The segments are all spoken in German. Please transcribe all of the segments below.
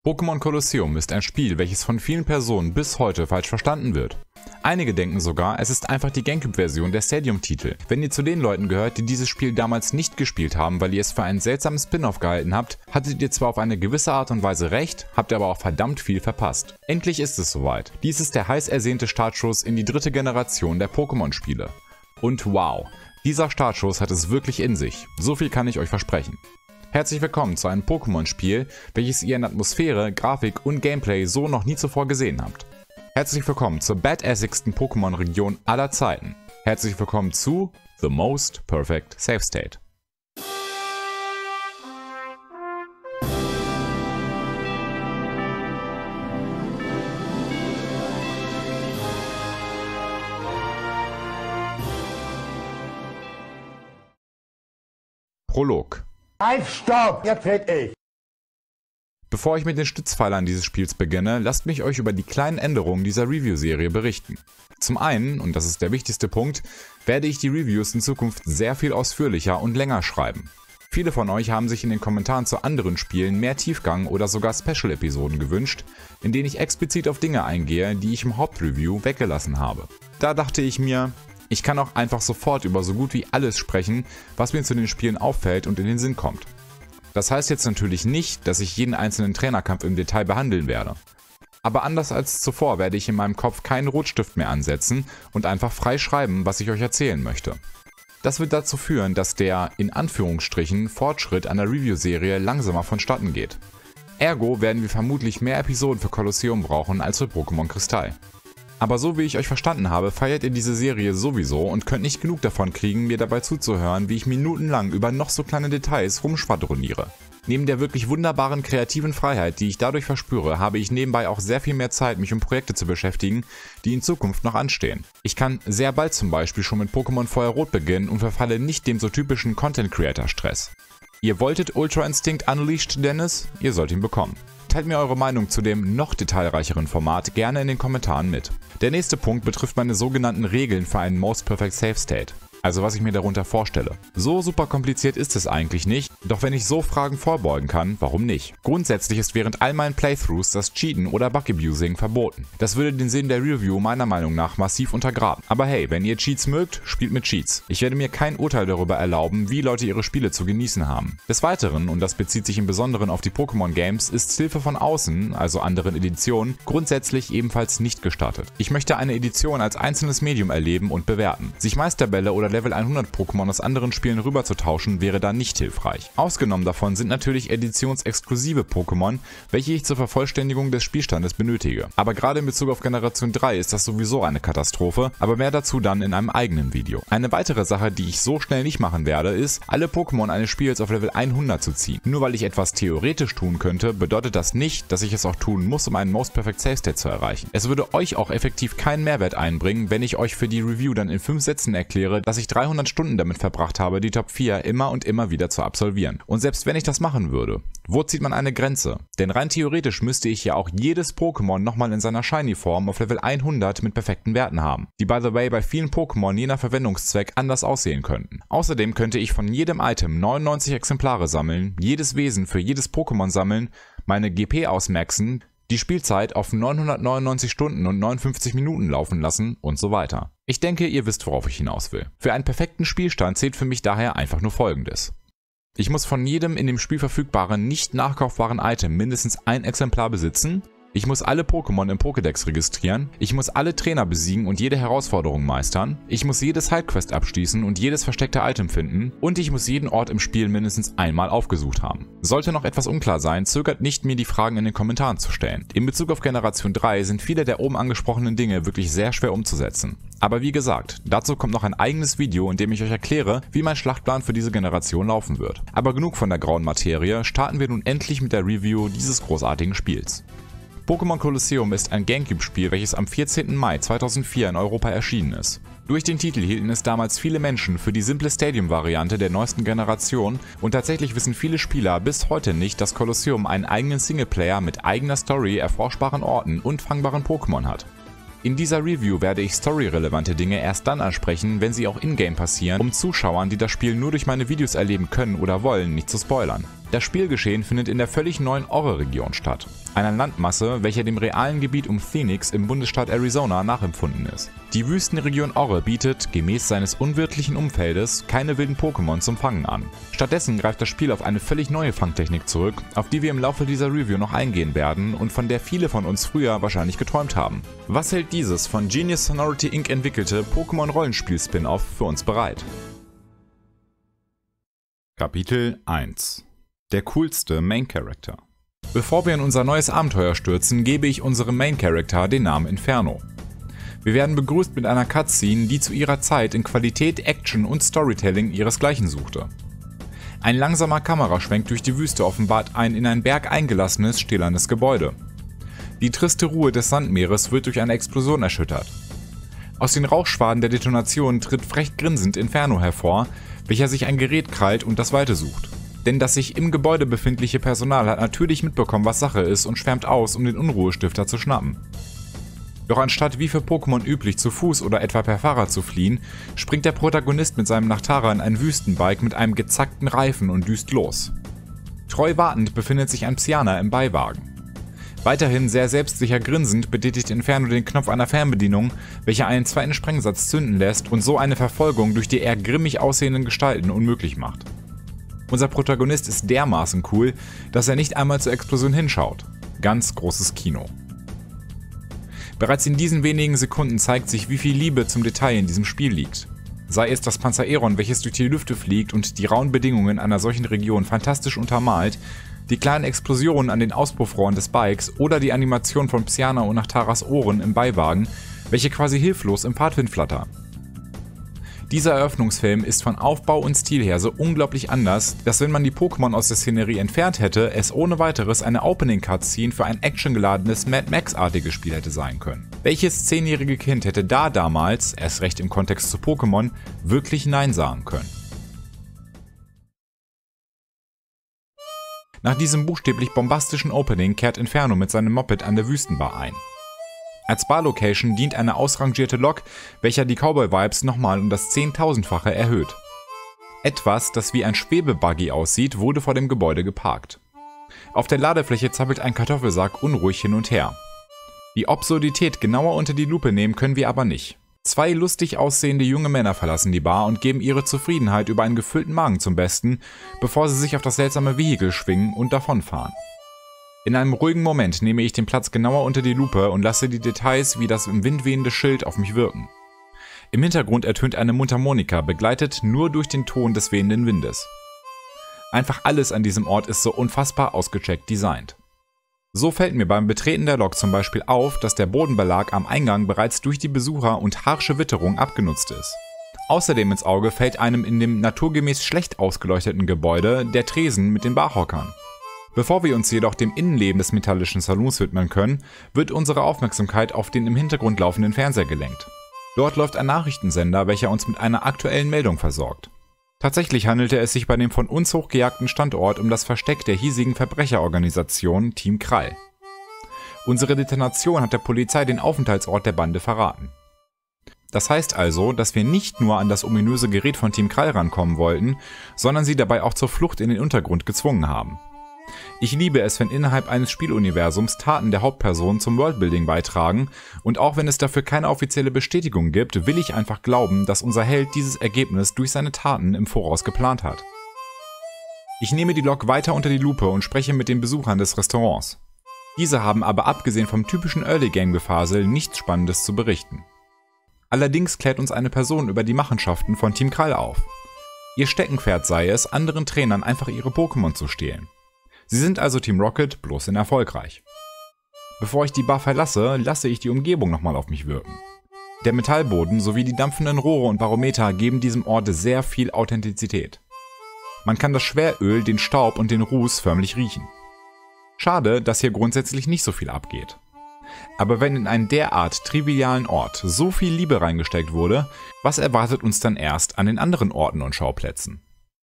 Pokémon Colosseum ist ein Spiel, welches von vielen Personen bis heute falsch verstanden wird. Einige denken sogar, es ist einfach die Gamecube-Version der Stadium-Titel. Wenn ihr zu den Leuten gehört, die dieses Spiel damals nicht gespielt haben, weil ihr es für einen seltsamen Spin-off gehalten habt, hattet ihr zwar auf eine gewisse Art und Weise recht, habt ihr aber auch verdammt viel verpasst. Endlich ist es soweit. Dies ist der heiß ersehnte Startschuss in die dritte Generation der Pokémon-Spiele. Und wow, dieser Startschuss hat es wirklich in sich. So viel kann ich euch versprechen. Herzlich willkommen zu einem Pokémon-Spiel, welches ihr in Atmosphäre, Grafik und Gameplay so noch nie zuvor gesehen habt. Herzlich willkommen zur badassigsten Pokémon-Region aller Zeiten. Herzlich willkommen zu The Most Perfect Save State. Prolog. Halt, stopp! Jetzt red ich! Bevor ich mit den Stützpfeilern dieses Spiels beginne, lasst mich euch über die kleinen Änderungen dieser Review-Serie berichten. Zum einen, und das ist der wichtigste Punkt, werde ich die Reviews in Zukunft sehr viel ausführlicher und länger schreiben. Viele von euch haben sich in den Kommentaren zu anderen Spielen mehr Tiefgang oder sogar Special-Episoden gewünscht, in denen ich explizit auf Dinge eingehe, die ich im Hauptreview weggelassen habe. Da dachte ich mir, ich kann auch einfach sofort über so gut wie alles sprechen, was mir zu den Spielen auffällt und in den Sinn kommt. Das heißt jetzt natürlich nicht, dass ich jeden einzelnen Trainerkampf im Detail behandeln werde. Aber anders als zuvor werde ich in meinem Kopf keinen Rotstift mehr ansetzen und einfach frei schreiben, was ich euch erzählen möchte. Das wird dazu führen, dass der, in Anführungsstrichen, Fortschritt an der Review-Serie langsamer vonstatten geht. Ergo werden wir vermutlich mehr Episoden für Colosseum brauchen als für Pokémon Kristall. Aber so wie ich euch verstanden habe, feiert ihr diese Serie sowieso und könnt nicht genug davon kriegen, mir dabei zuzuhören, wie ich minutenlang über noch so kleine Details rumschwadroniere. Neben der wirklich wunderbaren kreativen Freiheit, die ich dadurch verspüre, habe ich nebenbei auch sehr viel mehr Zeit, mich um Projekte zu beschäftigen, die in Zukunft noch anstehen. Ich kann sehr bald zum Beispiel schon mit Pokémon Feuerrot beginnen und verfalle nicht dem so typischen Content-Creator-Stress. Ihr wolltet Ultra Instinct Unleashed, Dennis? Ihr sollt ihn bekommen. Teilt mir eure Meinung zu dem noch detailreicheren Format gerne in den Kommentaren mit. Der nächste Punkt betrifft meine sogenannten Regeln für einen Most Perfect Save State. Also was ich mir darunter vorstelle. So super kompliziert ist es eigentlich nicht, doch wenn ich so Fragen vorbeugen kann, warum nicht? Grundsätzlich ist während all meinen Playthroughs das Cheaten oder Bug-Abusing verboten. Das würde den Sinn der Review meiner Meinung nach massiv untergraben. Aber hey, wenn ihr Cheats mögt, spielt mit Cheats. Ich werde mir kein Urteil darüber erlauben, wie Leute ihre Spiele zu genießen haben. Des Weiteren, und das bezieht sich im Besonderen auf die Pokémon Games, ist Hilfe von außen, also anderen Editionen, grundsätzlich ebenfalls nicht gestattet. Ich möchte eine Edition als einzelnes Medium erleben und bewerten. Sich Meisterbälle oder Level 100 Pokémon aus anderen Spielen rüberzutauschen, wäre da nicht hilfreich. Ausgenommen davon sind natürlich editionsexklusive Pokémon, welche ich zur Vervollständigung des Spielstandes benötige. Aber gerade in Bezug auf Generation 3 ist das sowieso eine Katastrophe, aber mehr dazu dann in einem eigenen Video. Eine weitere Sache, die ich so schnell nicht machen werde, ist, alle Pokémon eines Spiels auf Level 100 zu ziehen. Nur weil ich etwas theoretisch tun könnte, bedeutet das nicht, dass ich es auch tun muss, um einen Most Perfect Save State zu erreichen. Es würde euch auch effektiv keinen Mehrwert einbringen, wenn ich euch für die Review dann in 5 Sätzen erkläre, dass ich 300 Stunden damit verbracht habe, die Top 4 immer und immer wieder zu absolvieren. Und selbst wenn ich das machen würde, wo zieht man eine Grenze? Denn rein theoretisch müsste ich ja auch jedes Pokémon nochmal in seiner Shiny-Form auf Level 100 mit perfekten Werten haben, die by the way bei vielen Pokémon je nach Verwendungszweck anders aussehen könnten. Außerdem könnte ich von jedem Item 99 Exemplare sammeln, jedes Wesen für jedes Pokémon sammeln, meine GP ausmaxen, die Spielzeit auf 999 Stunden und 59 Minuten laufen lassen und so weiter. Ich denke, ihr wisst, worauf ich hinaus will. Für einen perfekten Spielstand zählt für mich daher einfach nur Folgendes. Ich muss von jedem in dem Spiel verfügbaren, nicht nachkaufbaren Item mindestens ein Exemplar besitzen. Ich muss alle Pokémon im Pokédex registrieren, ich muss alle Trainer besiegen und jede Herausforderung meistern, ich muss jede Sidequest abschließen und jedes versteckte Item finden und ich muss jeden Ort im Spiel mindestens einmal aufgesucht haben. Sollte noch etwas unklar sein, zögert nicht, mir die Fragen in den Kommentaren zu stellen. In Bezug auf Generation 3 sind viele der oben angesprochenen Dinge wirklich sehr schwer umzusetzen. Aber wie gesagt, dazu kommt noch ein eigenes Video, in dem ich euch erkläre, wie mein Schlachtplan für diese Generation laufen wird. Aber genug von der grauen Materie, starten wir nun endlich mit der Review dieses großartigen Spiels. Pokémon Colosseum ist ein Gamecube-Spiel, welches am 14. Mai 2004 in Europa erschienen ist. Durch den Titel hielten es damals viele Menschen für die simple Stadium-Variante der neuesten Generation und tatsächlich wissen viele Spieler bis heute nicht, dass Colosseum einen eigenen Singleplayer mit eigener Story, erforschbaren Orten und fangbaren Pokémon hat. In dieser Review werde ich storyrelevante Dinge erst dann ansprechen, wenn sie auch in-game passieren, um Zuschauern, die das Spiel nur durch meine Videos erleben können oder wollen, nicht zu spoilern. Das Spielgeschehen findet in der völlig neuen Orre-Region statt. einer Landmasse, welcher dem realen Gebiet um Phoenix im Bundesstaat Arizona nachempfunden ist. Die Wüstenregion Orre bietet, gemäß seines unwirtlichen Umfeldes, keine wilden Pokémon zum Fangen an. Stattdessen greift das Spiel auf eine völlig neue Fangtechnik zurück, auf die wir im Laufe dieser Review noch eingehen werden und von der viele von uns früher wahrscheinlich geträumt haben. Was hält dieses von Genius Sonority Inc. entwickelte Pokémon-Rollenspiel-Spin-Off für uns bereit? Kapitel 1 – Der coolste Main Character. Bevor wir in unser neues Abenteuer stürzen, gebe ich unserem Main Character den Namen Inferno. Wir werden begrüßt mit einer Cutscene, die zu ihrer Zeit in Qualität, Action und Storytelling ihresgleichen suchte. Ein langsamer Kameraschwenk durch die Wüste offenbart ein in einen Berg eingelassenes, stählernes Gebäude. Die triste Ruhe des Sandmeeres wird durch eine Explosion erschüttert. Aus den Rauchschwaden der Detonation tritt frech grinsend Inferno hervor, welcher sich ein Gerät krallt und das Weite sucht. Denn das sich im Gebäude befindliche Personal hat natürlich mitbekommen, was Sache ist und schwärmt aus, um den Unruhestifter zu schnappen. Doch anstatt wie für Pokémon üblich zu Fuß oder etwa per Fahrrad zu fliehen, springt der Protagonist mit seinem Nachtara in ein Wüstenbike mit einem gezackten Reifen und düst los. Treu wartend befindet sich ein Psyaner im Beiwagen. Weiterhin sehr selbstsicher grinsend betätigt Inferno den Knopf einer Fernbedienung, welcher einen zweiten Sprengsatz zünden lässt und so eine Verfolgung durch die eher grimmig aussehenden Gestalten unmöglich macht. Unser Protagonist ist dermaßen cool, dass er nicht einmal zur Explosion hinschaut. Ganz großes Kino. Bereits in diesen wenigen Sekunden zeigt sich, wie viel Liebe zum Detail in diesem Spiel liegt. Sei es das Panzereron, welches durch die Lüfte fliegt und die rauen Bedingungen einer solchen Region fantastisch untermalt, die kleinen Explosionen an den Auspuffrohren des Bikes oder die Animation von Psyana und Nachtaras Ohren im Beiwagen, welche quasi hilflos im Fahrtwind flattern. Dieser Eröffnungsfilm ist von Aufbau und Stil her so unglaublich anders, dass wenn man die Pokémon aus der Szenerie entfernt hätte, es ohne weiteres eine Opening-Cutscene für ein actiongeladenes Mad Max-artiges Spiel hätte sein können. Welches 10-jährige Kind hätte da damals, erst recht im Kontext zu Pokémon, wirklich Nein sagen können? Nach diesem buchstäblich bombastischen Opening kehrt Inferno mit seinem Moped an der Wüstenbar ein. Als Bar-Location dient eine ausrangierte Lok, welcher die Cowboy-Vibes nochmal um das 10.000-fache erhöht. Etwas, das wie ein Schwebebuggy aussieht, wurde vor dem Gebäude geparkt. Auf der Ladefläche zappelt ein Kartoffelsack unruhig hin und her. Die Absurdität genauer unter die Lupe nehmen können wir aber nicht. Zwei lustig aussehende junge Männer verlassen die Bar und geben ihre Zufriedenheit über einen gefüllten Magen zum Besten, bevor sie sich auf das seltsame Vehikel schwingen und davonfahren. In einem ruhigen Moment nehme ich den Platz genauer unter die Lupe und lasse die Details wie das im Wind wehende Schild auf mich wirken. Im Hintergrund ertönt eine Mundharmonika, begleitet nur durch den Ton des wehenden Windes. Einfach alles an diesem Ort ist so unfassbar ausgecheckt designt. So fällt mir beim Betreten der Lok zum Beispiel auf, dass der Bodenbelag am Eingang bereits durch die Besucher und harsche Witterung abgenutzt ist. Außerdem ins Auge fällt einem in dem naturgemäß schlecht ausgeleuchteten Gebäude der Tresen mit den Barhockern. Bevor wir uns jedoch dem Innenleben des metallischen Salons widmen können, wird unsere Aufmerksamkeit auf den im Hintergrund laufenden Fernseher gelenkt. Dort läuft ein Nachrichtensender, welcher uns mit einer aktuellen Meldung versorgt. Tatsächlich handelte es sich bei dem von uns hochgejagten Standort um das Versteck der hiesigen Verbrecherorganisation Team Krall. Unsere Detonation hat der Polizei den Aufenthaltsort der Bande verraten. Das heißt also, dass wir nicht nur an das ominöse Gerät von Team Krall rankommen wollten, sondern sie dabei auch zur Flucht in den Untergrund gezwungen haben. Ich liebe es, wenn innerhalb eines Spieluniversums Taten der Hauptperson zum Worldbuilding beitragen, und auch wenn es dafür keine offizielle Bestätigung gibt, will ich einfach glauben, dass unser Held dieses Ergebnis durch seine Taten im Voraus geplant hat. Ich nehme die Lok weiter unter die Lupe und spreche mit den Besuchern des Restaurants. Diese haben aber abgesehen vom typischen Early-Game-Gefasel nichts Spannendes zu berichten. Allerdings klärt uns eine Person über die Machenschaften von Team Krall auf. Ihr Steckenpferd sei es, anderen Trainern einfach ihre Pokémon zu stehlen. Sie sind also Team Rocket, bloß in erfolgreich. Bevor ich die Bar verlasse, lasse ich die Umgebung nochmal auf mich wirken. Der Metallboden sowie die dampfenden Rohre und Barometer geben diesem Ort sehr viel Authentizität. Man kann das Schweröl, den Staub und den Ruß förmlich riechen. Schade, dass hier grundsätzlich nicht so viel abgeht. Aber wenn in einen derart trivialen Ort so viel Liebe reingesteckt wurde, was erwartet uns dann erst an den anderen Orten und Schauplätzen?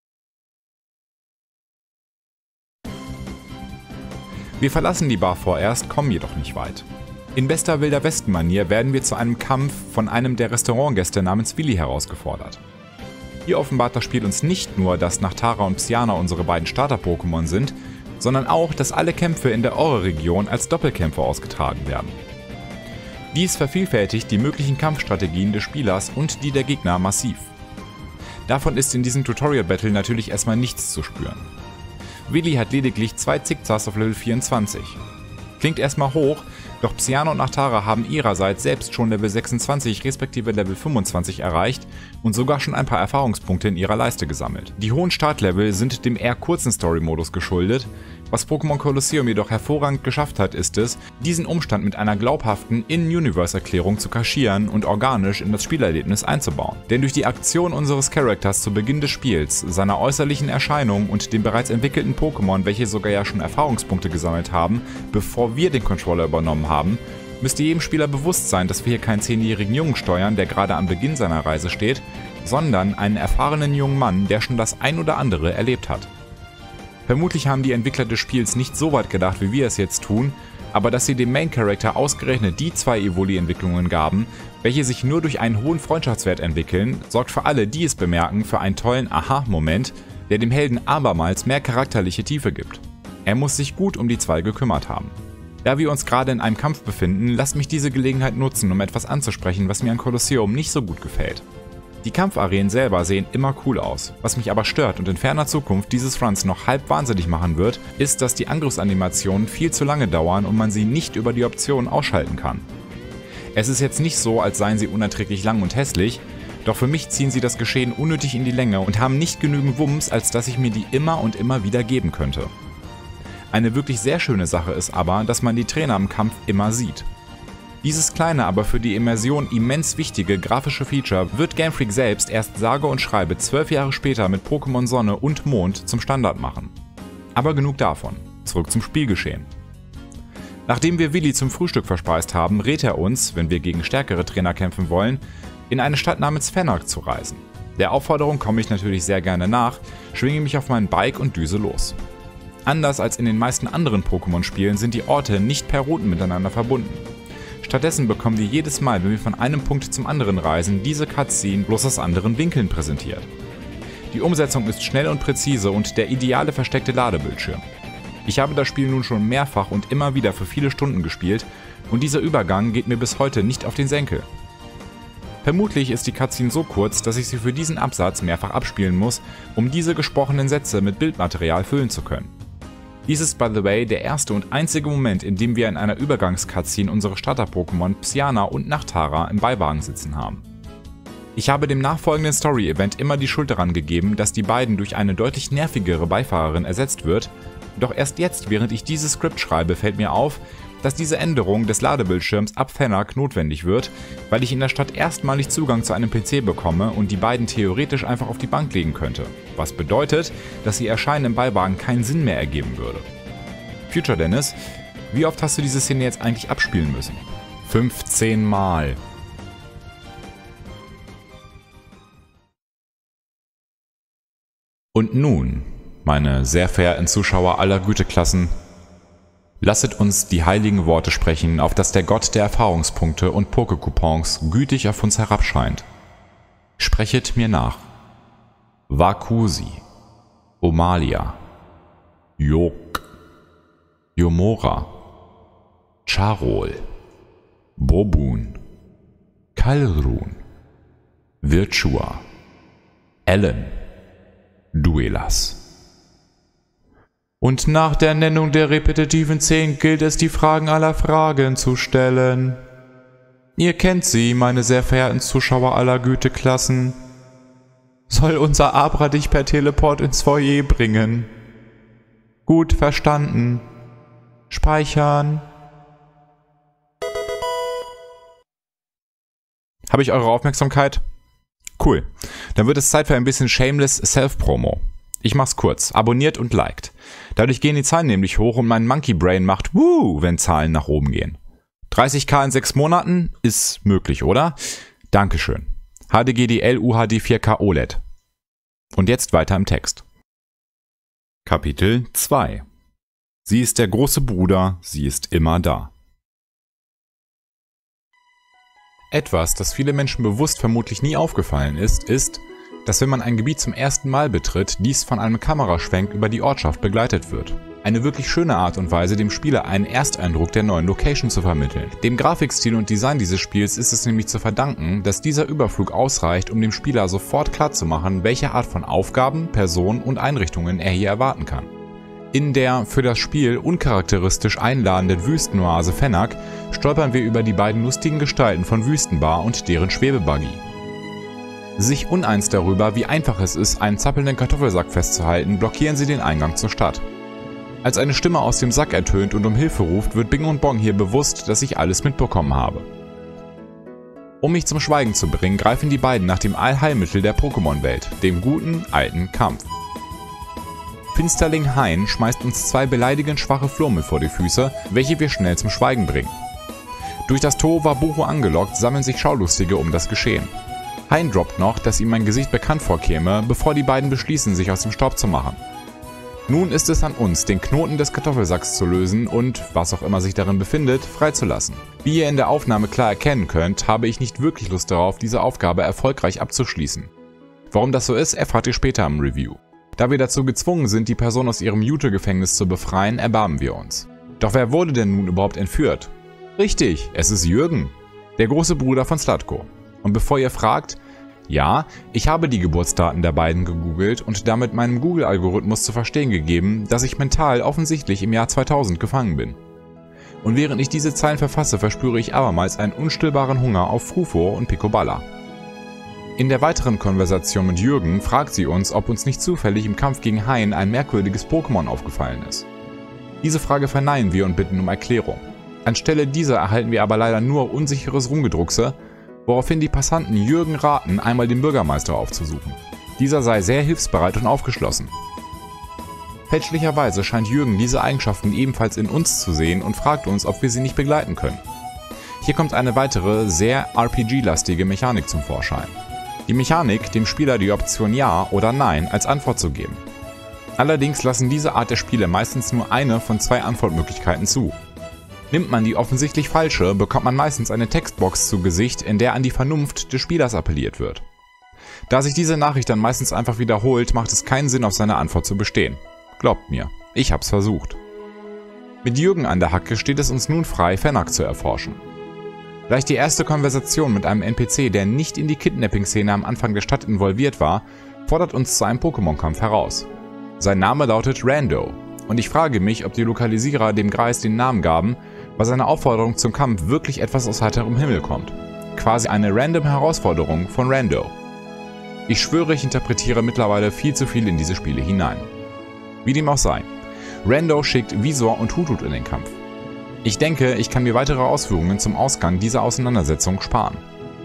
Wir verlassen die Bar vorerst, kommen jedoch nicht weit. In bester Wilder-Westen-Manier werden wir zu einem Kampf von einem der Restaurantgäste namens Willi herausgefordert. Hier offenbart das Spiel uns nicht nur, dass Nachtara und Psyana unsere beiden Starter-Pokémon sind, sondern auch, dass alle Kämpfe in der Ore-Region als Doppelkämpfe ausgetragen werden. Dies vervielfältigt die möglichen Kampfstrategien des Spielers und die der Gegner massiv. Davon ist in diesem Tutorial-Battle natürlich erstmal nichts zu spüren. Willi hat lediglich 2 Zickzacks auf Level 24. Klingt erstmal hoch, doch Psyana und Nachtara haben ihrerseits selbst schon Level 26 respektive Level 25 erreicht und sogar schon ein paar Erfahrungspunkte in ihrer Leiste gesammelt. Die hohen Startlevel sind dem eher kurzen Story-Modus geschuldet. Was Pokémon Colosseum jedoch hervorragend geschafft hat, ist es, diesen Umstand mit einer glaubhaften In-Universe-Erklärung zu kaschieren und organisch in das Spielerlebnis einzubauen. Denn durch die Aktion unseres Charakters zu Beginn des Spiels, seiner äußerlichen Erscheinung und den bereits entwickelten Pokémon, welche sogar ja schon Erfahrungspunkte gesammelt haben, bevor wir den Controller übernommen haben, müsste jedem Spieler bewusst sein, dass wir hier keinen 10-jährigen Jungen steuern, der gerade am Beginn seiner Reise steht, sondern einen erfahrenen jungen Mann, der schon das ein oder andere erlebt hat. Vermutlich haben die Entwickler des Spiels nicht so weit gedacht, wie wir es jetzt tun, aber dass sie dem Main Character ausgerechnet die 2 Evoli-Entwicklungen gaben, welche sich nur durch einen hohen Freundschaftswert entwickeln, sorgt für alle, die es bemerken, für einen tollen Aha-Moment, der dem Helden abermals mehr charakterliche Tiefe gibt. Er muss sich gut um die 2 gekümmert haben. Da wir uns gerade in einem Kampf befinden, lasst mich diese Gelegenheit nutzen, um etwas anzusprechen, was mir an Colosseum nicht so gut gefällt. Die Kampfarenen selber sehen immer cool aus. Was mich aber stört und in ferner Zukunft dieses Runs noch halb wahnsinnig machen wird, ist, dass die Angriffsanimationen viel zu lange dauern und man sie nicht über die Optionen ausschalten kann. Es ist jetzt nicht so, als seien sie unerträglich lang und hässlich, doch für mich ziehen sie das Geschehen unnötig in die Länge und haben nicht genügend Wumms, als dass ich mir die immer und immer wieder geben könnte. Eine wirklich sehr schöne Sache ist aber, dass man die Trainer im Kampf immer sieht. Dieses kleine, aber für die Immersion immens wichtige grafische Feature wird Game Freak selbst erst sage und schreibe 12 Jahre später mit Pokémon Sonne und Mond zum Standard machen. Aber genug davon, zurück zum Spielgeschehen. Nachdem wir Willi zum Frühstück verspeist haben, rät er uns, wenn wir gegen stärkere Trainer kämpfen wollen, in eine Stadt namens Fennec zu reisen. Der Aufforderung komme ich natürlich sehr gerne nach, schwinge mich auf mein Bike und düse los. Anders als in den meisten anderen Pokémon-Spielen sind die Orte nicht per Routen miteinander verbunden. Stattdessen bekommen wir jedes Mal, wenn wir von einem Punkt zum anderen reisen, diese Cutscene bloß aus anderen Winkeln präsentiert. Die Umsetzung ist schnell und präzise und der ideale versteckte Ladebildschirm. Ich habe das Spiel nun schon mehrfach und immer wieder für viele Stunden gespielt und dieser Übergang geht mir bis heute nicht auf den Senkel. Vermutlich ist die Cutscene so kurz, dass ich sie für diesen Absatz mehrfach abspielen muss, um diese gesprochenen Sätze mit Bildmaterial füllen zu können. Dies ist, by the way, der erste und einzige Moment, in dem wir in einer Übergangs-Cutscene unsere Starter-Pokémon Psyana und Nachtara im Beiwagen sitzen haben. Ich habe dem nachfolgenden Story-Event immer die Schuld daran gegeben, dass die beiden durch eine deutlich nervigere Beifahrerin ersetzt wird, doch erst jetzt, während ich dieses Skript schreibe, fällt mir auf, dass diese Änderung des Ladebildschirms ab Fennec notwendig wird, weil ich in der Stadt erstmalig Zugang zu einem PC bekomme und die beiden theoretisch einfach auf die Bank legen könnte. Was bedeutet, dass ihr Erscheinen im Beiwagen keinen Sinn mehr ergeben würde. Future Dennis, wie oft hast du diese Szene jetzt eigentlich abspielen müssen? 15 Mal. Und nun, meine sehr verehrten Zuschauer aller Güteklassen, lasset uns die heiligen Worte sprechen, auf dass der Gott der Erfahrungspunkte und Pokécoupons gütig auf uns herabscheint. Sprechet mir nach. Wakusi, Omalia, Jok, Yomora, Charol, Bobun, Kalrun, Virtua, Ellen, Duelas. Und nach der Nennung der repetitiven 10 gilt es, die Fragen aller Fragen zu stellen. Ihr kennt sie, meine sehr verehrten Zuschauer aller Güteklassen. Soll unser Abra dich per Teleport ins Foyer bringen? Gut verstanden. Speichern. Habe ich eure Aufmerksamkeit? Cool. Dann wird es Zeit für ein bisschen shameless Self-Promo. Ich mach's kurz. Abonniert und liked. Dadurch gehen die Zahlen nämlich hoch und mein Monkey Brain macht Woo, wenn Zahlen nach oben gehen. 30.000 in 6 Monaten ist möglich, oder? Dankeschön. HDGDL UHD 4K OLED. Und jetzt weiter im Text. Kapitel 2. Sie ist der große Bruder, sie ist immer da. Etwas, das viele Menschen bewusst vermutlich nie aufgefallen ist, dass wenn man ein Gebiet zum ersten Mal betritt, dies von einem Kameraschwenk über die Ortschaft begleitet wird. Eine wirklich schöne Art und Weise, dem Spieler einen Ersteindruck der neuen Location zu vermitteln. Dem Grafikstil und Design dieses Spiels ist es nämlich zu verdanken, dass dieser Überflug ausreicht, um dem Spieler sofort klarzumachen, welche Art von Aufgaben, Personen und Einrichtungen er hier erwarten kann. In der für das Spiel uncharakteristisch einladenden Wüstenoase Fennec stolpern wir über die beiden lustigen Gestalten von Wüstenbar und deren Schwebebuggy. Sich uneins darüber, wie einfach es ist, einen zappelnden Kartoffelsack festzuhalten, blockieren sie den Eingang zur Stadt. Als eine Stimme aus dem Sack ertönt und um Hilfe ruft, wird Bing und Bong hier bewusst, dass ich alles mitbekommen habe. Um mich zum Schweigen zu bringen, greifen die beiden nach dem Allheilmittel der Pokémon-Welt, dem guten, alten Kampf. Finsterling Hein schmeißt uns 2 beleidigend schwache Flummel vor die Füße, welche wir schnell zum Schweigen bringen. Durch das Tohuwabohu angelockt, sammeln sich Schaulustige um das Geschehen. Hein droppt noch, dass ihm mein Gesicht bekannt vorkäme, bevor die beiden beschließen, sich aus dem Staub zu machen. Nun ist es an uns, den Knoten des Kartoffelsacks zu lösen und, was auch immer sich darin befindet, freizulassen. Wie ihr in der Aufnahme klar erkennen könnt, habe ich nicht wirklich Lust darauf, diese Aufgabe erfolgreich abzuschließen. Warum das so ist, erfahrt ihr später im Review. Da wir dazu gezwungen sind, die Person aus ihrem Jute-Gefängnis zu befreien, erbarmen wir uns. Doch wer wurde denn nun überhaupt entführt? Richtig, es ist Jürgen, der große Bruder von Slatko. Und bevor ihr fragt, ja, ich habe die Geburtsdaten der beiden gegoogelt und damit meinem Google-Algorithmus zu verstehen gegeben, dass ich mental offensichtlich im Jahr 2000 gefangen bin. Und während ich diese Zeilen verfasse, verspüre ich abermals einen unstillbaren Hunger auf Frufo und Picoballa. In der weiteren Konversation mit Jürgen fragt sie uns, ob uns nicht zufällig im Kampf gegen Hein ein merkwürdiges Pokémon aufgefallen ist. Diese Frage verneinen wir und bitten um Erklärung. Anstelle dieser erhalten wir aber leider nur unsicheres Rumgedruckse, woraufhin die Passanten Jürgen raten, einmal den Bürgermeister aufzusuchen. Dieser sei sehr hilfsbereit und aufgeschlossen. Fälschlicherweise scheint Jürgen diese Eigenschaften ebenfalls in uns zu sehen und fragt uns, ob wir sie nicht begleiten können. Hier kommt eine weitere, sehr RPG-lastige Mechanik zum Vorschein. Die Mechanik, dem Spieler die Option Ja oder Nein als Antwort zu geben. Allerdings lassen diese Art der Spiele meistens nur eine von 2 Antwortmöglichkeiten zu. Nimmt man die offensichtlich falsche, bekommt man meistens eine Textbox zu Gesicht, in der an die Vernunft des Spielers appelliert wird. Da sich diese Nachricht dann meistens einfach wiederholt, macht es keinen Sinn, auf seine Antwort zu bestehen. Glaubt mir, ich hab's versucht. Mit Jürgen an der Hacke steht es uns nun frei, Fennec zu erforschen. Gleich die erste Konversation mit einem NPC, der nicht in die Kidnapping-Szene am Anfang der Stadt involviert war, fordert uns zu einem Pokémon-Kampf heraus. Sein Name lautet Rando, und ich frage mich, ob die Lokalisierer dem Greis den Namen gaben, weil seine Aufforderung zum Kampf wirklich etwas aus heiterem Himmel kommt. Quasi eine random Herausforderung von Rando. Ich schwöre, ich interpretiere mittlerweile viel zu viel in diese Spiele hinein. Wie dem auch sei, Rando schickt Visor und Hutut in den Kampf. Ich denke, ich kann mir weitere Ausführungen zum Ausgang dieser Auseinandersetzung sparen.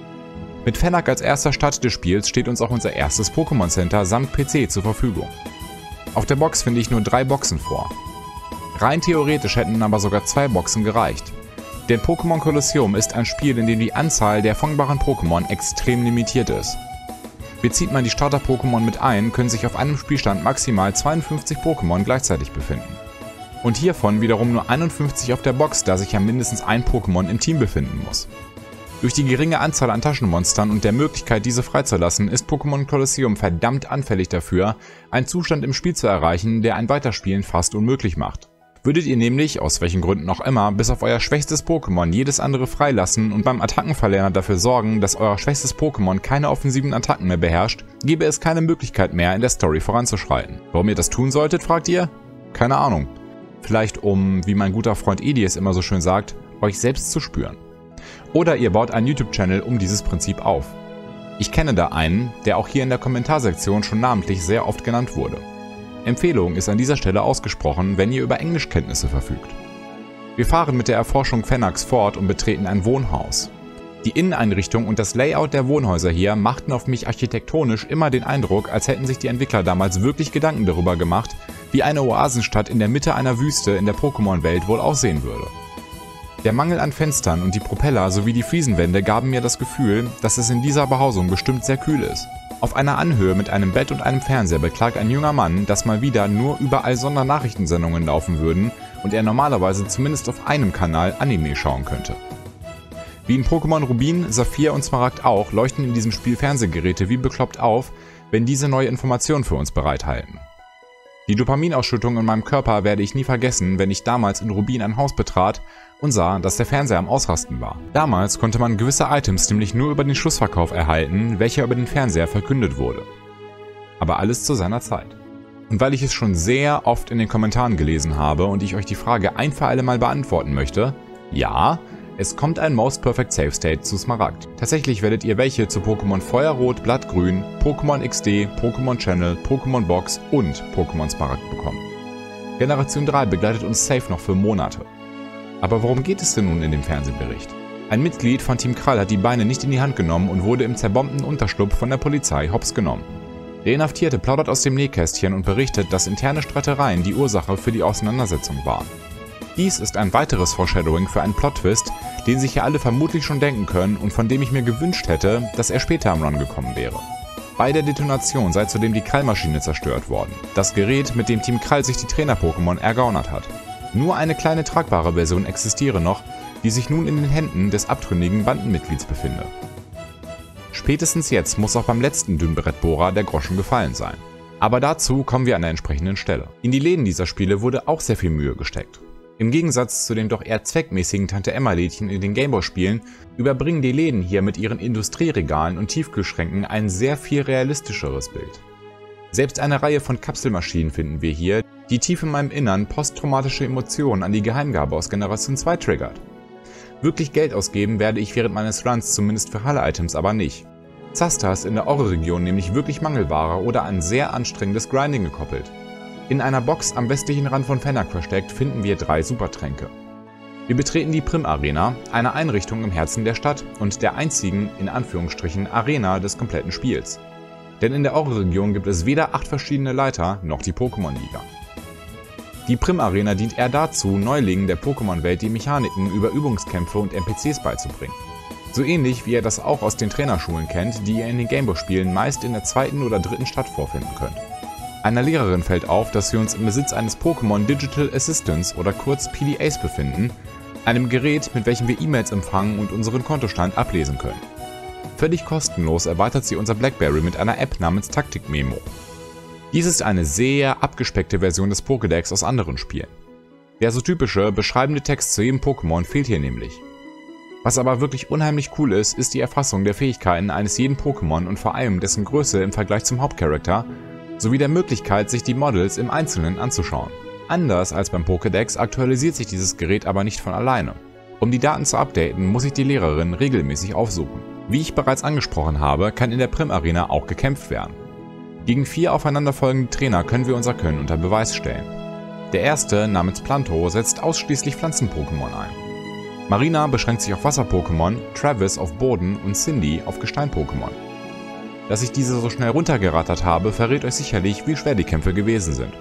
Mit Fennec als erster Stadt des Spiels steht uns auch unser erstes Pokémon Center samt PC zur Verfügung. Auf der Box finde ich nur 3 Boxen vor. Rein theoretisch hätten aber sogar 2 Boxen gereicht. Denn Pokémon Colosseum ist ein Spiel, in dem die Anzahl der fangbaren Pokémon extrem limitiert ist. Bezieht man die Starter-Pokémon mit ein, können sich auf einem Spielstand maximal 52 Pokémon gleichzeitig befinden. Und hiervon wiederum nur 51 auf der Box, da sich ja mindestens ein Pokémon im Team befinden muss. Durch die geringe Anzahl an Taschenmonstern und der Möglichkeit, diese freizulassen, ist Pokémon Colosseum verdammt anfällig dafür, einen Zustand im Spiel zu erreichen, der ein Weiterspielen fast unmöglich macht. Würdet ihr nämlich, aus welchen Gründen auch immer, bis auf euer schwächstes Pokémon jedes andere freilassen und beim Attackenverlerner dafür sorgen, dass euer schwächstes Pokémon keine offensiven Attacken mehr beherrscht, gäbe es keine Möglichkeit mehr, in der Story voranzuschreiten. Warum ihr das tun solltet, fragt ihr? Keine Ahnung. Vielleicht um, wie mein guter Freund Edi es immer so schön sagt, euch selbst zu spüren. Oder ihr baut einen YouTube-Channel um dieses Prinzip auf. Ich kenne da einen, der auch hier in der Kommentarsektion schon namentlich sehr oft genannt wurde. Empfehlung ist an dieser Stelle ausgesprochen, wenn ihr über Englischkenntnisse verfügt. Wir fahren mit der Erforschung Fennecs fort und betreten ein Wohnhaus. Die Inneneinrichtung und das Layout der Wohnhäuser hier machten auf mich architektonisch immer den Eindruck, als hätten sich die Entwickler damals wirklich Gedanken darüber gemacht, wie eine Oasenstadt in der Mitte einer Wüste in der Pokémon-Welt wohl aussehen würde. Der Mangel an Fenstern und die Propeller sowie die Fliesenwände gaben mir das Gefühl, dass es in dieser Behausung bestimmt sehr kühl ist. Auf einer Anhöhe mit einem Bett und einem Fernseher beklagt ein junger Mann, dass mal wieder nur überall Sondernachrichtensendungen laufen würden und er normalerweise zumindest auf einem Kanal Anime schauen könnte. Wie in Pokémon Rubin, Saphir und Smaragd auch, leuchten in diesem Spiel Fernsehgeräte wie bekloppt auf, wenn diese neue Informationen für uns bereithalten. Die Dopaminausschüttung in meinem Körper werde ich nie vergessen, wenn ich damals in Rubin ein Haus betrat und sah, dass der Fernseher am Ausrasten war. Damals konnte man gewisse Items nämlich nur über den Schlussverkauf erhalten, welcher über den Fernseher verkündet wurde. Aber alles zu seiner Zeit. Und weil ich es schon sehr oft in den Kommentaren gelesen habe und ich euch die Frage ein für alle Mal beantworten möchte, ja, es kommt ein Most Perfect Save State zu Smaragd. Tatsächlich werdet ihr welche zu Pokémon Feuerrot, Blattgrün, Pokémon XD, Pokémon Channel, Pokémon Box und Pokémon Smaragd bekommen. Generation 3 begleitet uns safe noch für Monate. Aber worum geht es denn nun in dem Fernsehbericht? Ein Mitglied von Team Krall hat die Beine nicht in die Hand genommen und wurde im zerbombten Unterschlupf von der Polizei hops genommen. Der Inhaftierte plaudert aus dem Nähkästchen und berichtet, dass interne Streitereien die Ursache für die Auseinandersetzung waren. Dies ist ein weiteres Foreshadowing für einen Plot-Twist, den sich ja alle vermutlich schon denken können und von dem ich mir gewünscht hätte, dass er später am Run gekommen wäre. Bei der Detonation sei zudem die Krall-Maschine zerstört worden, das Gerät, mit dem Team Krall sich die Trainer-Pokémon ergaunert hat. Nur eine kleine tragbare Version existiere noch, die sich nun in den Händen des abtrünnigen Bandenmitglieds befinde. Spätestens jetzt muss auch beim letzten Dünnbrettbohrer der Groschen gefallen sein. Aber dazu kommen wir an der entsprechenden Stelle. In die Läden dieser Spiele wurde auch sehr viel Mühe gesteckt. Im Gegensatz zu den doch eher zweckmäßigen Tante-Emma-Lädchen in den Gameboy-Spielen überbringen die Läden hier mit ihren Industrieregalen und Tiefkühlschränken ein sehr viel realistischeres Bild. Selbst eine Reihe von Kapselmaschinen finden wir hier, die tief in meinem Innern posttraumatische Emotionen an die Geheimgabe aus Generation 2 triggert. Wirklich Geld ausgeben werde ich während meines Runs zumindest für Halle-Items aber nicht. Zaster ist in der Orre-Region nämlich wirklich Mangelware oder an sehr anstrengendes Grinding gekoppelt. In einer Box am westlichen Rand von Fennec versteckt finden wir 3 Supertränke. Wir betreten die Prim Arena, eine Einrichtung im Herzen der Stadt und der einzigen, in Anführungsstrichen, Arena des kompletten Spiels. Denn in der Orre-Region gibt es weder 8 verschiedene Leiter noch die Pokémon-Liga. Die Prim Arena dient eher dazu, Neulingen der Pokémon-Welt die Mechaniken über Übungskämpfe und NPCs beizubringen. So ähnlich wie ihr das auch aus den Trainerschulen kennt, die ihr in den Gameboy-Spielen meist in der 2. oder 3. Stadt vorfinden könnt. Einer Lehrerin fällt auf, dass wir uns im Besitz eines Pokémon Digital Assistants oder kurz PDAs befinden, einem Gerät, mit welchem wir E-Mails empfangen und unseren Kontostand ablesen können. Völlig kostenlos erweitert sie unser Blackberry mit einer App namens Taktik-Memo. Dies ist eine sehr abgespeckte Version des Pokédex aus anderen Spielen. Der so typische, beschreibende Text zu jedem Pokémon fehlt hier nämlich. Was aber wirklich unheimlich cool ist, ist die Erfassung der Fähigkeiten eines jeden Pokémon und vor allem dessen Größe im Vergleich zum Hauptcharakter, sowie der Möglichkeit, sich die Models im Einzelnen anzuschauen. Anders als beim Pokédex aktualisiert sich dieses Gerät aber nicht von alleine. Um die Daten zu updaten, muss ich die Lehrerin regelmäßig aufsuchen. Wie ich bereits angesprochen habe, kann in der Prim Arena auch gekämpft werden. Gegen 4 aufeinanderfolgende Trainer können wir unser Können unter Beweis stellen. Der erste, namens Planto, setzt ausschließlich Pflanzen-Pokémon ein. Marina beschränkt sich auf Wasser-Pokémon, Travis auf Boden und Cindy auf Gestein-Pokémon. Dass ich diese so schnell runtergerattert habe, verrät euch sicherlich, wie schwer die Kämpfe gewesen sind.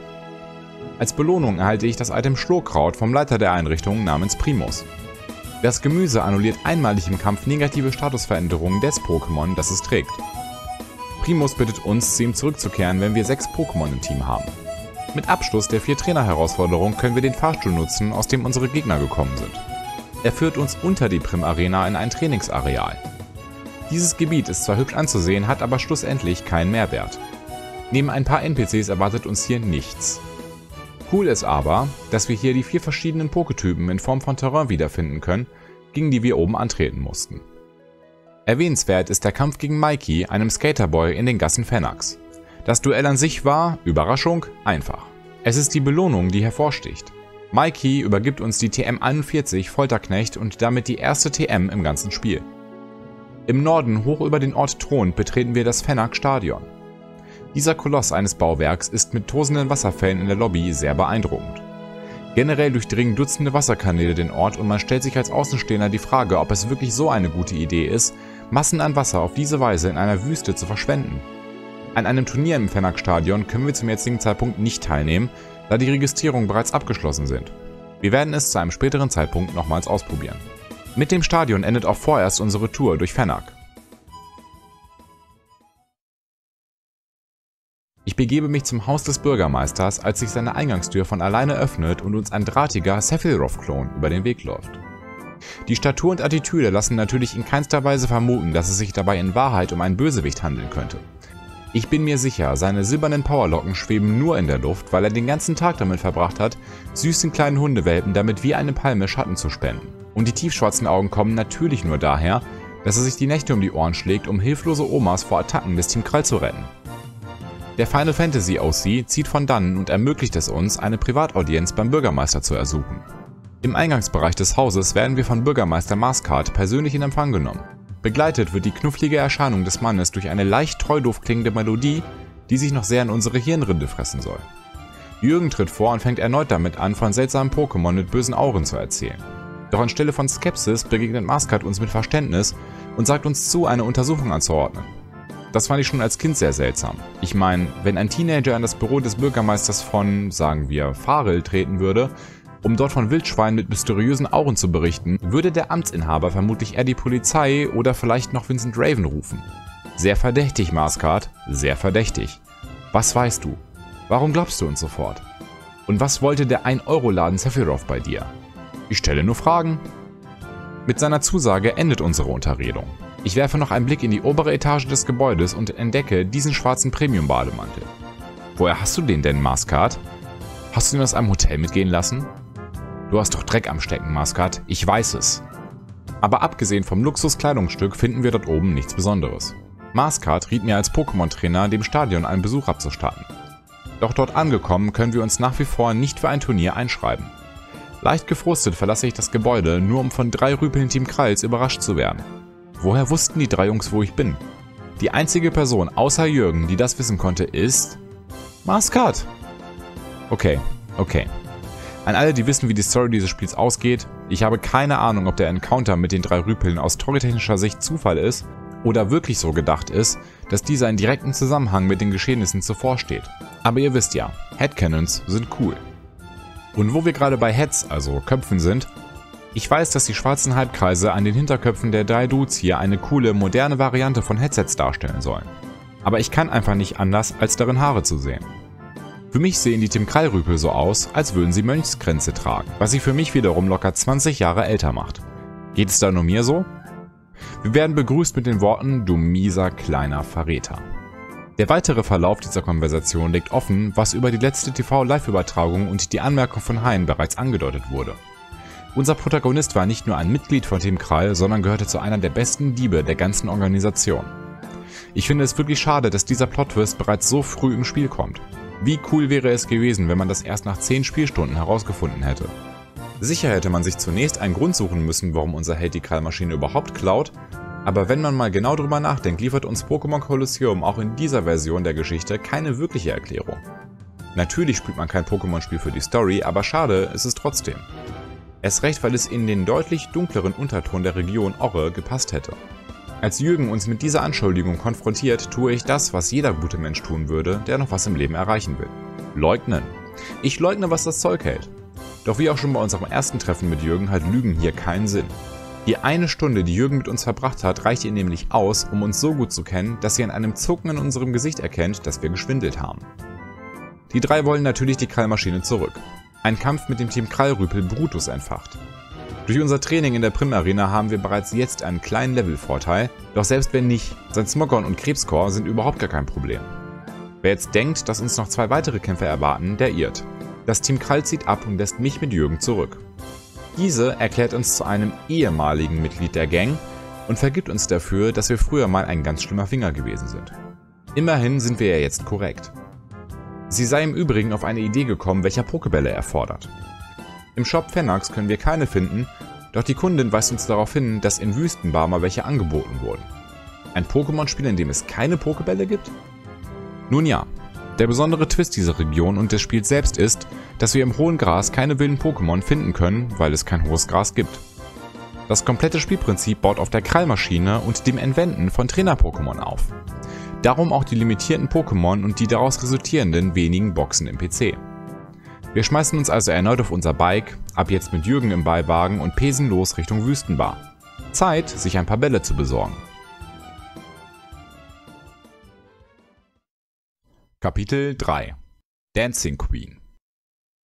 Als Belohnung erhalte ich das Item Schlohkraut vom Leiter der Einrichtung namens Primus. Das Gemüse annulliert einmalig im Kampf negative Statusveränderungen des Pokémon, das es trägt. Primus bittet uns, zu ihm zurückzukehren, wenn wir 6 Pokémon im Team haben. Mit Abschluss der 4 Trainer-Herausforderung können wir den Fahrstuhl nutzen, aus dem unsere Gegner gekommen sind. Er führt uns unter die Prim Arena in ein Trainingsareal. Dieses Gebiet ist zwar hübsch anzusehen, hat aber schlussendlich keinen Mehrwert. Neben ein paar NPCs erwartet uns hier nichts. Cool ist aber, dass wir hier die 4 verschiedenen Poketypen in Form von Terrain wiederfinden können, gegen die wir oben antreten mussten. Erwähnenswert ist der Kampf gegen Mikey, einem Skaterboy in den Gassen Fennax. Das Duell an sich war, Überraschung, einfach. Es ist die Belohnung, die hervorsticht. Mikey übergibt uns die TM41 Folterknecht und damit die erste TM im ganzen Spiel. Im Norden, hoch über den Ort thront, betreten wir das Fennec-Stadion. Dieser Koloss eines Bauwerks ist mit tosenden Wasserfällen in der Lobby sehr beeindruckend. Generell durchdringen Dutzende Wasserkanäle den Ort und man stellt sich als Außenstehender die Frage, ob es wirklich so eine gute Idee ist, Massen an Wasser auf diese Weise in einer Wüste zu verschwenden. An einem Turnier im Fennec-Stadion können wir zum jetzigen Zeitpunkt nicht teilnehmen, da die Registrierungen bereits abgeschlossen sind. Wir werden es zu einem späteren Zeitpunkt nochmals ausprobieren. Mit dem Stadion endet auch vorerst unsere Tour durch Fennec. Ich begebe mich zum Haus des Bürgermeisters, als sich seine Eingangstür von alleine öffnet und uns ein drahtiger Sephiroth-Klon über den Weg läuft. Die Statur und Attitüde lassen natürlich in keinster Weise vermuten, dass es sich dabei in Wahrheit um einen Bösewicht handeln könnte. Ich bin mir sicher, seine silbernen Powerlocken schweben nur in der Luft, weil er den ganzen Tag damit verbracht hat, süßen kleinen Hundewelpen damit wie eine Palme Schatten zu spenden. Und die tiefschwarzen Augen kommen natürlich nur daher, dass er sich die Nächte um die Ohren schlägt, um hilflose Omas vor Attacken des Team Krall zu retten. Der Final Fantasy OC zieht von dannen und ermöglicht es uns, eine Privataudienz beim Bürgermeister zu ersuchen. Im Eingangsbereich des Hauses werden wir von Bürgermeister Mascard persönlich in Empfang genommen. Begleitet wird die knufflige Erscheinung des Mannes durch eine leicht treu-doof klingende Melodie, die sich noch sehr in unsere Hirnrinde fressen soll. Jürgen tritt vor und fängt erneut damit an, von seltsamen Pokémon mit bösen Auren zu erzählen. Doch anstelle von Skepsis begegnet Mascard uns mit Verständnis und sagt uns zu, eine Untersuchung anzuordnen. Das fand ich schon als Kind sehr seltsam. Ich meine, wenn ein Teenager in das Büro des Bürgermeisters von, sagen wir, Farel treten würde, um dort von Wildschweinen mit mysteriösen Auren zu berichten, würde der Amtsinhaber vermutlich eher die Polizei oder vielleicht noch Vincent Raven rufen. Sehr verdächtig, Mascard, sehr verdächtig. Was weißt du? Warum glaubst du uns sofort? Und was wollte der 1-Euro-Laden Sephiroth bei dir? Ich stelle nur Fragen. Mit seiner Zusage endet unsere Unterredung. Ich werfe noch einen Blick in die obere Etage des Gebäudes und entdecke diesen schwarzen Premium-Bademantel. Woher hast du den denn, Mascard? Hast du ihn aus einem Hotel mitgehen lassen? Du hast doch Dreck am Stecken, Mascard, ich weiß es. Aber abgesehen vom Luxuskleidungsstück finden wir dort oben nichts Besonderes. Mascard riet mir als Pokémon-Trainer, dem Stadion einen Besuch abzustatten. Doch dort angekommen können wir uns nach wie vor nicht für ein Turnier einschreiben. Leicht gefrustet verlasse ich das Gebäude, nur um von 3 Rüpeln Team Kralls überrascht zu werden. Woher wussten die 3 Jungs, wo ich bin? Die einzige Person außer Jürgen, die das wissen konnte, ist Mascard. Okay. An alle, die wissen, wie die Story dieses Spiels ausgeht, ich habe keine Ahnung, ob der Encounter mit den 3 Rüpeln aus storytechnischer Sicht Zufall ist oder wirklich so gedacht ist, dass dieser in direktem Zusammenhang mit den Geschehnissen zuvor steht. Aber ihr wisst ja, Headcanons sind cool. Und wo wir gerade bei Heads, also Köpfen sind, ich weiß, dass die schwarzen Halbkreise an den Hinterköpfen der 3 Dudes hier eine coole, moderne Variante von Headsets darstellen sollen. Aber ich kann einfach nicht anders, als darin Haare zu sehen. Für mich sehen die Team Krall-Rüpel so aus, als würden sie Mönchskränze tragen, was sie für mich wiederum locker 20 Jahre älter macht. Geht es da nur mir so? Wir werden begrüßt mit den Worten, du mieser kleiner Verräter. Der weitere Verlauf dieser Konversation legt offen, was über die letzte TV-Live-Übertragung und die Anmerkung von Hein bereits angedeutet wurde. Unser Protagonist war nicht nur ein Mitglied von Team Krall, sondern gehörte zu einer der besten Diebe der ganzen Organisation. Ich finde es wirklich schade, dass dieser Plot-Twist bereits so früh im Spiel kommt. Wie cool wäre es gewesen, wenn man das erst nach 10 Spielstunden herausgefunden hätte. Sicher hätte man sich zunächst einen Grund suchen müssen, warum unser Held die Krallmaschine überhaupt klaut, aber wenn man mal genau drüber nachdenkt, liefert uns Pokémon Colosseum auch in dieser Version der Geschichte keine wirkliche Erklärung. Natürlich spielt man kein Pokémon-Spiel für die Story, aber schade ist es trotzdem. Erst recht, weil es in den deutlich dunkleren Unterton der Region Orre gepasst hätte. Als Jürgen uns mit dieser Anschuldigung konfrontiert, tue ich das, was jeder gute Mensch tun würde, der noch was im Leben erreichen will. Leugnen. Ich leugne, was das Zeug hält. Doch wie auch schon bei unserem ersten Treffen mit Jürgen hat Lügen hier keinen Sinn. Die 1 Stunde, die Jürgen mit uns verbracht hat, reicht ihr nämlich aus, um uns so gut zu kennen, dass sie an einem Zucken in unserem Gesicht erkennt, dass wir geschwindelt haben. Die 3 wollen natürlich die Krallmaschine zurück. Ein Kampf mit dem Team Krallrüpel Brutus entfacht. Durch unser Training in der Prim-Arena haben wir bereits jetzt einen kleinen Levelvorteil, doch selbst wenn nicht, sein Smogon und Krebscore sind überhaupt gar kein Problem. Wer jetzt denkt, dass uns noch 2 weitere Kämpfe erwarten, der irrt. Das Team Krall zieht ab und lässt mich mit Jürgen zurück. Diese erklärt uns zu einem ehemaligen Mitglied der Gang und vergibt uns dafür, dass wir früher mal ein ganz schlimmer Finger gewesen sind. Immerhin sind wir ja jetzt korrekt. Sie sei im Übrigen auf eine Idee gekommen, welcher Pokébälle er fordert. Im Shop Phennax können wir keine finden, doch die Kundin weist uns darauf hin, dass in Wüstenbar mal welche angeboten wurden. Ein Pokémon-Spiel, in dem es keine Pokébälle gibt? Nun ja, der besondere Twist dieser Region und des Spiels selbst ist, dass wir im hohen Gras keine wilden Pokémon finden können, weil es kein hohes Gras gibt. Das komplette Spielprinzip baut auf der Krallmaschine und dem Entwenden von Trainer-Pokémon auf. Darum auch die limitierten Pokémon und die daraus resultierenden wenigen Boxen im PC. Wir schmeißen uns also erneut auf unser Bike, ab jetzt mit Jürgen im Beiwagen und pesen los Richtung Wüstenbar. Zeit, sich ein paar Bälle zu besorgen. Kapitel 3 – Dancing Queen.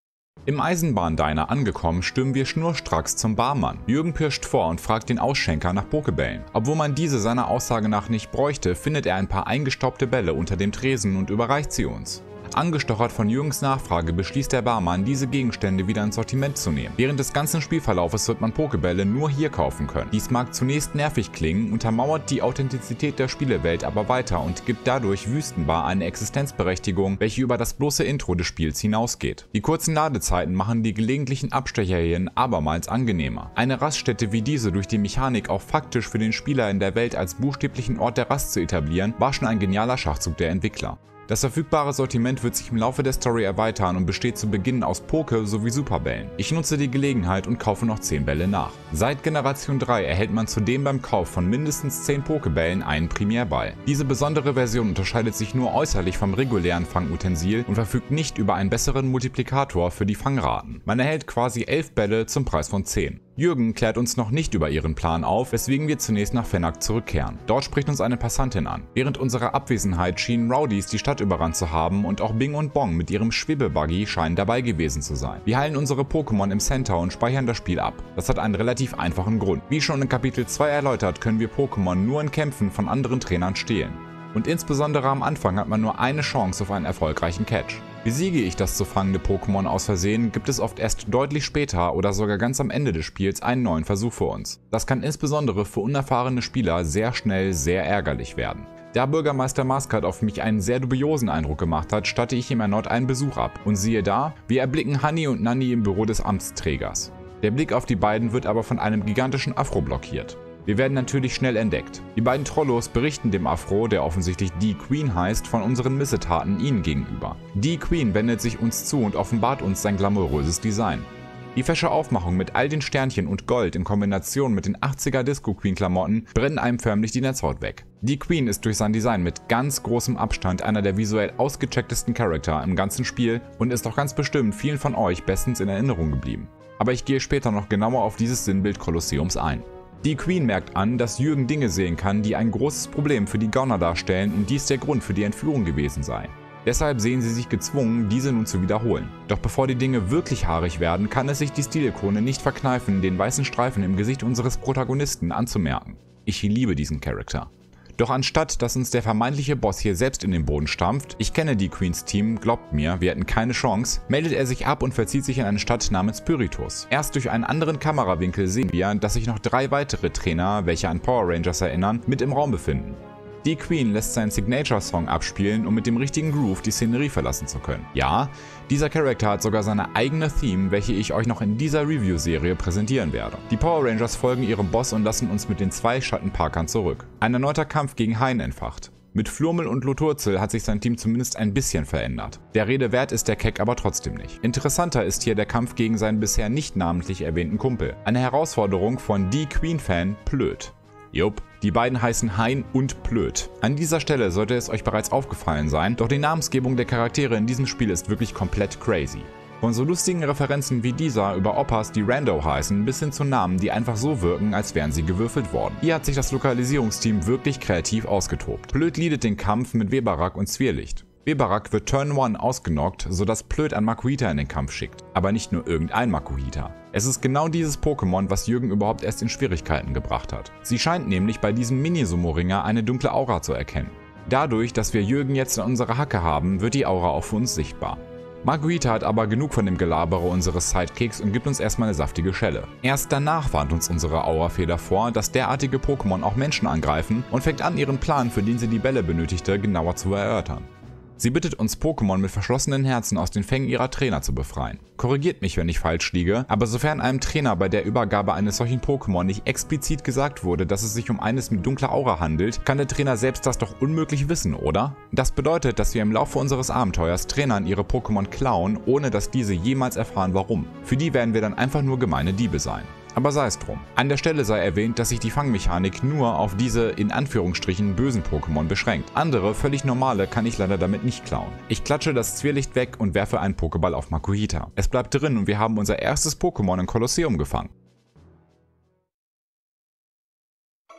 Im Eisenbahndiner angekommen, stürmen wir schnurstracks zum Barmann. Jürgen pirscht vor und fragt den Ausschenker nach Pokebällen. Obwohl man diese seiner Aussage nach nicht bräuchte, findet er ein paar eingestaubte Bälle unter dem Tresen und überreicht sie uns. Angestochert von Jürgens Nachfrage beschließt der Barmann, diese Gegenstände wieder ins Sortiment zu nehmen. Während des ganzen Spielverlaufes wird man Pokebälle nur hier kaufen können. Dies mag zunächst nervig klingen, untermauert die Authentizität der Spielewelt aber weiter und gibt dadurch Wüstenbar eine Existenzberechtigung, welche über das bloße Intro des Spiels hinausgeht. Die kurzen Ladezeiten machen die gelegentlichen Abstecher hierhin abermals angenehmer. Eine Raststätte wie diese durch die Mechanik auch faktisch für den Spieler in der Welt als buchstäblichen Ort der Rast zu etablieren, war schon ein genialer Schachzug der Entwickler. Das verfügbare Sortiment wird sich im Laufe der Story erweitern und besteht zu Beginn aus Poke- sowie Superbällen. Ich nutze die Gelegenheit und kaufe noch 10 Bälle nach. Seit Generation 3 erhält man zudem beim Kauf von mindestens 10 Pokebällen einen Primärball. Diese besondere Version unterscheidet sich nur äußerlich vom regulären Fangutensil und verfügt nicht über einen besseren Multiplikator für die Fangraten. Man erhält quasi 11 Bälle zum Preis von 10. Jürgen klärt uns noch nicht über ihren Plan auf, weswegen wir zunächst nach Fennec zurückkehren. Dort spricht uns eine Passantin an. Während unserer Abwesenheit schienen Rowdies die Stadt überrannt zu haben und auch Bing und Bong mit ihrem Schwebebuggy scheinen dabei gewesen zu sein. Wir heilen unsere Pokémon im Center und speichern das Spiel ab. Das hat einen relativ einfachen Grund. Wie schon in Kapitel 2 erläutert, können wir Pokémon nur in Kämpfen von anderen Trainern stehlen. Und insbesondere am Anfang hat man nur eine Chance auf einen erfolgreichen Catch. Besiege ich das zu fangende Pokémon aus Versehen, gibt es oft erst deutlich später oder sogar ganz am Ende des Spiels einen neuen Versuch für uns. Das kann insbesondere für unerfahrene Spieler sehr schnell sehr ärgerlich werden. Da Bürgermeister Maskat auf mich einen sehr dubiosen Eindruck gemacht hat, statte ich ihm erneut einen Besuch ab. Und siehe da, wir erblicken Honey und Nanny im Büro des Amtsträgers. Der Blick auf die beiden wird aber von einem gigantischen Afro blockiert. Wir werden natürlich schnell entdeckt. Die beiden Trollos berichten dem Afro, der offensichtlich Die Queen heißt, von unseren Missetaten ihnen gegenüber. Die Queen wendet sich uns zu und offenbart uns sein glamouröses Design. Die fesche Aufmachung mit all den Sternchen und Gold in Kombination mit den 80er Disco Queen Klamotten brennen einem förmlich die Netzhaut weg. Die Queen ist durch sein Design mit ganz großem Abstand einer der visuell ausgechecktesten Charakter im ganzen Spiel und ist auch ganz bestimmt vielen von euch bestens in Erinnerung geblieben. Aber ich gehe später noch genauer auf dieses Sinnbild Kolosseums ein. Die Queen merkt an, dass Jürgen Dinge sehen kann, die ein großes Problem für die Gauner darstellen und dies der Grund für die Entführung gewesen sei. Deshalb sehen sie sich gezwungen, diese nun zu wiederholen. Doch bevor die Dinge wirklich haarig werden, kann es sich die Stilikone nicht verkneifen, den weißen Streifen im Gesicht unseres Protagonisten anzumerken. Ich liebe diesen Charakter. Doch anstatt, dass uns der vermeintliche Boss hier selbst in den Boden stampft, ich kenne die Queens Team, glaubt mir, wir hätten keine Chance, meldet er sich ab und verzieht sich in eine Stadt namens Pyritus. Erst durch einen anderen Kamerawinkel sehen wir, dass sich noch 3 weitere Trainer, welche an Power Rangers erinnern, mit im Raum befinden. Die Queen lässt seinen Signature-Song abspielen, um mit dem richtigen Groove die Szenerie verlassen zu können. Ja, dieser Charakter hat sogar seine eigene Theme, welche ich euch noch in dieser Review-Serie präsentieren werde. Die Power Rangers folgen ihrem Boss und lassen uns mit den 2 Schattenparkern zurück. Ein erneuter Kampf gegen Hein entfacht. Mit Flurmel und Loturzel hat sich sein Team zumindest ein bisschen verändert. Der Rede wert ist der Keck aber trotzdem nicht. Interessanter ist hier der Kampf gegen seinen bisher nicht namentlich erwähnten Kumpel. Eine Herausforderung von Die Queen-Fan Plöd. Jupp, die beiden heißen Hein und Plöd. An dieser Stelle sollte es euch bereits aufgefallen sein, doch die Namensgebung der Charaktere in diesem Spiel ist wirklich komplett crazy. Von so lustigen Referenzen wie dieser über Oppas, die Rando heißen, bis hin zu Namen, die einfach so wirken, als wären sie gewürfelt worden. Hier hat sich das Lokalisierungsteam wirklich kreativ ausgetobt. Plöd leadet den Kampf mit Weberak und Zwirlicht. Weberak wird Turn 1 ausgenockt, sodass Plöd ein Makuhita in den Kampf schickt. Aber nicht nur irgendein Makuhita. Es ist genau dieses Pokémon, was Jürgen überhaupt erst in Schwierigkeiten gebracht hat. Sie scheint nämlich bei diesem Mini-Sumo-Ringer eine dunkle Aura zu erkennen. Dadurch, dass wir Jürgen jetzt in unserer Hacke haben, wird die Aura auch für uns sichtbar. Makuhita hat aber genug von dem Gelabere unseres Sidekicks und gibt uns erstmal eine saftige Schelle. Erst danach warnt uns unsere Aurafeder vor, dass derartige Pokémon auch Menschen angreifen und fängt an, ihren Plan, für den sie die Bälle benötigte, genauer zu erörtern. Sie bittet uns, Pokémon mit verschlossenen Herzen aus den Fängen ihrer Trainer zu befreien. Korrigiert mich, wenn ich falsch liege, aber sofern einem Trainer bei der Übergabe eines solchen Pokémon nicht explizit gesagt wurde, dass es sich um eines mit dunkler Aura handelt, kann der Trainer selbst das doch unmöglich wissen, oder? Das bedeutet, dass wir im Laufe unseres Abenteuers Trainern ihre Pokémon klauen, ohne dass diese jemals erfahren, warum. Für die werden wir dann einfach nur gemeine Diebe sein. Aber sei es drum. An der Stelle sei erwähnt, dass sich die Fangmechanik nur auf diese in Anführungsstrichen bösen Pokémon beschränkt. Andere, völlig normale, kann ich leider damit nicht klauen. Ich klatsche das Zwirlicht weg und werfe einen Pokéball auf Makuhita. Es bleibt drin und wir haben unser erstes Pokémon im Kolosseum gefangen.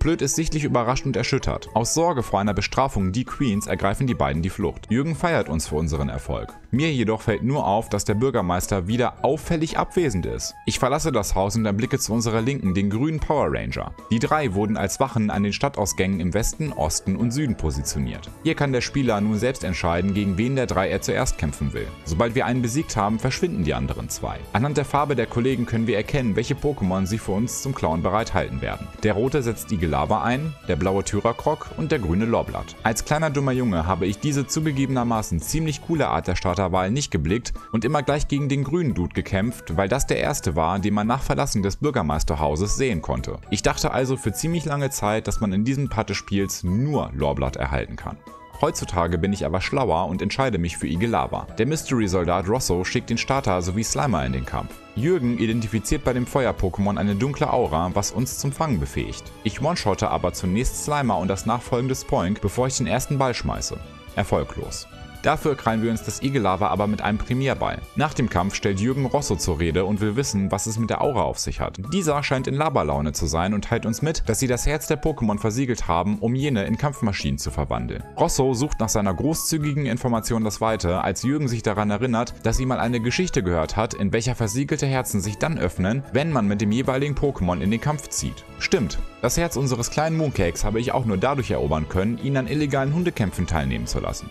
Plöd ist sichtlich überrascht und erschüttert. Aus Sorge vor einer Bestrafung die Queens ergreifen die beiden die Flucht. Jürgen feiert uns für unseren Erfolg. Mir jedoch fällt nur auf, dass der Bürgermeister wieder auffällig abwesend ist. Ich verlasse das Haus und erblicke zu unserer Linken den grünen Power Ranger. Die drei wurden als Wachen an den Stadtausgängen im Westen, Osten und Süden positioniert. Hier kann der Spieler nun selbst entscheiden, gegen wen der drei er zuerst kämpfen will. Sobald wir einen besiegt haben, verschwinden die anderen zwei. Anhand der Farbe der Kollegen können wir erkennen, welche Pokémon sie für uns zum Klauen bereithalten werden. Der rote setzt Igelava ein, der blaue Tyrakrok und der grüne Lorblatt. Als kleiner dummer Junge habe ich diese zugegebenermaßen ziemlich coole Art der Starterwahl nicht geblickt und immer gleich gegen den grünen Dude gekämpft, weil das der erste war, den man nach Verlassen des Bürgermeisterhauses sehen konnte. Ich dachte also für ziemlich lange Zeit, dass man in diesem Part des Spiels nur Lorblatt erhalten kann. Heutzutage bin ich aber schlauer und entscheide mich für Igelava. Der Mystery-Soldat Rosso schickt den Starter sowie Slimer in den Kampf. Jürgen identifiziert bei dem Feuer-Pokémon eine dunkle Aura, was uns zum Fangen befähigt. Ich one-shotte aber zunächst Slimer und das nachfolgende Spoink, bevor ich den ersten Ball schmeiße. Erfolglos. Dafür krallen wir uns das Igelava aber mit einem Premierball. Nach dem Kampf stellt Jürgen Rosso zur Rede und will wissen, was es mit der Aura auf sich hat. Dieser scheint in Laberlaune zu sein und teilt uns mit, dass sie das Herz der Pokémon versiegelt haben, um jene in Kampfmaschinen zu verwandeln. Rosso sucht nach seiner großzügigen Information das Weite, als Jürgen sich daran erinnert, dass sie mal eine Geschichte gehört hat, in welcher versiegelte Herzen sich dann öffnen, wenn man mit dem jeweiligen Pokémon in den Kampf zieht. Stimmt, das Herz unseres kleinen Mooncakes habe ich auch nur dadurch erobern können, ihn an illegalen Hundekämpfen teilnehmen zu lassen.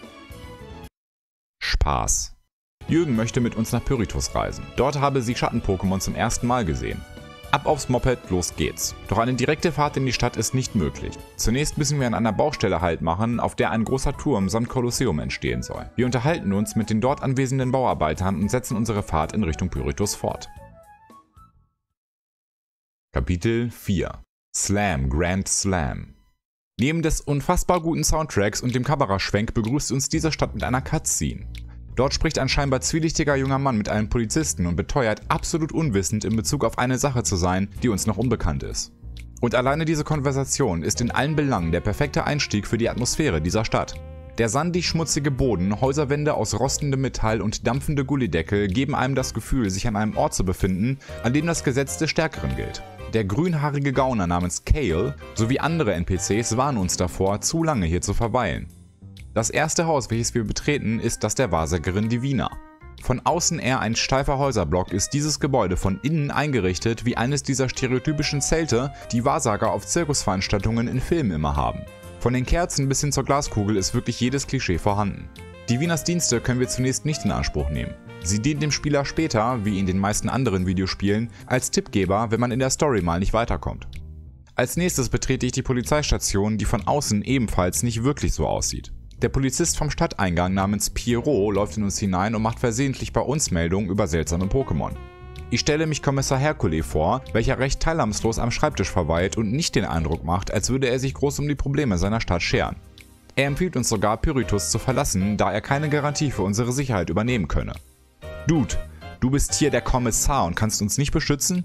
Spaß. Jürgen möchte mit uns nach Pyritus reisen. Dort habe sie Schatten-Pokémon zum ersten Mal gesehen. Ab aufs Moped, los geht's. Doch eine direkte Fahrt in die Stadt ist nicht möglich. Zunächst müssen wir an einer Baustelle Halt machen, auf der ein großer Turm samt Kolosseum entstehen soll. Wir unterhalten uns mit den dort anwesenden Bauarbeitern und setzen unsere Fahrt in Richtung Pyritus fort. Kapitel 4 Slam Grand Slam. Neben des unfassbar guten Soundtracks und dem Kameraschwenk begrüßt uns diese Stadt mit einer Cutscene. Dort spricht ein scheinbar zwielichtiger junger Mann mit einem Polizisten und beteuert, absolut unwissend in Bezug auf eine Sache zu sein, die uns noch unbekannt ist. Und alleine diese Konversation ist in allen Belangen der perfekte Einstieg für die Atmosphäre dieser Stadt. Der sandig-schmutzige Boden, Häuserwände aus rostendem Metall und dampfende Gullideckel geben einem das Gefühl, sich an einem Ort zu befinden, an dem das Gesetz des Stärkeren gilt. Der grünhaarige Gauner namens Kale sowie andere NPCs warnen uns davor, zu lange hier zu verweilen. Das erste Haus, welches wir betreten, ist das der Wahrsagerin Divina. Von außen eher ein steifer Häuserblock ist dieses Gebäude von innen eingerichtet wie eines dieser stereotypischen Zelte, die Wahrsager auf Zirkusveranstaltungen in Filmen immer haben. Von den Kerzen bis hin zur Glaskugel ist wirklich jedes Klischee vorhanden. Divinas Dienste können wir zunächst nicht in Anspruch nehmen. Sie dient dem Spieler später, wie in den meisten anderen Videospielen, als Tippgeber, wenn man in der Story mal nicht weiterkommt. Als nächstes betrete ich die Polizeistation, die von außen ebenfalls nicht wirklich so aussieht. Der Polizist vom Stadteingang namens Pierrot läuft in uns hinein und macht versehentlich bei uns Meldungen über seltsame Pokémon. Ich stelle mich Kommissar Hercule vor, welcher recht teilnahmslos am Schreibtisch verweilt und nicht den Eindruck macht, als würde er sich groß um die Probleme seiner Stadt scheren. Er empfiehlt uns sogar, Pyritus zu verlassen, da er keine Garantie für unsere Sicherheit übernehmen könne. Dude, du bist hier der Kommissar und kannst uns nicht beschützen?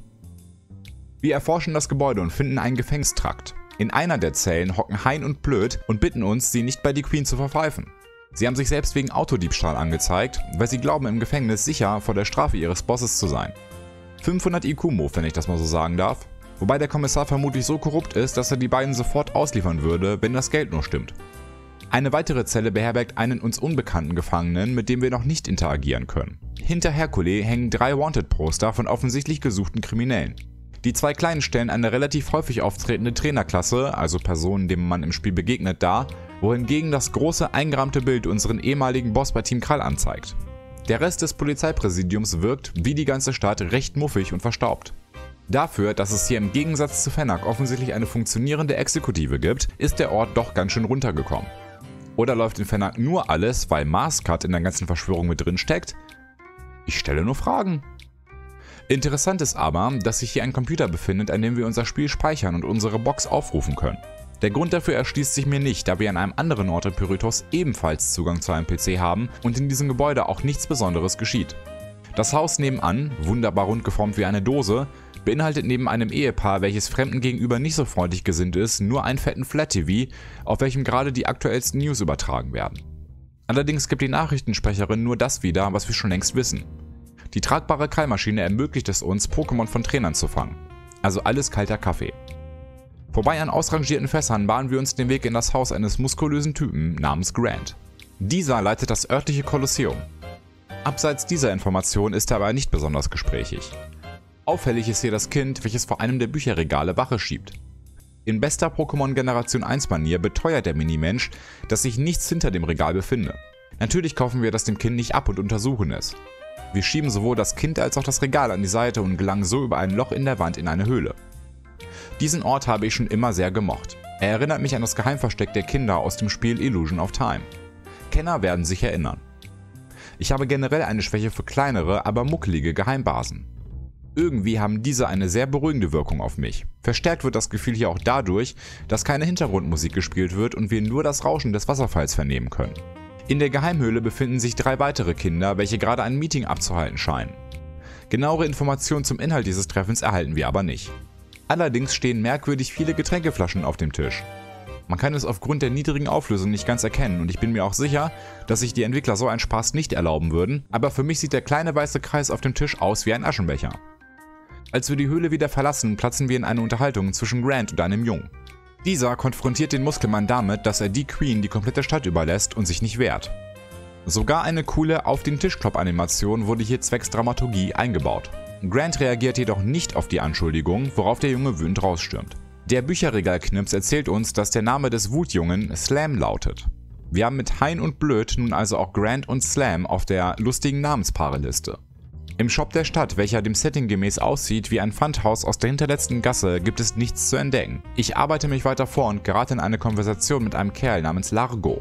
Wir erforschen das Gebäude und finden einen Gefängnistrakt. In einer der Zellen hocken Hein und Plöd und bitten uns, sie nicht bei die Queen zu verpfeifen. Sie haben sich selbst wegen Autodiebstahl angezeigt, weil sie glauben, im Gefängnis sicher vor der Strafe ihres Bosses zu sein. 500 IQ-Move, wenn ich das mal so sagen darf. Wobei der Kommissar vermutlich so korrupt ist, dass er die beiden sofort ausliefern würde, wenn das Geld nur stimmt. Eine weitere Zelle beherbergt einen uns unbekannten Gefangenen, mit dem wir noch nicht interagieren können. Hinter Hercule hängen 3 Wanted-Poster von offensichtlich gesuchten Kriminellen. Die 2 kleinen stellen eine relativ häufig auftretende Trainerklasse, also Personen, denen man im Spiel begegnet, dar, wohingegen das große eingerahmte Bild unseren ehemaligen Boss bei Team Krall anzeigt. Der Rest des Polizeipräsidiums wirkt, wie die ganze Stadt, recht muffig und verstaubt. Dafür, dass es hier im Gegensatz zu Fennec offensichtlich eine funktionierende Exekutive gibt, ist der Ort doch ganz schön runtergekommen. Oder läuft in Fennec nur alles, weil Marscut in der ganzen Verschwörung mit drin steckt? Ich stelle nur Fragen. Interessant ist aber, dass sich hier ein Computer befindet, an dem wir unser Spiel speichern und unsere Box aufrufen können. Der Grund dafür erschließt sich mir nicht, da wir an einem anderen Ort in Pyritus ebenfalls Zugang zu einem PC haben und in diesem Gebäude auch nichts Besonderes geschieht. Das Haus nebenan, wunderbar rund geformt wie eine Dose, beinhaltet neben einem Ehepaar, welches Fremden gegenüber nicht so freundlich gesinnt ist, nur einen fetten Flat-TV, auf welchem gerade die aktuellsten News übertragen werden. Allerdings gibt die Nachrichtensprecherin nur das wieder, was wir schon längst wissen. Die tragbare Krallmaschine ermöglicht es uns, Pokémon von Trainern zu fangen. Also alles kalter Kaffee. Vorbei an ausrangierten Fässern bahnen wir uns den Weg in das Haus eines muskulösen Typen namens Grant. Dieser leitet das örtliche Kolosseum. Abseits dieser Information ist er aber nicht besonders gesprächig. Auffällig ist hier das Kind, welches vor einem der Bücherregale Wache schiebt. In bester Pokémon Generation 1 Manier beteuert der Minimensch, dass sich nichts hinter dem Regal befinde. Natürlich kaufen wir das dem Kind nicht ab und untersuchen es. Wir schieben sowohl das Kind als auch das Regal an die Seite und gelangen so über ein Loch in der Wand in eine Höhle. Diesen Ort habe ich schon immer sehr gemocht. Er erinnert mich an das Geheimversteck der Kinder aus dem Spiel Illusion of Time. Kenner werden sich erinnern. Ich habe generell eine Schwäche für kleinere, aber muckelige Geheimbasen. Irgendwie haben diese eine sehr beruhigende Wirkung auf mich. Verstärkt wird das Gefühl hier auch dadurch, dass keine Hintergrundmusik gespielt wird und wir nur das Rauschen des Wasserfalls vernehmen können. In der Geheimhöhle befinden sich 3 weitere Kinder, welche gerade ein Meeting abzuhalten scheinen. Genauere Informationen zum Inhalt dieses Treffens erhalten wir aber nicht. Allerdings stehen merkwürdig viele Getränkeflaschen auf dem Tisch. Man kann es aufgrund der niedrigen Auflösung nicht ganz erkennen und ich bin mir auch sicher, dass sich die Entwickler so einen Spaß nicht erlauben würden, aber für mich sieht der kleine weiße Kreis auf dem Tisch aus wie ein Aschenbecher. Als wir die Höhle wieder verlassen, platzen wir in eine Unterhaltung zwischen Grant und einem Jungen. Dieser konfrontiert den Muskelmann damit, dass er die Queen die komplette Stadt überlässt und sich nicht wehrt. Sogar eine coole Auf-den-Tisch-Klopf-Animation wurde hier zwecks Dramaturgie eingebaut. Grant reagiert jedoch nicht auf die Anschuldigung, worauf der Junge wütend rausstürmt. Der Bücherregalknips erzählt uns, dass der Name des Wutjungen Slam lautet. Wir haben mit Hein und Blöd nun also auch Grant und Slam auf der lustigen Namenspaareliste. Im Shop der Stadt, welcher dem Setting gemäß aussieht wie ein Pfandhaus aus der hinterletzten Gasse, gibt es nichts zu entdecken. Ich arbeite mich weiter vor und gerate in eine Konversation mit einem Kerl namens Largo.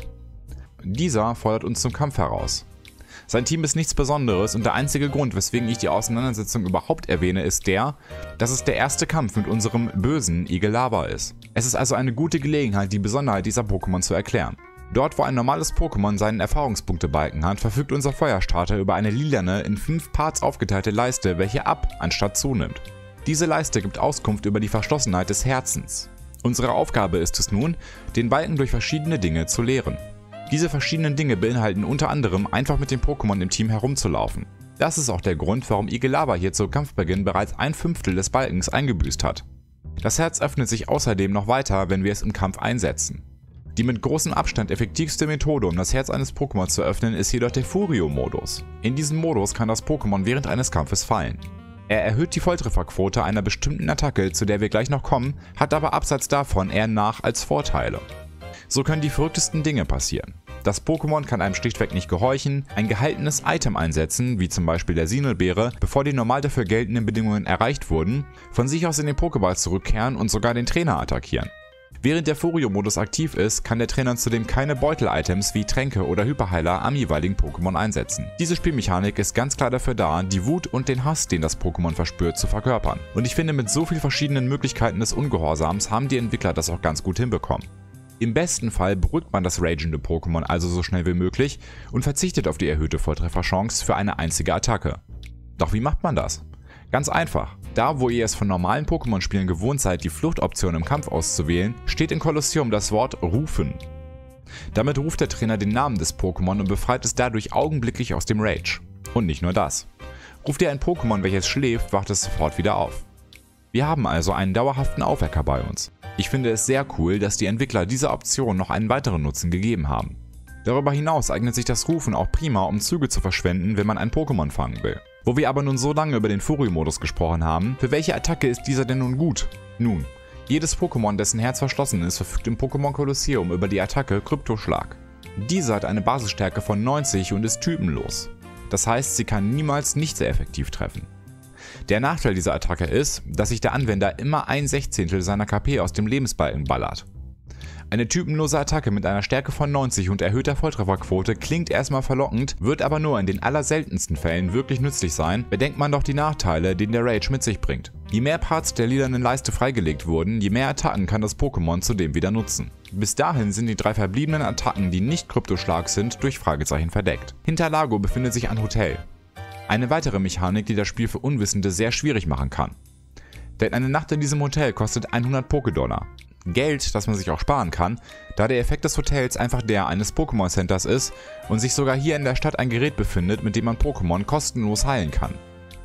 Dieser fordert uns zum Kampf heraus. Sein Team ist nichts Besonderes und der einzige Grund, weswegen ich die Auseinandersetzung überhaupt erwähne, ist der, dass es der erste Kampf mit unserem bösen Igelava ist. Es ist also eine gute Gelegenheit, die Besonderheit dieser Pokémon zu erklären. Dort, wo ein normales Pokémon seinen Erfahrungspunktebalken hat, verfügt unser Feuerstarter über eine lilane, in 5 Parts aufgeteilte Leiste, welche ab, anstatt zunimmt. Diese Leiste gibt Auskunft über die Verschlossenheit des Herzens. Unsere Aufgabe ist es nun, den Balken durch verschiedene Dinge zu leeren. Diese verschiedenen Dinge beinhalten unter anderem, einfach mit dem Pokémon im Team herumzulaufen. Das ist auch der Grund, warum Igelava hier zu Kampfbeginn bereits 1/5 des Balkens eingebüßt hat. Das Herz öffnet sich außerdem noch weiter, wenn wir es im Kampf einsetzen. Die mit großem Abstand effektivste Methode, um das Herz eines Pokémon zu öffnen, ist jedoch der Furio-Modus. In diesem Modus kann das Pokémon während eines Kampfes fallen. Er erhöht die Volltrefferquote einer bestimmten Attacke, zu der wir gleich noch kommen, hat aber abseits davon eher Nach- als Vorteile. So können die verrücktesten Dinge passieren. Das Pokémon kann einem schlichtweg nicht gehorchen, ein gehaltenes Item einsetzen, wie zum Beispiel der Sinelbeere, bevor die normal dafür geltenden Bedingungen erreicht wurden, von sich aus in den Pokéball zurückkehren und sogar den Trainer attackieren. Während der Furio-Modus aktiv ist, kann der Trainer zudem keine Beutel-Items wie Tränke oder Hyperheiler am jeweiligen Pokémon einsetzen. Diese Spielmechanik ist ganz klar dafür da, die Wut und den Hass, den das Pokémon verspürt, zu verkörpern. Und ich finde, mit so vielen verschiedenen Möglichkeiten des Ungehorsams haben die Entwickler das auch ganz gut hinbekommen. Im besten Fall beruhigt man das ragende Pokémon also so schnell wie möglich und verzichtet auf die erhöhte Volltrefferchance für eine einzige Attacke. Doch wie macht man das? Ganz einfach. Da, wo ihr es von normalen Pokémon-Spielen gewohnt seid, die Fluchtoption im Kampf auszuwählen, steht in Kolosseum das Wort Rufen. Damit ruft der Trainer den Namen des Pokémon und befreit es dadurch augenblicklich aus dem Rage. Und nicht nur das. Ruft ihr ein Pokémon, welches schläft, wacht es sofort wieder auf. Wir haben also einen dauerhaften Aufwecker bei uns. Ich finde es sehr cool, dass die Entwickler dieser Option noch einen weiteren Nutzen gegeben haben. Darüber hinaus eignet sich das Rufen auch prima, um Züge zu verschwenden, wenn man ein Pokémon fangen will. Wo wir aber nun so lange über den Furio-Modus gesprochen haben, für welche Attacke ist dieser denn nun gut? Nun, jedes Pokémon, dessen Herz verschlossen ist, verfügt im Pokémon Kolosseum über die Attacke Kryptoschlag. Diese hat eine Basisstärke von 90 und ist typenlos. Das heißt, sie kann niemals nicht sehr effektiv treffen. Der Nachteil dieser Attacke ist, dass sich der Anwender immer 1/16 seiner KP aus dem Lebensbalken ballert. Eine typenlose Attacke mit einer Stärke von 90 und erhöhter Volltrefferquote klingt erstmal verlockend, wird aber nur in den allerseltensten Fällen wirklich nützlich sein, bedenkt man doch die Nachteile, die der Rage mit sich bringt. Je mehr Parts der lilanen Leiste freigelegt wurden, je mehr Attacken kann das Pokémon zudem wieder nutzen. Bis dahin sind die 3 verbliebenen Attacken, die nicht Kryptoschlag sind, durch Fragezeichen verdeckt. Hinter Largo befindet sich ein Hotel. Eine weitere Mechanik, die das Spiel für Unwissende sehr schwierig machen kann. Denn eine Nacht in diesem Hotel kostet 100 Pokédollar. Geld, das man sich auch sparen kann, da der Effekt des Hotels einfach der eines Pokémon Centers ist und sich sogar hier in der Stadt ein Gerät befindet, mit dem man Pokémon kostenlos heilen kann.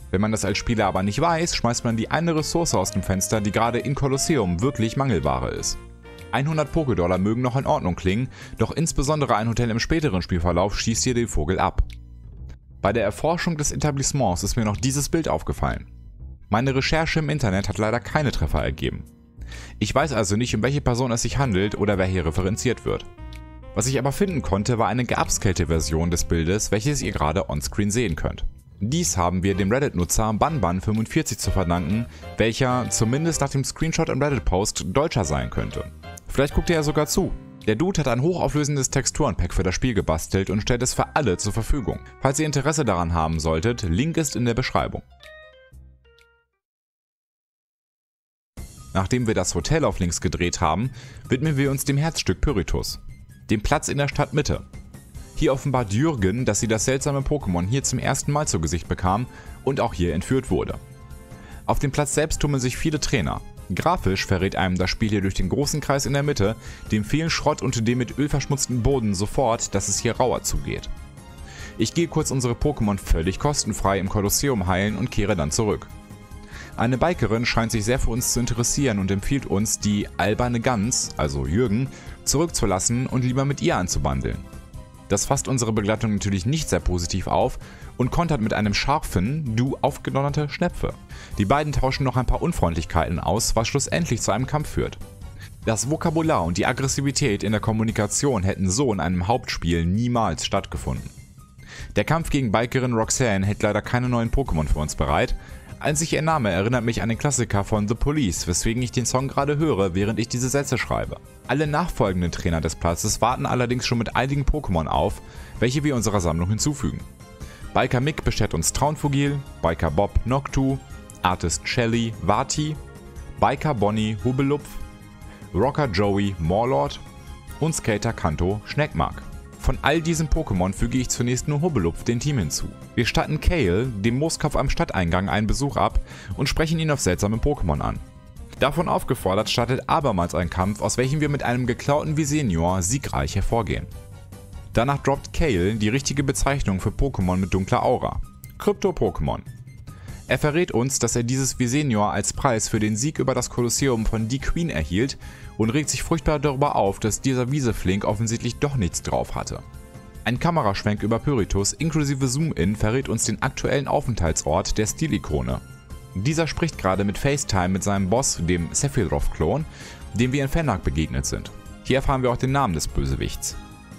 Wenn man das als Spieler aber nicht weiß, schmeißt man die eine Ressource aus dem Fenster, die gerade in Kolosseum wirklich Mangelware ist. 100 Pokédollar mögen noch in Ordnung klingen, doch insbesondere ein Hotel im späteren Spielverlauf schießt hier den Vogel ab. Bei der Erforschung des Etablissements ist mir noch dieses Bild aufgefallen. Meine Recherche im Internet hat leider keine Treffer ergeben. Ich weiß also nicht, um welche Person es sich handelt oder wer hier referenziert wird. Was ich aber finden konnte, war eine geupscalte Version des Bildes, welches ihr gerade onscreen sehen könnt. Dies haben wir dem Reddit-Nutzer Banban45 zu verdanken, welcher zumindest nach dem Screenshot im Reddit-Post Deutscher sein könnte. Vielleicht guckt er ja sogar zu. Der Dude hat ein hochauflösendes Texturenpack für das Spiel gebastelt und stellt es für alle zur Verfügung. Falls ihr Interesse daran haben solltet, Link ist in der Beschreibung. Nachdem wir das Hotel auf links gedreht haben, widmen wir uns dem Herzstück Pyritus, dem Platz in der Stadtmitte. Hier offenbart Jürgen, dass sie das seltsame Pokémon hier zum ersten Mal zu Gesicht bekam und auch hier entführt wurde. Auf dem Platz selbst tummeln sich viele Trainer. Grafisch verrät einem das Spiel hier durch den großen Kreis in der Mitte, dem vielen Schrott und dem mit Öl verschmutzten Boden sofort, dass es hier rauer zugeht. Ich gehe kurz unsere Pokémon völlig kostenfrei im Kolosseum heilen und kehre dann zurück. Eine Bikerin scheint sich sehr für uns zu interessieren und empfiehlt uns, die alberne Gans, also Jürgen, zurückzulassen und lieber mit ihr anzubandeln. Das fasst unsere Begleitung natürlich nicht sehr positiv auf und kontert mit einem scharfen, du aufgedonnerte Schnepfe. Die beiden tauschen noch ein paar Unfreundlichkeiten aus, was schlussendlich zu einem Kampf führt. Das Vokabular und die Aggressivität in der Kommunikation hätten so in einem Hauptspiel niemals stattgefunden. Der Kampf gegen Bikerin Roxanne hält leider keine neuen Pokémon für uns bereit. Einzig ihr Name erinnert mich an den Klassiker von The Police, weswegen ich den Song gerade höre, während ich diese Sätze schreibe. Alle nachfolgenden Trainer des Platzes warten allerdings schon mit einigen Pokémon auf, welche wir unserer Sammlung hinzufügen. Biker Mick beschert uns Traunfugil, Biker Bob Noctu, Artist Shelly Vati, Biker Bonnie Hubelupf, Rocker Joey Morlord und Skater Kanto Schneckmark. Von all diesen Pokémon füge ich zunächst nur Hubelupf dem Team hinzu. Wir statten Kale, dem Mooskopf am Stadteingang, einen Besuch ab und sprechen ihn auf seltsame Pokémon an. Davon aufgefordert startet abermals ein Kampf, aus welchem wir mit einem geklauten Visenior siegreich hervorgehen. Danach droppt Kale die richtige Bezeichnung für Pokémon mit dunkler Aura: Krypto-Pokémon. Er verrät uns, dass er dieses Visenior als Preis für den Sieg über das Kolosseum von Die Queen erhielt und regt sich furchtbar darüber auf, dass dieser Wieseflink offensichtlich doch nichts drauf hatte. Ein Kameraschwenk über Pyritus inklusive Zoom-In verrät uns den aktuellen Aufenthaltsort der Stilikone. Dieser spricht gerade mit FaceTime mit seinem Boss, dem Sephiroth-Klon, dem wir in Fennec begegnet sind. Hier erfahren wir auch den Namen des Bösewichts: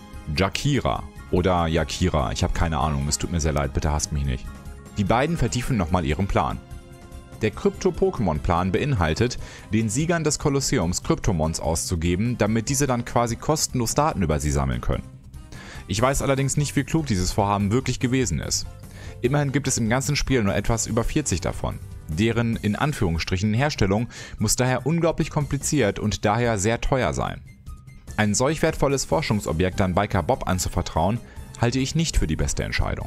Jakira oder Jakira, ich habe keine Ahnung, es tut mir sehr leid, bitte hasst mich nicht. Die beiden vertiefen nochmal ihren Plan. Der Krypto-Pokémon-Plan beinhaltet, den Siegern des Kolosseums Kryptomons auszugeben, damit diese dann quasi kostenlos Daten über sie sammeln können. Ich weiß allerdings nicht, wie klug dieses Vorhaben wirklich gewesen ist. Immerhin gibt es im ganzen Spiel nur etwas über 40 davon. Deren in Anführungsstrichen Herstellung muss daher unglaublich kompliziert und daher sehr teuer sein. Ein solch wertvolles Forschungsobjekt an Biker Bob anzuvertrauen, halte ich nicht für die beste Entscheidung.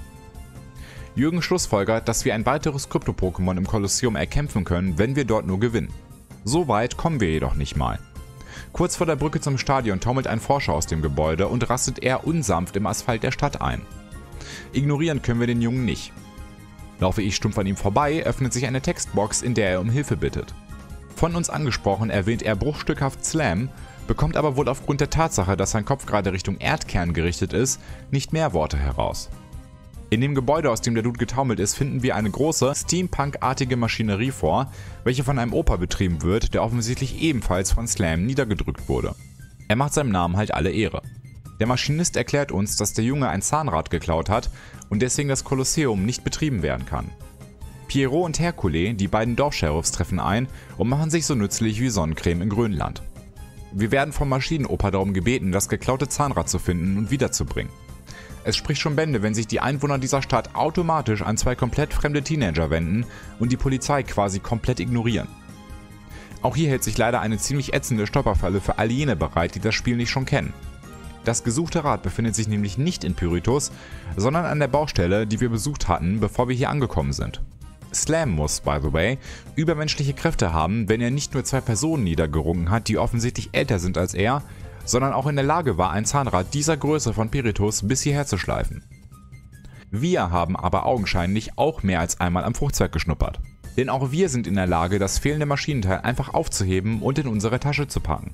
Jürgen schlussfolgert, dass wir ein weiteres Krypto-Pokémon im Kolosseum erkämpfen können, wenn wir dort nur gewinnen. So weit kommen wir jedoch nicht mal. Kurz vor der Brücke zum Stadion taumelt ein Forscher aus dem Gebäude und rastet eher unsanft im Asphalt der Stadt ein. Ignorieren können wir den Jungen nicht. Laufe ich stumpf an ihm vorbei, öffnet sich eine Textbox, in der er um Hilfe bittet. Von uns angesprochen erwähnt er bruchstückhaft Slam, bekommt aber wohl aufgrund der Tatsache, dass sein Kopf gerade Richtung Erdkern gerichtet ist, nicht mehr Worte heraus. In dem Gebäude, aus dem der Dude getaumelt ist, finden wir eine große, Steampunk-artige Maschinerie vor, welche von einem Opa betrieben wird, der offensichtlich ebenfalls von Slam niedergedrückt wurde. Er macht seinem Namen halt alle Ehre. Der Maschinist erklärt uns, dass der Junge ein Zahnrad geklaut hat und deswegen das Kolosseum nicht betrieben werden kann. Pierrot und Hercule, die beiden Dorfsheriffs, treffen ein und machen sich so nützlich wie Sonnencreme in Grönland. Wir werden vom Maschinenoper darum gebeten, das geklaute Zahnrad zu finden und wiederzubringen. Es spricht schon Bände, wenn sich die Einwohner dieser Stadt automatisch an zwei komplett fremde Teenager wenden und die Polizei quasi komplett ignorieren. Auch hier hält sich leider eine ziemlich ätzende Stolperfalle für all jene bereit, die das Spiel nicht schon kennen. Das gesuchte Rad befindet sich nämlich nicht in Pyritus, sondern an der Baustelle, die wir besucht hatten, bevor wir hier angekommen sind. Slam muss, by the way, übermenschliche Kräfte haben, wenn er nicht nur zwei Personen niedergerungen hat, die offensichtlich älter sind als er, sondern auch in der Lage war, ein Zahnrad dieser Größe von Pyritus bis hierher zu schleifen. Wir haben aber augenscheinlich auch mehr als einmal am Fruchtzwerg geschnuppert. Denn auch wir sind in der Lage, das fehlende Maschinenteil einfach aufzuheben und in unsere Tasche zu packen.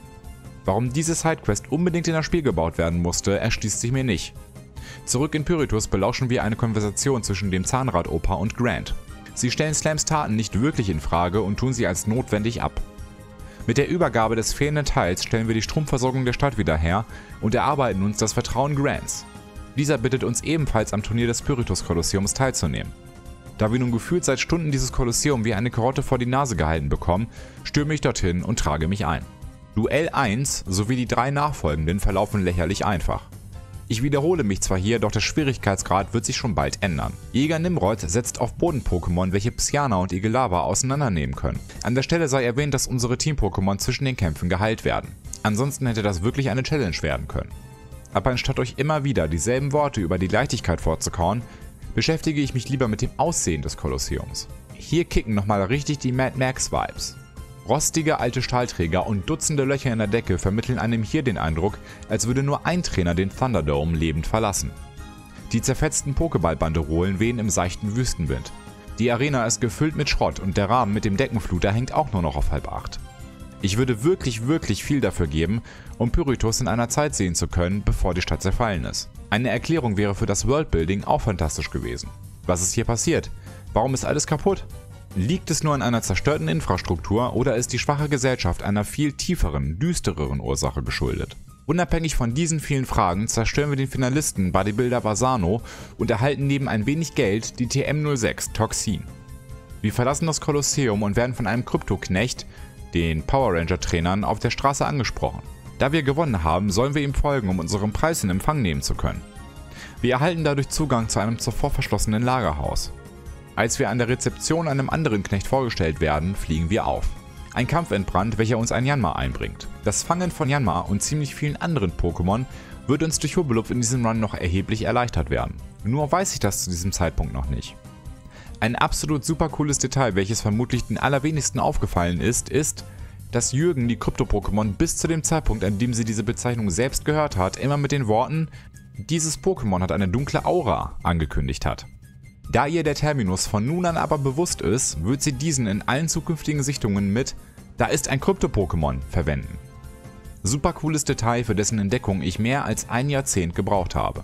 Warum diese Sidequest unbedingt in das Spiel gebaut werden musste, erschließt sich mir nicht. Zurück in Pyritus belauschen wir eine Konversation zwischen dem Zahnrad-Opa und Grant. Sie stellen Slams Taten nicht wirklich in Frage und tun sie als notwendig ab. Mit der Übergabe des fehlenden Teils stellen wir die Stromversorgung der Stadt wieder her und erarbeiten uns das Vertrauen Grants. Dieser bittet uns ebenfalls am Turnier des Pyritus-Kolosseums teilzunehmen. Da wir nun gefühlt seit Stunden dieses Kolosseum wie eine Karotte vor die Nase gehalten bekommen, stürme ich dorthin und trage mich ein. Duell 1 sowie die 3 nachfolgenden verlaufen lächerlich einfach. Ich wiederhole mich zwar hier, doch der Schwierigkeitsgrad wird sich schon bald ändern. Jäger Nimrod setzt auf Boden-Pokémon, welche Psyana und Igelava auseinandernehmen können. An der Stelle sei erwähnt, dass unsere Team-Pokémon zwischen den Kämpfen geheilt werden. Ansonsten hätte das wirklich eine Challenge werden können. Aber anstatt euch immer wieder dieselben Worte über die Leichtigkeit vorzukauen, beschäftige ich mich lieber mit dem Aussehen des Kolosseums. Hier kicken nochmal richtig die Mad Max-Vibes. Rostige alte Stahlträger und Dutzende Löcher in der Decke vermitteln einem hier den Eindruck, als würde nur ein Trainer den Thunderdome lebend verlassen. Die zerfetzten Pokéball-Banderolen wehen im seichten Wüstenwind. Die Arena ist gefüllt mit Schrott und der Rahmen mit dem Deckenfluter hängt auch nur noch auf 7:30. Ich würde wirklich viel dafür geben, um Pyritus in einer Zeit sehen zu können, bevor die Stadt zerfallen ist. Eine Erklärung wäre für das Worldbuilding auch fantastisch gewesen. Was ist hier passiert? Warum ist alles kaputt? Liegt es nur an einer zerstörten Infrastruktur oder ist die schwache Gesellschaft einer viel tieferen, düstereren Ursache geschuldet? Unabhängig von diesen vielen Fragen zerstören wir den Finalisten Bodybuilder Basano und erhalten neben ein wenig Geld die TM06 Toxin. Wir verlassen das Kolosseum und werden von einem Kryptoknecht, den Power Ranger Trainern, auf der Straße angesprochen. Da wir gewonnen haben, sollen wir ihm folgen, um unseren Preis in Empfang nehmen zu können. Wir erhalten dadurch Zugang zu einem zuvor verschlossenen Lagerhaus. Als wir an der Rezeption einem anderen Knecht vorgestellt werden, fliegen wir auf. Ein Kampf entbrannt, welcher uns ein Yanma einbringt. Das Fangen von Yanma und ziemlich vielen anderen Pokémon wird uns durch Hubelupf in diesem Run noch erheblich erleichtert werden. Nur weiß ich das zu diesem Zeitpunkt noch nicht. Ein absolut super cooles Detail, welches vermutlich den allerwenigsten aufgefallen ist, dass Jürgen die Krypto-Pokémon bis zu dem Zeitpunkt, an dem sie diese Bezeichnung selbst gehört hat, immer mit den Worten „Dieses Pokémon hat eine dunkle Aura" angekündigt hat. Da ihr der Terminus von nun an aber bewusst ist, wird sie diesen in allen zukünftigen Sichtungen mit „Da ist ein Krypto-Pokémon" verwenden. Super cooles Detail, für dessen Entdeckung ich mehr als ein Jahrzehnt gebraucht habe.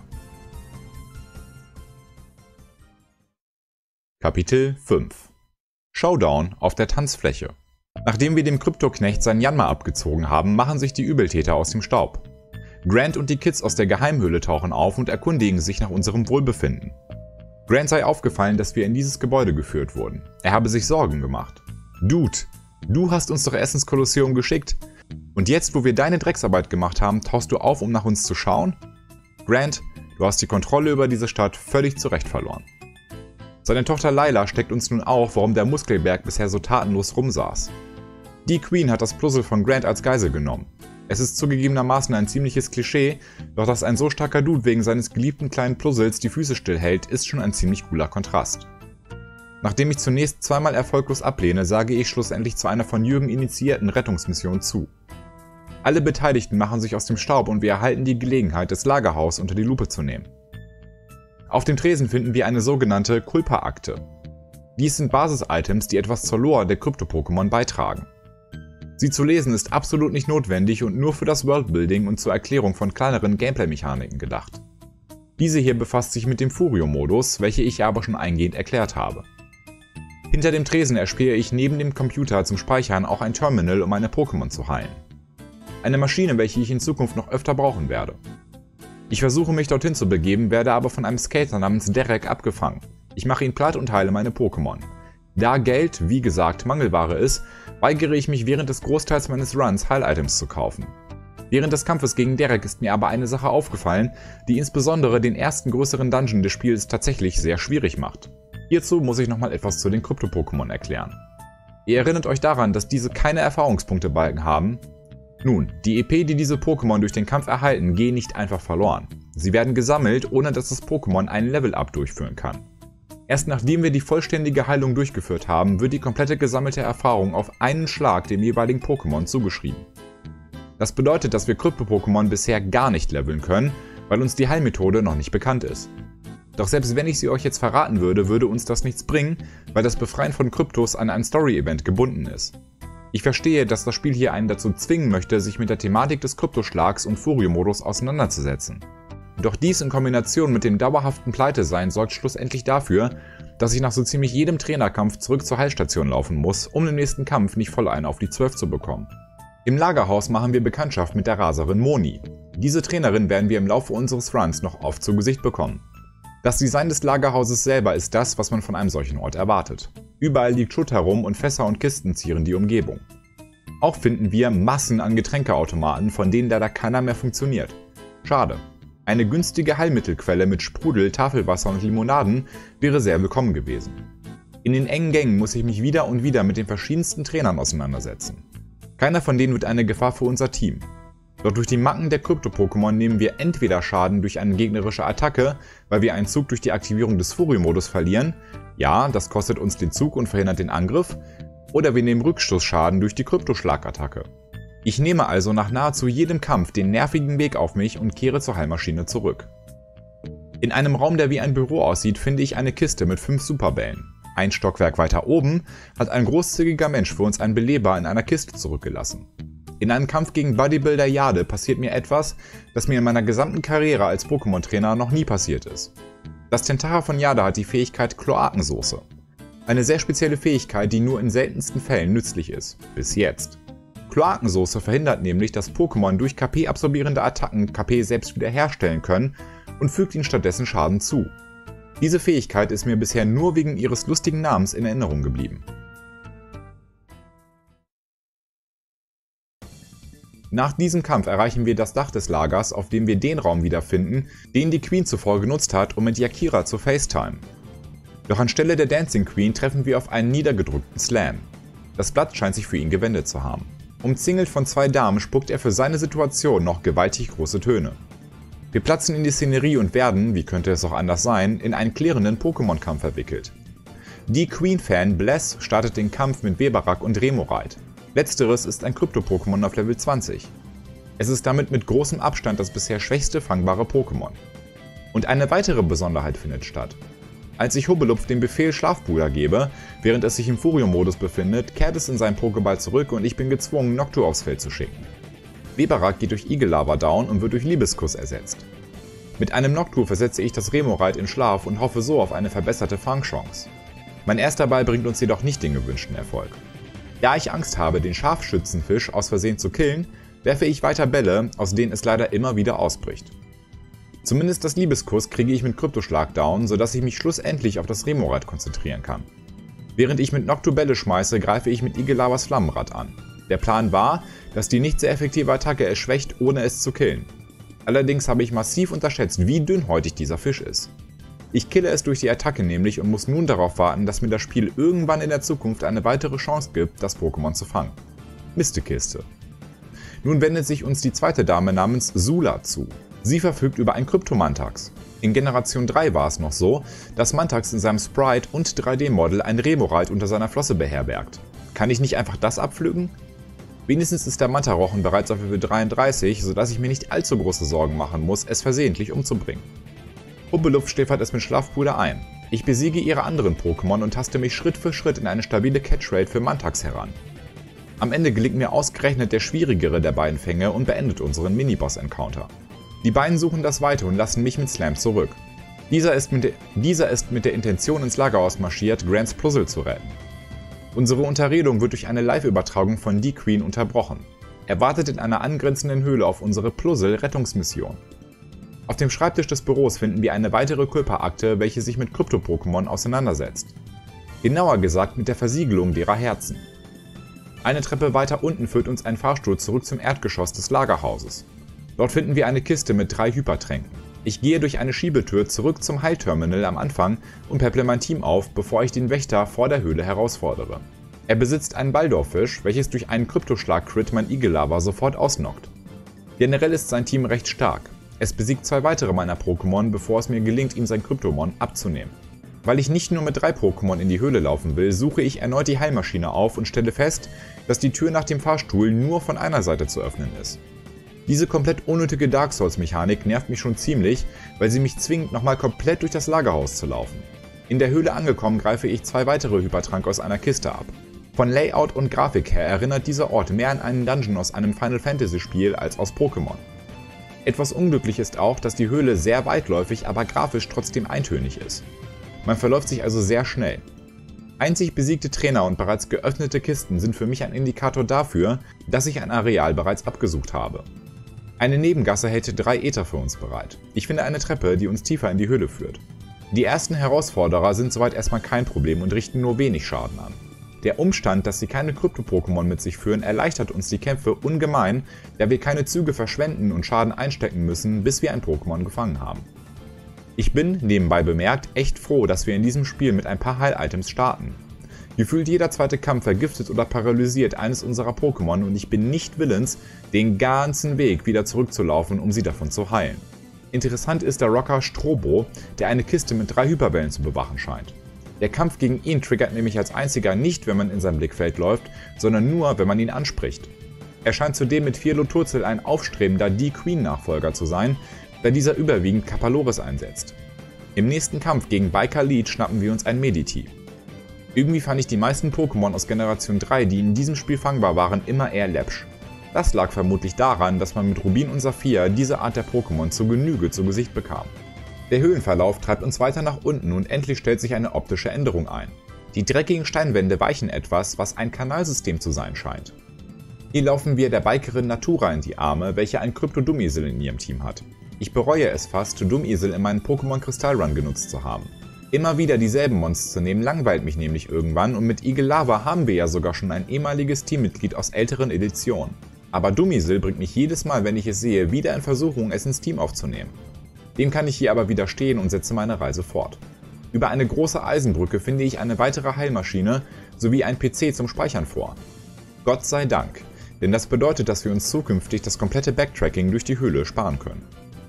Kapitel 5 Showdown auf der Tanzfläche. Nachdem wir dem Kryptoknecht sein Yanma abgezogen haben, machen sich die Übeltäter aus dem Staub. Grant und die Kids aus der Geheimhöhle tauchen auf und erkundigen sich nach unserem Wohlbefinden. Grant sei aufgefallen, dass wir in dieses Gebäude geführt wurden. Er habe sich Sorgen gemacht. Dude, du hast uns doch erst ins Kolosseum geschickt. Und jetzt, wo wir deine Drecksarbeit gemacht haben, tauchst du auf, um nach uns zu schauen? Grant, du hast die Kontrolle über diese Stadt völlig zu Recht verloren. Seine Tochter Layla steckt uns nun auf, warum der Muskelberg bisher so tatenlos rumsaß. Die Queen hat das Puzzle von Grant als Geisel genommen. Es ist zugegebenermaßen ein ziemliches Klischee, doch dass ein so starker Dude wegen seines geliebten kleinen Puzzles die Füße stillhält, ist schon ein ziemlich cooler Kontrast. Nachdem ich zunächst zweimal erfolglos ablehne, sage ich schlussendlich zu einer von Jürgen initiierten Rettungsmission zu. Alle Beteiligten machen sich aus dem Staub und wir erhalten die Gelegenheit, das Lagerhaus unter die Lupe zu nehmen. Auf dem Tresen finden wir eine sogenannte Culpa-Akte. Dies sind Basis-Items, die etwas zur Lore der Krypto-Pokémon beitragen. Sie zu lesen ist absolut nicht notwendig und nur für das Worldbuilding und zur Erklärung von kleineren Gameplay-Mechaniken gedacht. Diese hier befasst sich mit dem Furio-Modus, welche ich aber schon eingehend erklärt habe. Hinter dem Tresen erspähe ich neben dem Computer zum Speichern auch ein Terminal, um meine Pokémon zu heilen. Eine Maschine, welche ich in Zukunft noch öfter brauchen werde. Ich versuche mich dorthin zu begeben, werde aber von einem Skater namens Derek abgefangen. Ich mache ihn platt und heile meine Pokémon. Da Geld, wie gesagt, Mangelware ist, weigere ich mich während des Großteils meines Runs Heil-Items zu kaufen. Während des Kampfes gegen Derek ist mir aber eine Sache aufgefallen, die insbesondere den ersten größeren Dungeon des Spiels tatsächlich sehr schwierig macht. Hierzu muss ich nochmal etwas zu den Krypto-Pokémon erklären. Ihr erinnert euch daran, dass diese keine Erfahrungspunktebalken haben? Nun, die EP, die diese Pokémon durch den Kampf erhalten, gehen nicht einfach verloren. Sie werden gesammelt, ohne dass das Pokémon einen Level-Up durchführen kann. Erst nachdem wir die vollständige Heilung durchgeführt haben, wird die komplette gesammelte Erfahrung auf einen Schlag dem jeweiligen Pokémon zugeschrieben. Das bedeutet, dass wir Krypto-Pokémon bisher gar nicht leveln können, weil uns die Heilmethode noch nicht bekannt ist. Doch selbst wenn ich sie euch jetzt verraten würde, würde uns das nichts bringen, weil das Befreien von Kryptos an ein Story-Event gebunden ist. Ich verstehe, dass das Spiel hier einen dazu zwingen möchte, sich mit der Thematik des Kryptoschlags und Furio-Modus auseinanderzusetzen. Doch dies in Kombination mit dem dauerhaften Pleitesein sorgt schlussendlich dafür, dass ich nach so ziemlich jedem Trainerkampf zurück zur Heilstation laufen muss, um im nächsten Kampf nicht voll einen auf die 12 zu bekommen. Im Lagerhaus machen wir Bekanntschaft mit der Raserin Moni. Diese Trainerin werden wir im Laufe unseres Runs noch oft zu Gesicht bekommen. Das Design des Lagerhauses selber ist das, was man von einem solchen Ort erwartet. Überall liegt Schutt herum und Fässer und Kisten zieren die Umgebung. Auch finden wir Massen an Getränkeautomaten, von denen leider keiner mehr funktioniert. Schade. Eine günstige Heilmittelquelle mit Sprudel, Tafelwasser und Limonaden wäre sehr willkommen gewesen. In den engen Gängen muss ich mich wieder und wieder mit den verschiedensten Trainern auseinandersetzen. Keiner von denen wird eine Gefahr für unser Team. Doch durch die Macken der Krypto-Pokémon nehmen wir entweder Schaden durch eine gegnerische Attacke, weil wir einen Zug durch die Aktivierung des Furio-Modus verlieren, ja, das kostet uns den Zug und verhindert den Angriff, oder wir nehmen Rückstoßschaden durch die Kryptoschlagattacke. Ich nehme also nach nahezu jedem Kampf den nervigen Weg auf mich und kehre zur Heilmaschine zurück. In einem Raum, der wie ein Büro aussieht, finde ich eine Kiste mit 5 Superbällen. Ein Stockwerk weiter oben hat ein großzügiger Mensch für uns einen Beleber in einer Kiste zurückgelassen. In einem Kampf gegen Bodybuilder Jade passiert mir etwas, das mir in meiner gesamten Karriere als Pokémon-Trainer noch nie passiert ist. Das Tentacher von Jade hat die Fähigkeit Kloakensoße. Eine sehr spezielle Fähigkeit, die nur in seltensten Fällen nützlich ist. Bis jetzt. Kloakensoße verhindert nämlich, dass Pokémon durch KP-absorbierende Attacken KP selbst wiederherstellen können und fügt ihnen stattdessen Schaden zu. Diese Fähigkeit ist mir bisher nur wegen ihres lustigen Namens in Erinnerung geblieben. Nach diesem Kampf erreichen wir das Dach des Lagers, auf dem wir den Raum wiederfinden, den die Queen zuvor genutzt hat, um mit Yakira zu FaceTime. Doch anstelle der Dancing Queen treffen wir auf einen niedergedrückten Slam. Das Blatt scheint sich für ihn gewendet zu haben. Umzingelt von 2 Damen spuckt er für seine Situation noch gewaltig große Töne. Wir platzen in die Szenerie und werden, wie könnte es auch anders sein, in einen klärenden Pokémon-Kampf verwickelt. Die Queen-Fan Bless startet den Kampf mit Webarak und Remoraid. Letzteres ist ein Krypto-Pokémon auf Level 20. Es ist damit mit großem Abstand das bisher schwächste fangbare Pokémon. Und eine weitere Besonderheit findet statt. Als ich Hubbelupf den Befehl Schlafpuder gebe, während es sich im Furio-Modus befindet, kehrt es in seinen Pokéball zurück und ich bin gezwungen, Noctua aufs Feld zu schicken. Webarak geht durch Igellava down und wird durch Liebeskuss ersetzt. Mit einem Noctua versetze ich das Remoraid in Schlaf und hoffe so auf eine verbesserte Fangchance. Mein erster Ball bringt uns jedoch nicht den gewünschten Erfolg. Da ich Angst habe, den Scharfschützenfisch aus Versehen zu killen, werfe ich weiter Bälle, aus denen es leider immer wieder ausbricht. Zumindest das Liebeskuss kriege ich mit Kryptoschlag down, sodass ich mich schlussendlich auf das Remoraid konzentrieren kann. Während ich mit Noctu Bälle schmeiße, greife ich mit Igellavas Flammenrad an. Der Plan war, dass die nicht sehr effektive Attacke es schwächt, ohne es zu killen. Allerdings habe ich massiv unterschätzt, wie dünnhäutig dieser Fisch ist. Ich kille es durch die Attacke nämlich und muss nun darauf warten, dass mir das Spiel irgendwann in der Zukunft eine weitere Chance gibt, das Pokémon zu fangen. Mistekiste. Nun wendet sich uns die zweite Dame namens Sula zu. Sie verfügt über ein Kryptomantax. In Generation 3 war es noch so, dass Mantax in seinem Sprite und 3D-Model ein Remoraid unter seiner Flosse beherbergt. Kann ich nicht einfach das abpflücken? Wenigstens ist der Mantarochen bereits auf Level 33, sodass ich mir nicht allzu große Sorgen machen muss, es versehentlich umzubringen. Hubbelupf schläfert es mit Schlafpuder ein. Ich besiege ihre anderen Pokémon und taste mich Schritt für Schritt in eine stabile Catchrate für Mantax heran. Am Ende gelingt mir ausgerechnet der schwierigere der beiden Fänge und beendet unseren Miniboss-Encounter. Die beiden suchen das Weite und lassen mich mit Slam zurück. Dieser ist mit der Intention ins Lagerhaus marschiert, Grants Puzzle zu retten. Unsere Unterredung wird durch eine Live-Übertragung von Die Queen unterbrochen. Er wartet in einer angrenzenden Höhle auf unsere Puzzle-Rettungsmission. Auf dem Schreibtisch des Büros finden wir eine weitere Kulpa-Akte, welche sich mit Krypto-Pokémon auseinandersetzt. Genauer gesagt mit der Versiegelung derer Herzen. Eine Treppe weiter unten führt uns ein Fahrstuhl zurück zum Erdgeschoss des Lagerhauses. Dort finden wir eine Kiste mit 3 Hypertränken. Ich gehe durch eine Schiebetür zurück zum Heilterminal am Anfang und pepple mein Team auf, bevor ich den Wächter vor der Höhle herausfordere. Er besitzt einen Baldorfisch, welches durch einen Kryptoschlag-Crit mein Igellava sofort ausnockt. Generell ist sein Team recht stark. Es besiegt 2 weitere meiner Pokémon, bevor es mir gelingt, ihm sein Kryptomon abzunehmen. Weil ich nicht nur mit 3 Pokémon in die Höhle laufen will, suche ich erneut die Heilmaschine auf und stelle fest, dass die Tür nach dem Fahrstuhl nur von einer Seite zu öffnen ist. Diese komplett unnötige Dark Souls Mechanik nervt mich schon ziemlich, weil sie mich zwingt, nochmal komplett durch das Lagerhaus zu laufen. In der Höhle angekommen greife ich 2 weitere Hypertrank aus einer Kiste ab. Von Layout und Grafik her erinnert dieser Ort mehr an einen Dungeon aus einem Final Fantasy Spiel als aus Pokémon. Etwas unglücklich ist auch, dass die Höhle sehr weitläufig, aber grafisch trotzdem eintönig ist. Man verläuft sich also sehr schnell. Einzig besiegte Trainer und bereits geöffnete Kisten sind für mich ein Indikator dafür, dass ich ein Areal bereits abgesucht habe. Eine Nebengasse hält 3 Äther für uns bereit. Ich finde eine Treppe, die uns tiefer in die Höhle führt. Die ersten Herausforderer sind soweit erstmal kein Problem und richten nur wenig Schaden an. Der Umstand, dass sie keine Krypto-Pokémon mit sich führen, erleichtert uns die Kämpfe ungemein, da wir keine Züge verschwenden und Schaden einstecken müssen, bis wir ein Pokémon gefangen haben. Ich bin, nebenbei bemerkt, echt froh, dass wir in diesem Spiel mit ein paar Heil-Items starten. Gefühlt jeder zweite Kampf vergiftet oder paralysiert eines unserer Pokémon und ich bin nicht willens, den ganzen Weg wieder zurückzulaufen, um sie davon zu heilen. Interessant ist der Rocker Strobo, der eine Kiste mit 3 Hyperbällen zu bewachen scheint. Der Kampf gegen ihn triggert nämlich als einziger nicht, wenn man in sein Blickfeld läuft, sondern nur, wenn man ihn anspricht. Er scheint zudem mit Firloturzel ein aufstrebender D-Queen-Nachfolger zu sein, da dieser überwiegend Kapaloris einsetzt. Im nächsten Kampf gegen Biker Lead schnappen wir uns ein Mediti. Irgendwie fand ich die meisten Pokémon aus Generation 3, die in diesem Spiel fangbar waren, immer eher läppsch. Das lag vermutlich daran, dass man mit Rubin und Saphir diese Art der Pokémon zur Genüge zu Gesicht bekam. Der Höhlenverlauf treibt uns weiter nach unten und endlich stellt sich eine optische Änderung ein. Die dreckigen Steinwände weichen etwas, was ein Kanalsystem zu sein scheint. Hier laufen wir der Bikerin Natura in die Arme, welche ein Krypto-Dummiesel in ihrem Team hat. Ich bereue es fast, Dummiesel in meinen Pokémon Kristall Run genutzt zu haben. Immer wieder dieselben Mons zu nehmen langweilt mich nämlich irgendwann und mit Igelava haben wir ja sogar schon ein ehemaliges Teammitglied aus älteren Editionen. Aber Dummiesel bringt mich jedes Mal, wenn ich es sehe, wieder in Versuchung, es ins Team aufzunehmen. Dem kann ich hier aber widerstehen und setze meine Reise fort. Über eine große Eisenbrücke finde ich eine weitere Heilmaschine sowie ein PC zum Speichern vor. Gott sei Dank, denn das bedeutet, dass wir uns zukünftig das komplette Backtracking durch die Höhle sparen können.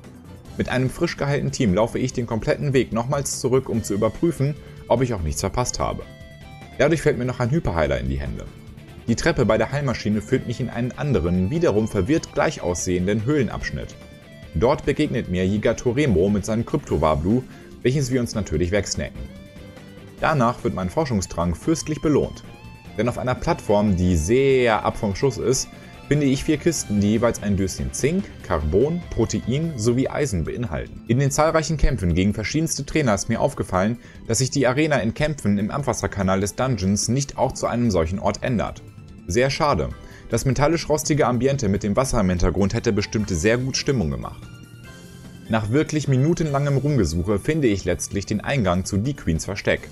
Mit einem frisch geheilten Team laufe ich den kompletten Weg nochmals zurück, um zu überprüfen, ob ich auch nichts verpasst habe. Dadurch fällt mir noch ein Hyperheiler in die Hände. Die Treppe bei der Heilmaschine führt mich in einen anderen, wiederum verwirrt gleich aussehenden Höhlenabschnitt. Dort begegnet mir Gigatoremo mit seinem Krypto-Wablu, welches wir uns natürlich wegsnacken. Danach wird mein Forschungsdrang fürstlich belohnt. Denn auf einer Plattform, die sehr ab vom Schuss ist, finde ich 4 Kisten, die jeweils ein Döschen Zink, Carbon, Protein sowie Eisen beinhalten. In den zahlreichen Kämpfen gegen verschiedenste Trainer ist mir aufgefallen, dass sich die Arena in Kämpfen im Abwasserkanal des Dungeons nicht auch zu einem solchen Ort ändert. Sehr schade. Das metallisch-rostige Ambiente mit dem Wasser im Hintergrund hätte bestimmt sehr gut Stimmung gemacht. Nach wirklich minutenlangem Rumgesuche finde ich letztlich den Eingang zu D-Queens Versteck.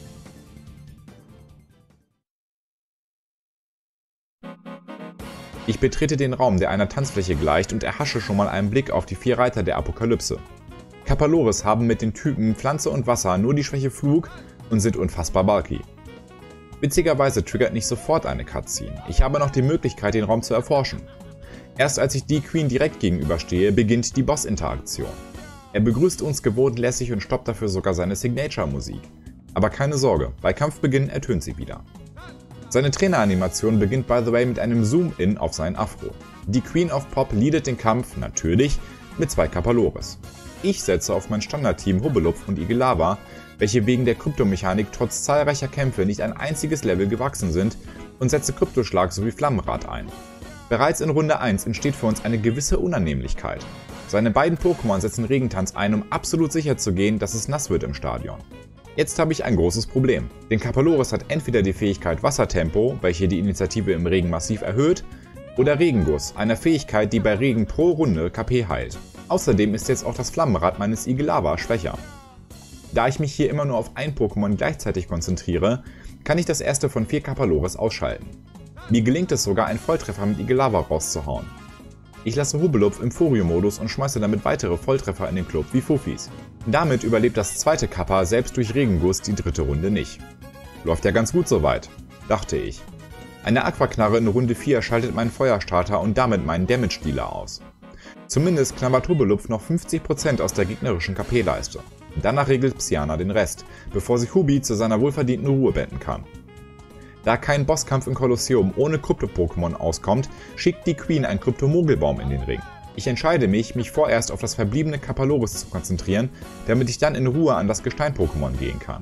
Ich betrete den Raum, der einer Tanzfläche gleicht und erhasche schon mal einen Blick auf die 4 Reiter der Apokalypse. Kapaloris haben mit den Typen Pflanze und Wasser nur die Schwäche Flug und sind unfassbar bulky. Witzigerweise triggert nicht sofort eine Cutscene. Ich habe noch die Möglichkeit, den Raum zu erforschen. Erst als ich D-Queen direkt gegenüberstehe, beginnt die Boss-Interaktion. Er begrüßt uns gewohnt lässig und stoppt dafür sogar seine Signature-Musik. Aber keine Sorge, bei Kampfbeginn ertönt sie wieder. Seine Traineranimation beginnt by the way mit einem Zoom-In auf seinen Afro. Die Queen of Pop leadet den Kampf, natürlich, mit 2 Kapaloris. Ich setze auf mein Standardteam Hubbelupf und Igelava, welche wegen der Kryptomechanik trotz zahlreicher Kämpfe nicht ein einziges Level gewachsen sind, und setze Kryptoschlag sowie Flammenrad ein. Bereits in Runde 1 entsteht für uns eine gewisse Unannehmlichkeit. Seine beiden Pokémon setzen Regentanz ein, um absolut sicher zu gehen, dass es nass wird im Stadion. Jetzt habe ich ein großes Problem, denn Kapaloris hat entweder die Fähigkeit Wassertempo, welche die Initiative im Regen massiv erhöht, oder Regenguss, eine Fähigkeit, die bei Regen pro Runde KP heilt. Außerdem ist jetzt auch das Flammenrad meines Igelava schwächer. Da ich mich hier immer nur auf ein Pokémon gleichzeitig konzentriere, kann ich das erste von 4 Kapaloris ausschalten. Mir gelingt es sogar, einen Volltreffer mit Igelava rauszuhauen. Ich lasse Hubbelupf im Furio-Modus und schmeiße damit weitere Volltreffer in den Club wie Fufis. Damit überlebt das zweite Kappa selbst durch Regenguss die 3. Runde nicht. Läuft ja ganz gut soweit, dachte ich. Eine Aquaknarre in Runde 4 schaltet meinen Feuerstarter und damit meinen Damage-Dealer aus. Zumindest klammert Hubbelupf noch 50% aus der gegnerischen KP-Leiste. Danach regelt Psyana den Rest, bevor sich Hubi zu seiner wohlverdienten Ruhe betten kann. Da kein Bosskampf im Kolosseum ohne Krypto-Pokémon auskommt, schickt die Queen einen Kryptomogelbaum in den Ring. Ich entscheide mich, vorerst auf das verbliebene Kapaloris zu konzentrieren, damit ich dann in Ruhe an das Gestein-Pokémon gehen kann.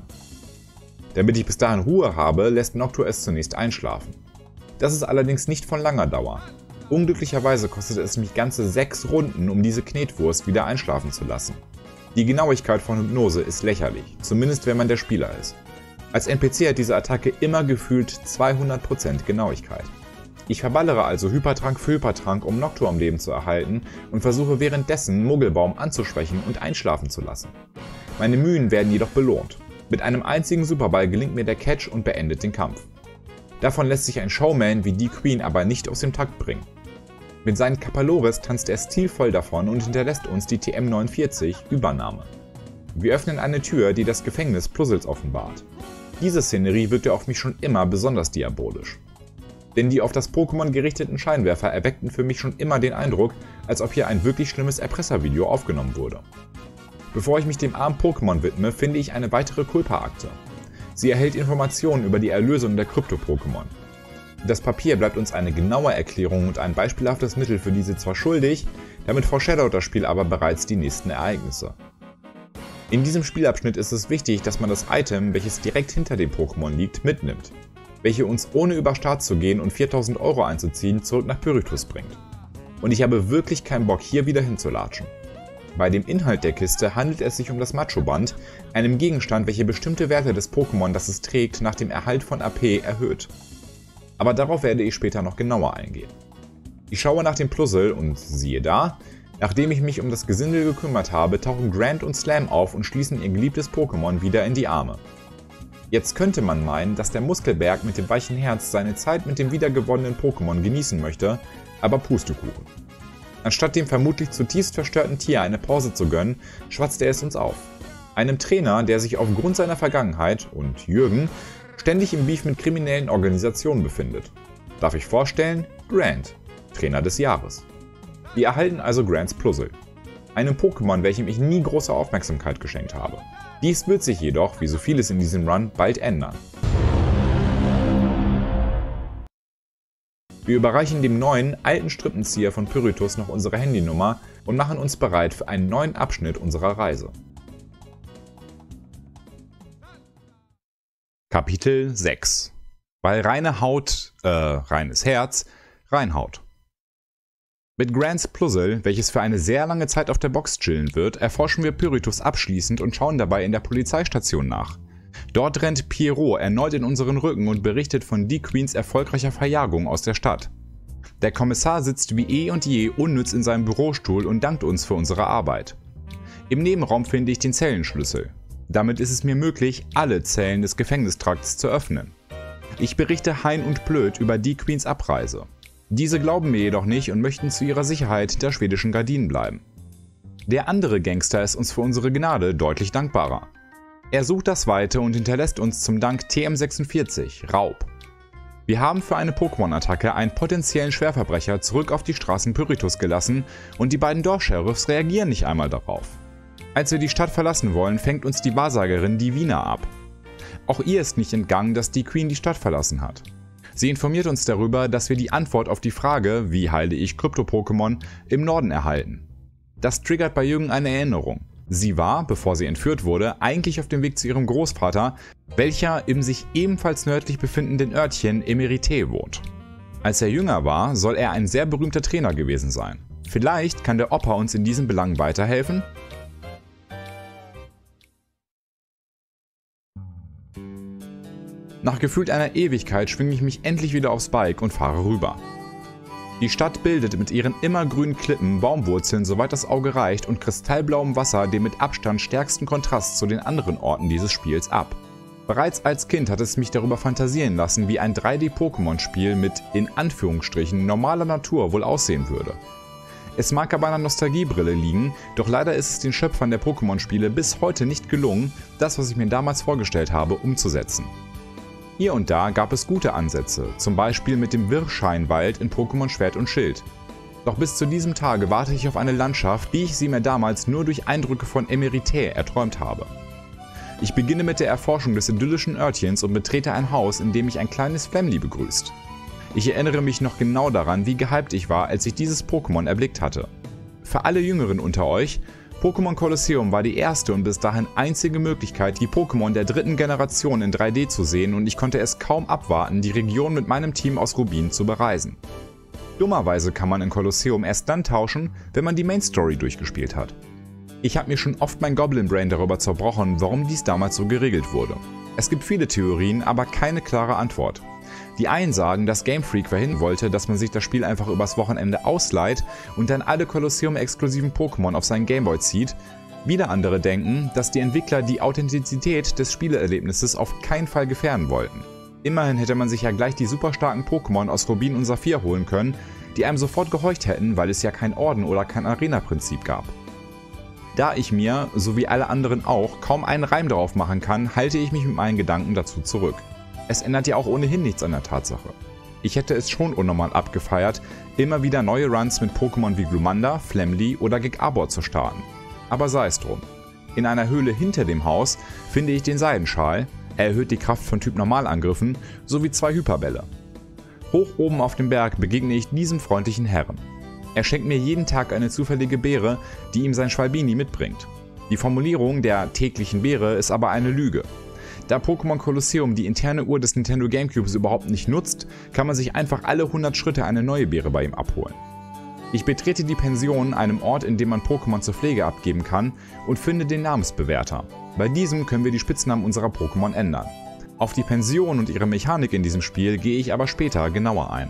Damit ich bis dahin Ruhe habe, lässt Noctua es zunächst einschlafen. Das ist allerdings nicht von langer Dauer. Unglücklicherweise kostet es mich ganze 6 Runden, um diese Knetwurst wieder einschlafen zu lassen. Die Genauigkeit von Hypnose ist lächerlich, zumindest wenn man der Spieler ist. Als NPC hat diese Attacke immer gefühlt 200% Genauigkeit. Ich verballere also Hypertrank für Hypertrank, um Noctua am Leben zu erhalten und versuche währenddessen Muggelbaum anzuschwächen und einschlafen zu lassen. Meine Mühen werden jedoch belohnt. Mit einem einzigen Superball gelingt mir der Catch und beendet den Kampf. Davon lässt sich ein Showman wie D-Queen aber nicht aus dem Takt bringen. Mit seinen Kapaloris tanzt er stilvoll davon und hinterlässt uns die TM49 Übernahme. Wir öffnen eine Tür, die das Gefängnis Pluzzles offenbart. Diese Szenerie wirkte auf mich schon immer besonders diabolisch. Denn die auf das Pokémon gerichteten Scheinwerfer erweckten für mich schon immer den Eindruck, als ob hier ein wirklich schlimmes Erpresservideo aufgenommen wurde. Bevor ich mich dem armen Pokémon widme, finde ich eine weitere Culpa-Akte. Sie erhält Informationen über die Erlösung der Krypto-Pokémon. Das Papier bleibt uns eine genaue Erklärung und ein beispielhaftes Mittel für diese zwar schuldig, damit foreshadowt das Spiel aber bereits die nächsten Ereignisse. In diesem Spielabschnitt ist es wichtig, dass man das Item, welches direkt hinter dem Pokémon liegt, mitnimmt, welche uns ohne über Start zu gehen und 4.000 € einzuziehen zurück nach Pyritus bringt. Und ich habe wirklich keinen Bock hier wieder hinzulatschen. Bei dem Inhalt der Kiste handelt es sich um das Macho-Band, einem Gegenstand, welcher bestimmte Werte des Pokémon, das es trägt, nach dem Erhalt von AP erhöht. Aber darauf werde ich später noch genauer eingehen. Ich schaue nach dem Puzzle und siehe da, nachdem ich mich um das Gesindel gekümmert habe, tauchen Grant und Slam auf und schließen ihr geliebtes Pokémon wieder in die Arme. Jetzt könnte man meinen, dass der Muskelberg mit dem weichen Herz seine Zeit mit dem wiedergewonnenen Pokémon genießen möchte, aber Pustekuchen. Anstatt dem vermutlich zutiefst verstörten Tier eine Pause zu gönnen, schwatzt er es uns auf. Einem Trainer, der sich aufgrund seiner Vergangenheit und Jürgen ständig im Beef mit kriminellen Organisationen befindet. Darf ich vorstellen? Grant, Trainer des Jahres. Wir erhalten also Grants Puzzle. Einem Pokémon, welchem ich nie große Aufmerksamkeit geschenkt habe. Dies wird sich jedoch, wie so vieles in diesem Run, bald ändern. Wir überreichen dem neuen, alten Strippenzieher von Pyritus noch unsere Handynummer und machen uns bereit für einen neuen Abschnitt unserer Reise. Kapitel 6. Weil reine Haut, reines Herz, reinhaut. Mit Grants Puzzle, welches für eine sehr lange Zeit auf der Box chillen wird, erforschen wir Pyritus abschließend und schauen dabei in der Polizeistation nach. Dort rennt Pierrot erneut in unseren Rücken und berichtet von D-Queens erfolgreicher Verjagung aus der Stadt. Der Kommissar sitzt wie eh und je unnütz in seinem Bürostuhl und dankt uns für unsere Arbeit. Im Nebenraum finde ich den Zellenschlüssel. Damit ist es mir möglich, alle Zellen des Gefängnistrakts zu öffnen. Ich berichte Hein und Blöd über D-Queens Abreise. Diese glauben mir jedoch nicht und möchten zu ihrer Sicherheit hinter schwedischen Gardinen bleiben. Der andere Gangster ist uns für unsere Gnade deutlich dankbarer. Er sucht das Weite und hinterlässt uns zum Dank TM46, Raub. Wir haben für eine Pokémon-Attacke einen potenziellen Schwerverbrecher zurück auf die Straßen Pyritus gelassen und die beiden Dorfsheriffs reagieren nicht einmal darauf. Als wir die Stadt verlassen wollen, fängt uns die Wahrsagerin Divina ab. Auch ihr ist nicht entgangen, dass die Queen die Stadt verlassen hat. Sie informiert uns darüber, dass wir die Antwort auf die Frage, wie heile ich Krypto-Pokémon, im Norden erhalten. Das triggert bei Jürgen eine Erinnerung. Sie war, bevor sie entführt wurde, eigentlich auf dem Weg zu ihrem Großvater, welcher im sich ebenfalls nördlich befindenden Örtchen Emerité wohnt. Als er jünger war, soll er ein sehr berühmter Trainer gewesen sein. Vielleicht kann der Opa uns in diesem Belang weiterhelfen? Nach gefühlt einer Ewigkeit schwinge ich mich endlich wieder aufs Bike und fahre rüber. Die Stadt bildet mit ihren immergrünen Klippen, Baumwurzeln soweit das Auge reicht und kristallblauem Wasser den mit Abstand stärksten Kontrast zu den anderen Orten dieses Spiels ab. Bereits als Kind hat es mich darüber fantasieren lassen, wie ein 3D-Pokémon-Spiel mit, in Anführungsstrichen, normaler Natur wohl aussehen würde. Es mag aber an einer Nostalgiebrille liegen, doch leider ist es den Schöpfern der Pokémon-Spiele bis heute nicht gelungen, das, was ich mir damals vorgestellt habe, umzusetzen. Hier und da gab es gute Ansätze, zum Beispiel mit dem Wirrscheinwald in Pokémon Schwert und Schild. Doch bis zu diesem Tage warte ich auf eine Landschaft, wie ich sie mir damals nur durch Eindrücke von Emerité erträumt habe. Ich beginne mit der Erforschung des idyllischen Örtchens und betrete ein Haus, in dem mich ein kleines Flamly begrüßt. Ich erinnere mich noch genau daran, wie gehypt ich war, als ich dieses Pokémon erblickt hatte. Für alle Jüngeren unter euch, Pokémon Colosseum war die erste und bis dahin einzige Möglichkeit, die Pokémon der dritten Generation in 3D zu sehen, und ich konnte es kaum abwarten, die Region mit meinem Team aus Rubin zu bereisen. Dummerweise kann man in Colosseum erst dann tauschen, wenn man die Main Story durchgespielt hat. Ich habe mir schon oft mein Goblin Brain darüber zerbrochen, warum dies damals so geregelt wurde. Es gibt viele Theorien, aber keine klare Antwort. Die einen sagen, dass Game Freak verhindern wollte, dass man sich das Spiel einfach übers Wochenende ausleiht und dann alle Colosseum-exklusiven Pokémon auf seinen Gameboy zieht. Wieder andere denken, dass die Entwickler die Authentizität des Spieleerlebnisses auf keinen Fall gefährden wollten. Immerhin hätte man sich ja gleich die super starken Pokémon aus Rubin und Saphir holen können, die einem sofort gehorcht hätten, weil es ja kein Orden oder kein Arena-Prinzip gab. Da ich mir, so wie alle anderen auch, kaum einen Reim darauf machen kann, halte ich mich mit meinen Gedanken dazu zurück. Es ändert ja auch ohnehin nichts an der Tatsache. Ich hätte es schon unnormal abgefeiert, immer wieder neue Runs mit Pokémon wie Glumanda, Flamly oder Gigarbor zu starten. Aber sei es drum. In einer Höhle hinter dem Haus finde ich den Seidenschal, er erhöht die Kraft von Typ Normalangriffen, sowie 2 Hyperbälle. Hoch oben auf dem Berg begegne ich diesem freundlichen Herrn. Er schenkt mir jeden Tag eine zufällige Beere, die ihm sein Schwalbini mitbringt. Die Formulierung der täglichen Beere ist aber eine Lüge. Da Pokémon Colosseum die interne Uhr des Nintendo Gamecubes überhaupt nicht nutzt, kann man sich einfach alle 100 Schritte eine neue Beere bei ihm abholen. Ich betrete die Pension, einem Ort, in dem man Pokémon zur Pflege abgeben kann, und finde den Namensbewerter. Bei diesem können wir die Spitznamen unserer Pokémon ändern. Auf die Pension und ihre Mechanik in diesem Spiel gehe ich aber später genauer ein.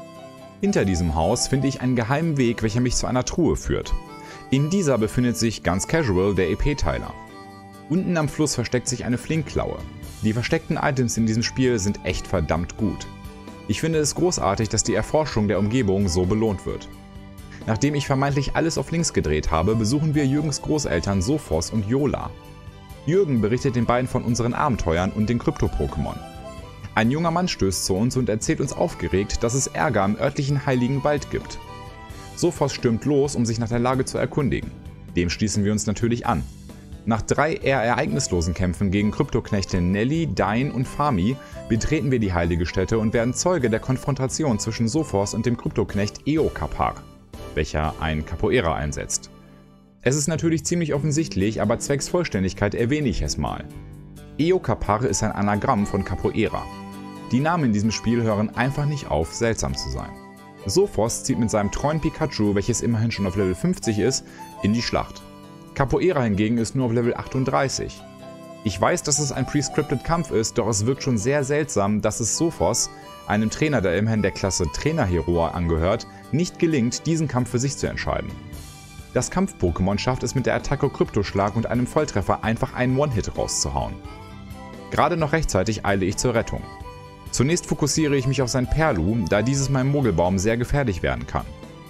Hinter diesem Haus finde ich einen geheimen Weg, welcher mich zu einer Truhe führt. In dieser befindet sich ganz casual der EP-Teiler. Unten am Fluss versteckt sich eine Flinkklaue. Die versteckten Items in diesem Spiel sind echt verdammt gut. Ich finde es großartig, dass die Erforschung der Umgebung so belohnt wird. Nachdem ich vermeintlich alles auf links gedreht habe, besuchen wir Jürgens Großeltern Sophos und Yola. Jürgen berichtet den beiden von unseren Abenteuern und den Krypto-Pokémon. Ein junger Mann stößt zu uns und erzählt uns aufgeregt, dass es Ärger im örtlichen Heiligen Wald gibt. Sophos stürmt los, um sich nach der Lage zu erkundigen. Dem schließen wir uns natürlich an. Nach 3 eher ereignislosen Kämpfen gegen Kryptoknechte Nelly, Dain und Fami betreten wir die heilige Stätte und werden Zeuge der Konfrontation zwischen Sophos und dem Kryptoknecht Eokapar, welcher ein Capoeira einsetzt. Es ist natürlich ziemlich offensichtlich, aber zwecks Vollständigkeit erwähne ich es mal. Eokapar ist ein Anagramm von Capoeira. Die Namen in diesem Spiel hören einfach nicht auf, seltsam zu sein. Sophos zieht mit seinem treuen Pikachu, welches immerhin schon auf Level 50 ist, in die Schlacht. Capoeira hingegen ist nur auf Level 38. Ich weiß, dass es ein pre-scripted Kampf ist, doch es wirkt schon sehr seltsam, dass es Sophos, einem Trainer, der immerhin der Klasse Trainer-Hero angehört, nicht gelingt, diesen Kampf für sich zu entscheiden. Das Kampf-Pokémon schafft es mit der Attacke Kryptoschlag und einem Volltreffer einfach einen One-Hit rauszuhauen. Gerade noch rechtzeitig eile ich zur Rettung. Zunächst fokussiere ich mich auf sein Perlu, da dieses meinem Mogelbaum sehr gefährlich werden kann.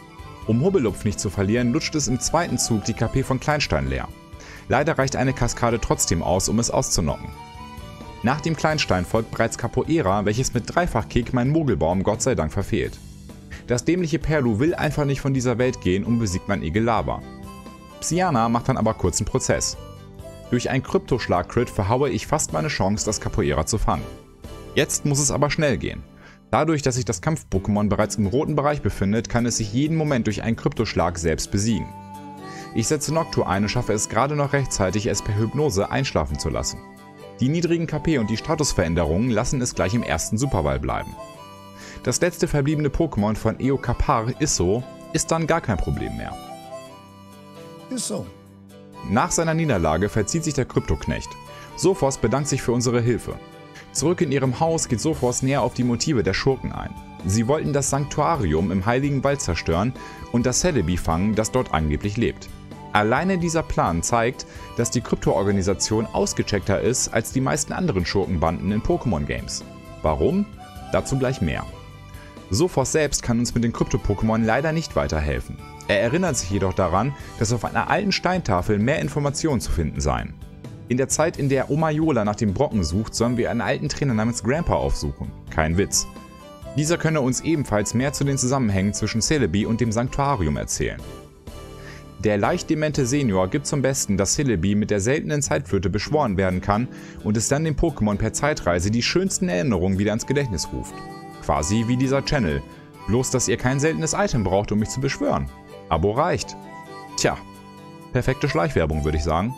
Um Hubbelupf nicht zu verlieren, lutscht es im zweiten Zug die KP von Kleinstein leer. Leider reicht eine Kaskade trotzdem aus, um es auszunocken. Nach dem Kleinstein folgt bereits Capoeira, welches mit Dreifach-Kick meinen Mogelbaum Gott sei Dank verfehlt. Das dämliche Perlu will einfach nicht von dieser Welt gehen und besiegt mein Igellava. Psyana macht dann aber kurzen Prozess. Durch einen Kryptoschlag-Crit verhaue ich fast meine Chance, das Capoeira zu fangen. Jetzt muss es aber schnell gehen. Dadurch, dass sich das Kampf-Pokémon bereits im roten Bereich befindet, kann es sich jeden Moment durch einen Kryptoschlag selbst besiegen. Ich setze Noctua ein und schaffe es gerade noch rechtzeitig, es per Hypnose einschlafen zu lassen. Die niedrigen KP und die Statusveränderungen lassen es gleich im ersten Superball bleiben. Das letzte verbliebene Pokémon von Eokapar, Isso, ist dann gar kein Problem mehr. Isso. Nach seiner Niederlage verzieht sich der Kryptoknecht. Sophos bedankt sich für unsere Hilfe. Zurück in ihrem Haus geht Sophos näher auf die Motive der Schurken ein. Sie wollten das Sanktuarium im Heiligen Wald zerstören und das Celebi fangen, das dort angeblich lebt. Alleine dieser Plan zeigt, dass die Krypto-Organisation ausgecheckter ist als die meisten anderen Schurkenbanden in Pokémon-Games. Warum? Dazu gleich mehr. Sophos selbst kann uns mit den Krypto-Pokémon leider nicht weiterhelfen. Er erinnert sich jedoch daran, dass auf einer alten Steintafel mehr Informationen zu finden seien. In der Zeit, in der Oma Yola nach dem Brocken sucht, sollen wir einen alten Trainer namens Grandpa aufsuchen. Kein Witz. Dieser könne uns ebenfalls mehr zu den Zusammenhängen zwischen Celebi und dem Sanktuarium erzählen. Der leicht demente Senior gibt zum Besten, dass Celebi mit der seltenen Zeitflöte beschworen werden kann und es dann dem Pokémon per Zeitreise die schönsten Erinnerungen wieder ins Gedächtnis ruft. Quasi wie dieser Channel, bloß dass ihr kein seltenes Item braucht, um mich zu beschwören. Abo reicht. Tja, perfekte Schleichwerbung, würde ich sagen.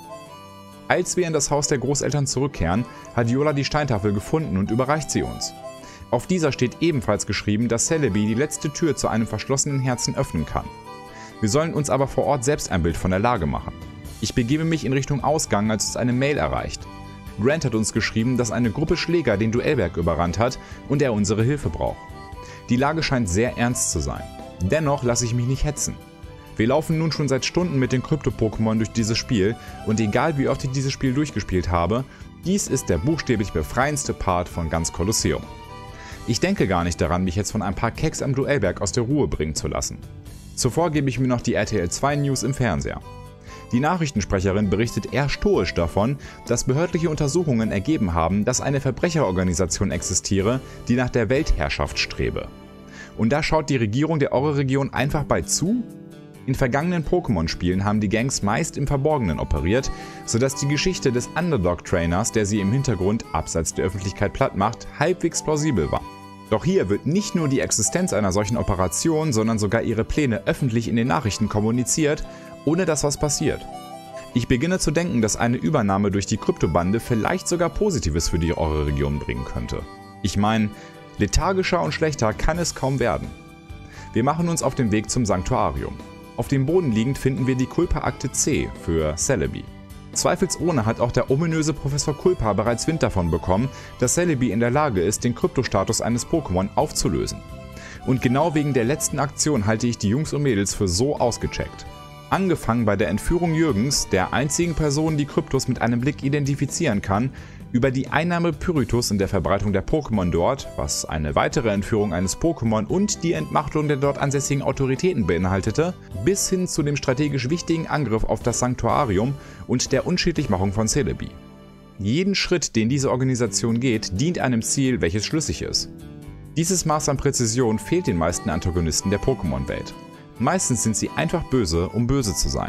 Als wir in das Haus der Großeltern zurückkehren, hat Yola die Steintafel gefunden und überreicht sie uns. Auf dieser steht ebenfalls geschrieben, dass Celebi die letzte Tür zu einem verschlossenen Herzen öffnen kann. Wir sollen uns aber vor Ort selbst ein Bild von der Lage machen. Ich begebe mich in Richtung Ausgang, als uns eine Mail erreicht. Grant hat uns geschrieben, dass eine Gruppe Schläger den Duellberg überrannt hat und er unsere Hilfe braucht. Die Lage scheint sehr ernst zu sein. Dennoch lasse ich mich nicht hetzen. Wir laufen nun schon seit Stunden mit den Krypto-Pokémon durch dieses Spiel und egal wie oft ich dieses Spiel durchgespielt habe, dies ist der buchstäblich befreiendste Part von ganz Kolosseum. Ich denke gar nicht daran, mich jetzt von ein paar Keks am Duellberg aus der Ruhe bringen zu lassen. Zuvor gebe ich mir noch die RTL 2 News im Fernseher. Die Nachrichtensprecherin berichtet eher stoisch davon, dass behördliche Untersuchungen ergeben haben, dass eine Verbrecherorganisation existiere, die nach der Weltherrschaft strebe. Und da schaut die Regierung der Ore-Region einfach bei zu? In vergangenen Pokémon-Spielen haben die Gangs meist im Verborgenen operiert, sodass die Geschichte des Underdog-Trainers, der sie im Hintergrund abseits der Öffentlichkeit platt macht, halbwegs plausibel war. Doch hier wird nicht nur die Existenz einer solchen Operation, sondern sogar ihre Pläne öffentlich in den Nachrichten kommuniziert, ohne dass was passiert. Ich beginne zu denken, dass eine Übernahme durch die Kryptobande vielleicht sogar Positives für die Ore-Region bringen könnte. Ich meine, lethargischer und schlechter kann es kaum werden. Wir machen uns auf den Weg zum Sanktuarium. Auf dem Boden liegend finden wir die Kulpa-Akte C für Celebi. Zweifelsohne hat auch der ominöse Professor Kulpa bereits Wind davon bekommen, dass Celebi in der Lage ist, den Kryptostatus eines Pokémon aufzulösen. Und genau wegen der letzten Aktion halte ich die Jungs und Mädels für so ausgecheckt. Angefangen bei der Entführung Jürgens, der einzigen Person, die Kryptos mit einem Blick identifizieren kann, über die Einnahme Pyritus und der Verbreitung der Pokémon dort, was eine weitere Entführung eines Pokémon und die Entmachtung der dort ansässigen Autoritäten beinhaltete, bis hin zu dem strategisch wichtigen Angriff auf das Sanktuarium und der Unschädlichmachung von Celebi. Jeden Schritt, den diese Organisation geht, dient einem Ziel, welches schlüssig ist. Dieses Maß an Präzision fehlt den meisten Antagonisten der Pokémon-Welt. Meistens sind sie einfach böse, um böse zu sein.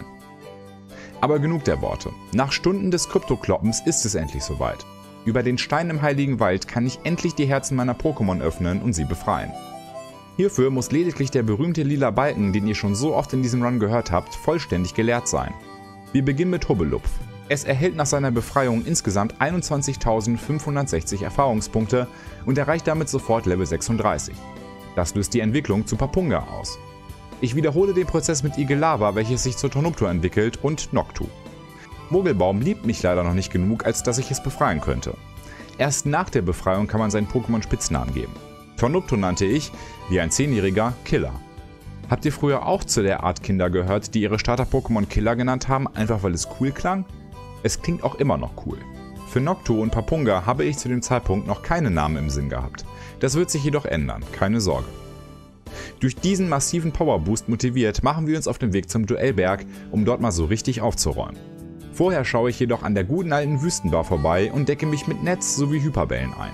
Aber genug der Worte. Nach Stunden des Kryptokloppens ist es endlich soweit. Über den Stein im Heiligen Wald kann ich endlich die Herzen meiner Pokémon öffnen und sie befreien. Hierfür muss lediglich der berühmte lila Balken, den ihr schon so oft in diesem Run gehört habt, vollständig geleert sein. Wir beginnen mit Hubbelupf. Es erhält nach seiner Befreiung insgesamt 21.560 Erfahrungspunkte und erreicht damit sofort Level 36. Das löst die Entwicklung zu Papunga aus. Ich wiederhole den Prozess mit Igelava, welches sich zu Tonoptor entwickelt, und Noctu. Mogelbaum liebt mich leider noch nicht genug, als dass ich es befreien könnte. Erst nach der Befreiung kann man seinen Pokémon Spitznamen geben. Tonoptor nannte ich, wie ein 10-Jähriger, Killer. Habt ihr früher auch zu der Art Kinder gehört, die ihre Starter-Pokémon Killer genannt haben, einfach weil es cool klang? Es klingt auch immer noch cool. Für Noctu und Papunga habe ich zu dem Zeitpunkt noch keine Namen im Sinn gehabt. Das wird sich jedoch ändern, keine Sorge. Durch diesen massiven Powerboost motiviert, machen wir uns auf den Weg zum Duellberg, um dort mal so richtig aufzuräumen. Vorher schaue ich jedoch an der guten alten Wüstenbar vorbei und decke mich mit Netz sowie Hyperbällen ein.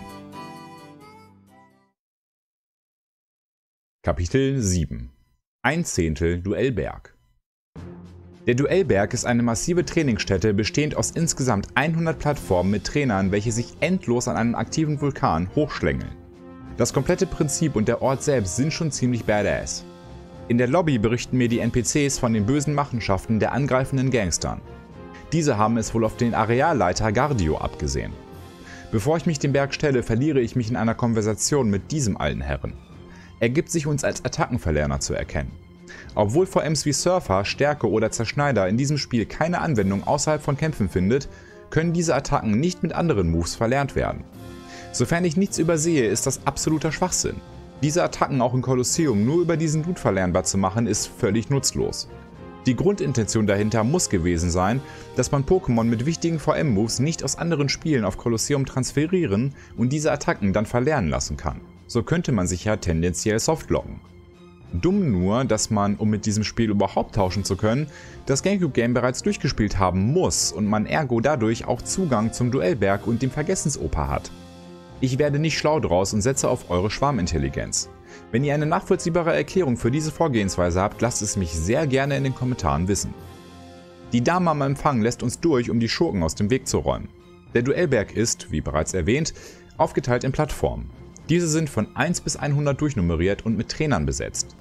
Kapitel 7 1/10 Duellberg. Der Duellberg ist eine massive Trainingsstätte, bestehend aus insgesamt 100 Plattformen mit Trainern, welche sich endlos an einem aktiven Vulkan hochschlängeln. Das komplette Prinzip und der Ort selbst sind schon ziemlich badass. In der Lobby berichten mir die NPCs von den bösen Machenschaften der angreifenden Gangstern. Diese haben es wohl auf den Arealleiter Gardio abgesehen. Bevor ich mich dem Berg stelle, verliere ich mich in einer Konversation mit diesem alten Herren. Er gibt sich uns als Attackenverlerner zu erkennen. Obwohl VMs wie Surfer, Stärke oder Zerschneider in diesem Spiel keine Anwendung außerhalb von Kämpfen findet, können diese Attacken nicht mit anderen Moves verlernt werden. Sofern ich nichts übersehe, ist das absoluter Schwachsinn. Diese Attacken auch in Kolosseum nur über diesen Dude verlernbar zu machen, ist völlig nutzlos. Die Grundintention dahinter muss gewesen sein, dass man Pokémon mit wichtigen VM-Moves nicht aus anderen Spielen auf Kolosseum transferieren und diese Attacken dann verlernen lassen kann. So könnte man sich ja tendenziell softlocken. Dumm nur, dass man, um mit diesem Spiel überhaupt tauschen zu können, das Gamecube-Game bereits durchgespielt haben muss und man ergo dadurch auch Zugang zum Duellberg und dem Vergessensoper hat. Ich werde nicht schlau draus und setze auf eure Schwarmintelligenz. Wenn ihr eine nachvollziehbare Erklärung für diese Vorgehensweise habt, lasst es mich sehr gerne in den Kommentaren wissen. Die Dame am Empfang lässt uns durch, um die Schurken aus dem Weg zu räumen. Der Duellberg ist, wie bereits erwähnt, aufgeteilt in Plattformen. Diese sind von 1 bis 100 durchnummeriert und mit Trainern besetzt.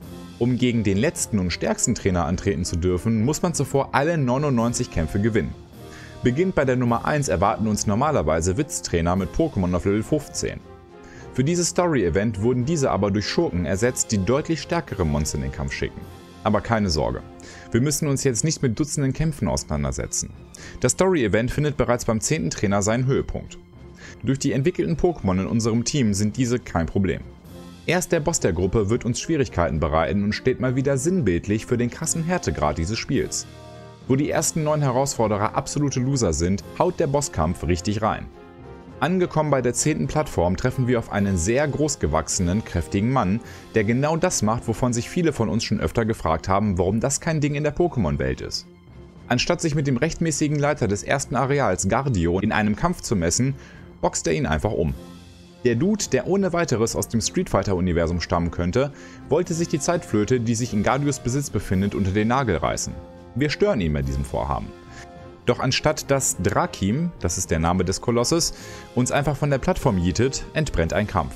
Um gegen den letzten und stärksten Trainer antreten zu dürfen, muss man zuvor alle 99 Kämpfe gewinnen. Beginnt bei der Nummer 1 erwarten uns normalerweise Witztrainer mit Pokémon auf Level 15. Für dieses Story-Event wurden diese aber durch Schurken ersetzt, die deutlich stärkere Monster in den Kampf schicken. Aber keine Sorge, wir müssen uns jetzt nicht mit Dutzenden Kämpfen auseinandersetzen. Das Story-Event findet bereits beim 10. Trainer seinen Höhepunkt. Durch die entwickelten Pokémon in unserem Team sind diese kein Problem. Erst der Boss der Gruppe wird uns Schwierigkeiten bereiten und steht mal wieder sinnbildlich für den krassen Härtegrad dieses Spiels. Wo die ersten 9 Herausforderer absolute Loser sind, haut der Bosskampf richtig rein. Angekommen bei der 10. Plattform treffen wir auf einen sehr großgewachsenen, kräftigen Mann, der genau das macht, wovon sich viele von uns schon öfter gefragt haben, warum das kein Ding in der Pokémon-Welt ist. Anstatt sich mit dem rechtmäßigen Leiter des ersten Areals, Gardio, in einem Kampf zu messen, boxt er ihn einfach um. Der Dude, der ohne weiteres aus dem Street Fighter-Universum stammen könnte, wollte sich die Zeitflöte, die sich in Gardios Besitz befindet, unter den Nagel reißen. Wir stören ihn bei diesem Vorhaben. Doch anstatt dass Drakim, das ist der Name des Kolosses, uns einfach von der Plattform jietet, entbrennt ein Kampf.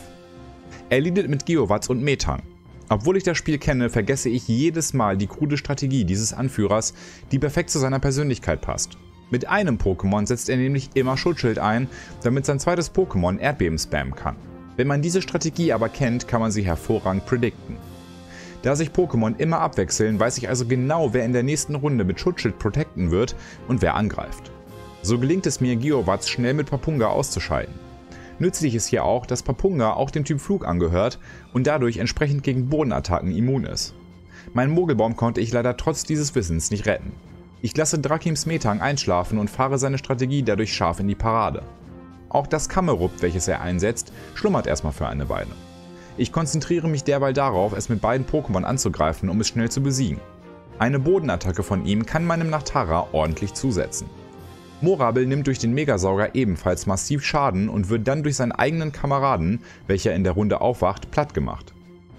Er leadet mit Geowatz und Metang. Obwohl ich das Spiel kenne, vergesse ich jedes Mal die krude Strategie dieses Anführers, die perfekt zu seiner Persönlichkeit passt. Mit einem Pokémon setzt er nämlich immer Schutzschild ein, damit sein zweites Pokémon Erdbeben spammen kann. Wenn man diese Strategie aber kennt, kann man sie hervorragend predikten. Da sich Pokémon immer abwechseln, weiß ich also genau, wer in der nächsten Runde mit Schutzschild protecten wird und wer angreift. So gelingt es mir, Geowatz schnell mit Papunga auszuschalten. Nützlich ist hier auch, dass Papunga auch dem Typ Flug angehört und dadurch entsprechend gegen Bodenattacken immun ist. Meinen Mogelbaum konnte ich leider trotz dieses Wissens nicht retten. Ich lasse Drakims Metang einschlafen und fahre seine Strategie dadurch scharf in die Parade. Auch das Kamerupt, welches er einsetzt, schlummert erstmal für eine Weile. Ich konzentriere mich derweil darauf, es mit beiden Pokémon anzugreifen, um es schnell zu besiegen. Eine Bodenattacke von ihm kann meinem Nachtara ordentlich zusetzen. Morabel nimmt durch den Megasauger ebenfalls massiv Schaden und wird dann durch seinen eigenen Kameraden, welcher in der Runde aufwacht, plattgemacht.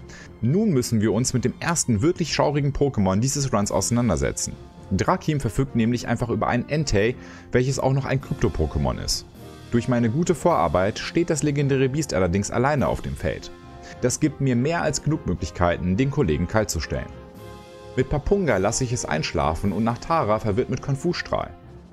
Nun müssen wir uns mit dem ersten wirklich schaurigen Pokémon dieses Runs auseinandersetzen. Drakim verfügt nämlich einfach über ein Entei, welches auch noch ein Krypto-Pokémon ist. Durch meine gute Vorarbeit steht das legendäre Biest allerdings alleine auf dem Feld. Das gibt mir mehr als genug Möglichkeiten, den Kollegen kalt zu stellen. Mit Papunga lasse ich es einschlafen und Nachtara verwirrt mit Konfusstrahl.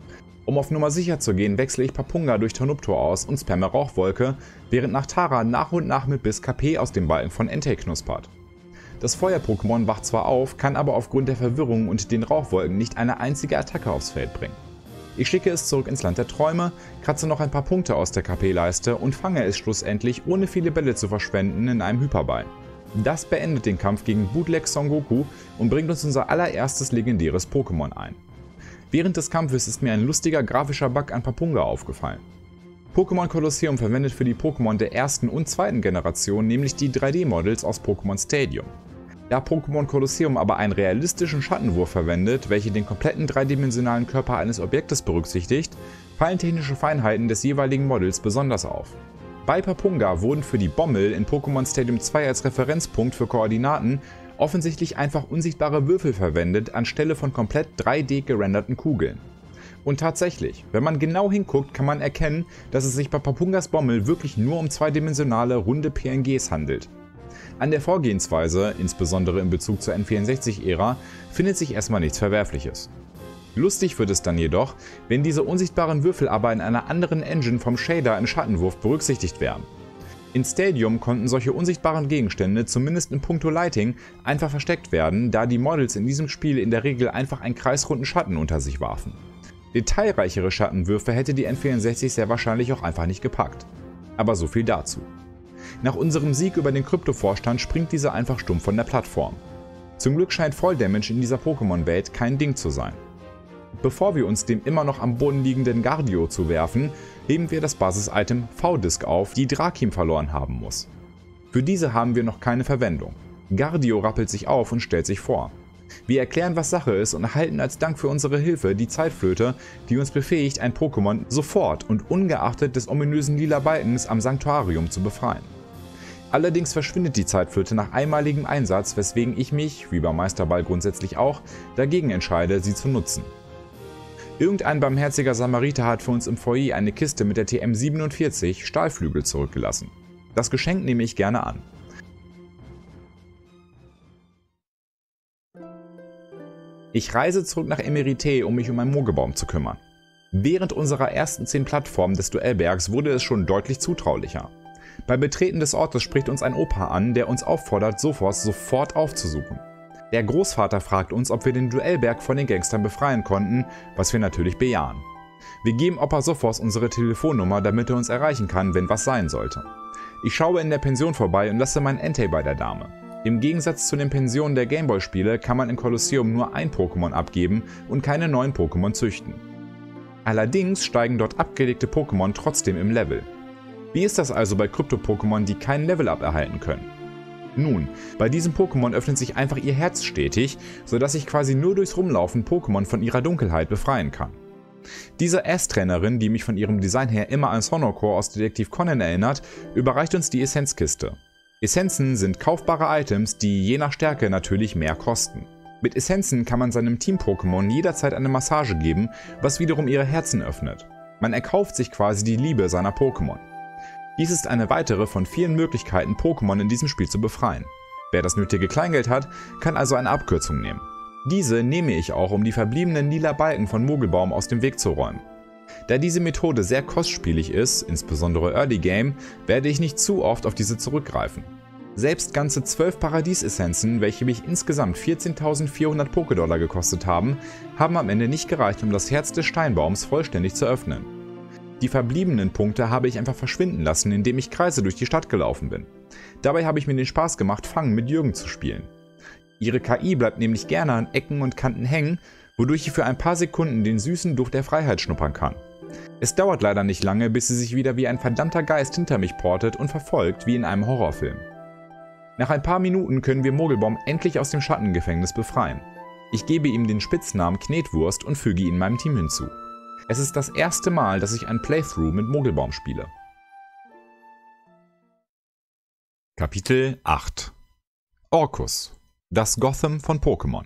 Um auf Nummer sicher zu gehen, wechsle ich Papunga durch Tonuptor aus und spamme Rauchwolke, während Nachtara nach und nach mit Biss KP aus dem Balken von Entei knuspert. Das Feuer-Pokémon wacht zwar auf, kann aber aufgrund der Verwirrung und den Rauchwolken nicht eine einzige Attacke aufs Feld bringen. Ich schicke es zurück ins Land der Träume, kratze noch ein paar Punkte aus der KP-Leiste und fange es schlussendlich, ohne viele Bälle zu verschwenden, in einem Hyperball. Das beendet den Kampf gegen Bootleg Son Goku und bringt uns unser allererstes legendäres Pokémon ein. Während des Kampfes ist mir ein lustiger grafischer Bug an Papunga aufgefallen. Pokémon Colosseum verwendet für die Pokémon der ersten und zweiten Generation nämlich die 3D-Models aus Pokémon Stadium. Da Pokémon Colosseum aber einen realistischen Schattenwurf verwendet, welche den kompletten dreidimensionalen Körper eines Objektes berücksichtigt, fallen technische Feinheiten des jeweiligen Modells besonders auf. Bei Papunga wurden für die Bommel in Pokémon Stadium 2 als Referenzpunkt für Koordinaten offensichtlich einfach unsichtbare Würfel verwendet, anstelle von komplett 3D gerenderten Kugeln. Und tatsächlich, wenn man genau hinguckt, kann man erkennen, dass es sich bei Papungas Bommel wirklich nur um zweidimensionale, runde PNGs handelt. An der Vorgehensweise, insbesondere in Bezug zur N64-Ära, findet sich erstmal nichts Verwerfliches. Lustig wird es dann jedoch, wenn diese unsichtbaren Würfel aber in einer anderen Engine vom Shader im Schattenwurf berücksichtigt werden. In Stadium konnten solche unsichtbaren Gegenstände, zumindest in puncto Lighting, einfach versteckt werden, da die Models in diesem Spiel in der Regel einfach einen kreisrunden Schatten unter sich warfen. Detailreichere Schattenwürfe hätte die N64 sehr wahrscheinlich auch einfach nicht gepackt. Aber so viel dazu. Nach unserem Sieg über den Krypto-Vorstand springt dieser einfach stumpf von der Plattform. Zum Glück scheint Volldamage in dieser Pokémon-Welt kein Ding zu sein. Bevor wir uns dem immer noch am Boden liegenden Gardio zuwerfen, heben wir das Basis-Item V-Disc auf, die Drakim verloren haben muss. Für diese haben wir noch keine Verwendung. Gardio rappelt sich auf und stellt sich vor. Wir erklären, was Sache ist und erhalten als Dank für unsere Hilfe die Zeitflöte, die uns befähigt, ein Pokémon sofort und ungeachtet des ominösen lila Balkens am Sanktuarium zu befreien. Allerdings verschwindet die Zeitflöte nach einmaligem Einsatz, weswegen ich mich, wie beim Meisterball grundsätzlich auch, dagegen entscheide, sie zu nutzen. Irgendein barmherziger Samariter hat für uns im Foyer eine Kiste mit der TM47 Stahlflügel zurückgelassen. Das Geschenk nehme ich gerne an. Ich reise zurück nach Emerite, um mich um einen Mogelbaum zu kümmern. Während unserer ersten 10 Plattformen des Duellbergs wurde es schon deutlich zutraulicher. Bei Betreten des Ortes spricht uns ein Opa an, der uns auffordert, Sophos sofort aufzusuchen. Der Großvater fragt uns, ob wir den Duellberg von den Gangstern befreien konnten, was wir natürlich bejahen. Wir geben Opa Sophos unsere Telefonnummer, damit er uns erreichen kann, wenn was sein sollte. Ich schaue in der Pension vorbei und lasse meinen Entei bei der Dame. Im Gegensatz zu den Pensionen der Gameboy-Spiele kann man im Kolosseum nur ein Pokémon abgeben und keine neuen Pokémon züchten. Allerdings steigen dort abgelegte Pokémon trotzdem im Level. Wie ist das also bei Krypto-Pokémon, die kein Level-Up erhalten können? Nun, bei diesem Pokémon öffnet sich einfach ihr Herz stetig, sodass ich quasi nur durchs Rumlaufen Pokémon von ihrer Dunkelheit befreien kann. Diese S-Trainerin, die mich von ihrem Design her immer an Honorcore aus Detektiv Conan erinnert, überreicht uns die Essenzkiste. Essenzen sind kaufbare Items, die je nach Stärke natürlich mehr kosten. Mit Essenzen kann man seinem Team-Pokémon jederzeit eine Massage geben, was wiederum ihre Herzen öffnet. Man erkauft sich quasi die Liebe seiner Pokémon. Dies ist eine weitere von vielen Möglichkeiten, Pokémon in diesem Spiel zu befreien. Wer das nötige Kleingeld hat, kann also eine Abkürzung nehmen. Diese nehme ich auch, um die verbliebenen lila Balken von Mogelbaum aus dem Weg zu räumen. Da diese Methode sehr kostspielig ist, insbesondere Early Game, werde ich nicht zu oft auf diese zurückgreifen. Selbst ganze 12 Paradiesessenzen, welche mich insgesamt 14.400 Pokédollar gekostet haben, haben am Ende nicht gereicht, um das Herz des Steinbaums vollständig zu öffnen. Die verbliebenen Punkte habe ich einfach verschwinden lassen, indem ich Kreise durch die Stadt gelaufen bin. Dabei habe ich mir den Spaß gemacht, Fangen mit Jürgen zu spielen. Ihre KI bleibt nämlich gerne an Ecken und Kanten hängen, wodurch ich für ein paar Sekunden den süßen Duft der Freiheit schnuppern kann. Es dauert leider nicht lange, bis sie sich wieder wie ein verdammter Geist hinter mich portet und verfolgt wie in einem Horrorfilm. Nach ein paar Minuten können wir Mogelbaum endlich aus dem Schattengefängnis befreien. Ich gebe ihm den Spitznamen Knetwurst und füge ihn meinem Team hinzu. Es ist das erste Mal, dass ich ein Playthrough mit Mogelbaum spiele. Kapitel 8 Orcus, das Gotham von Pokémon.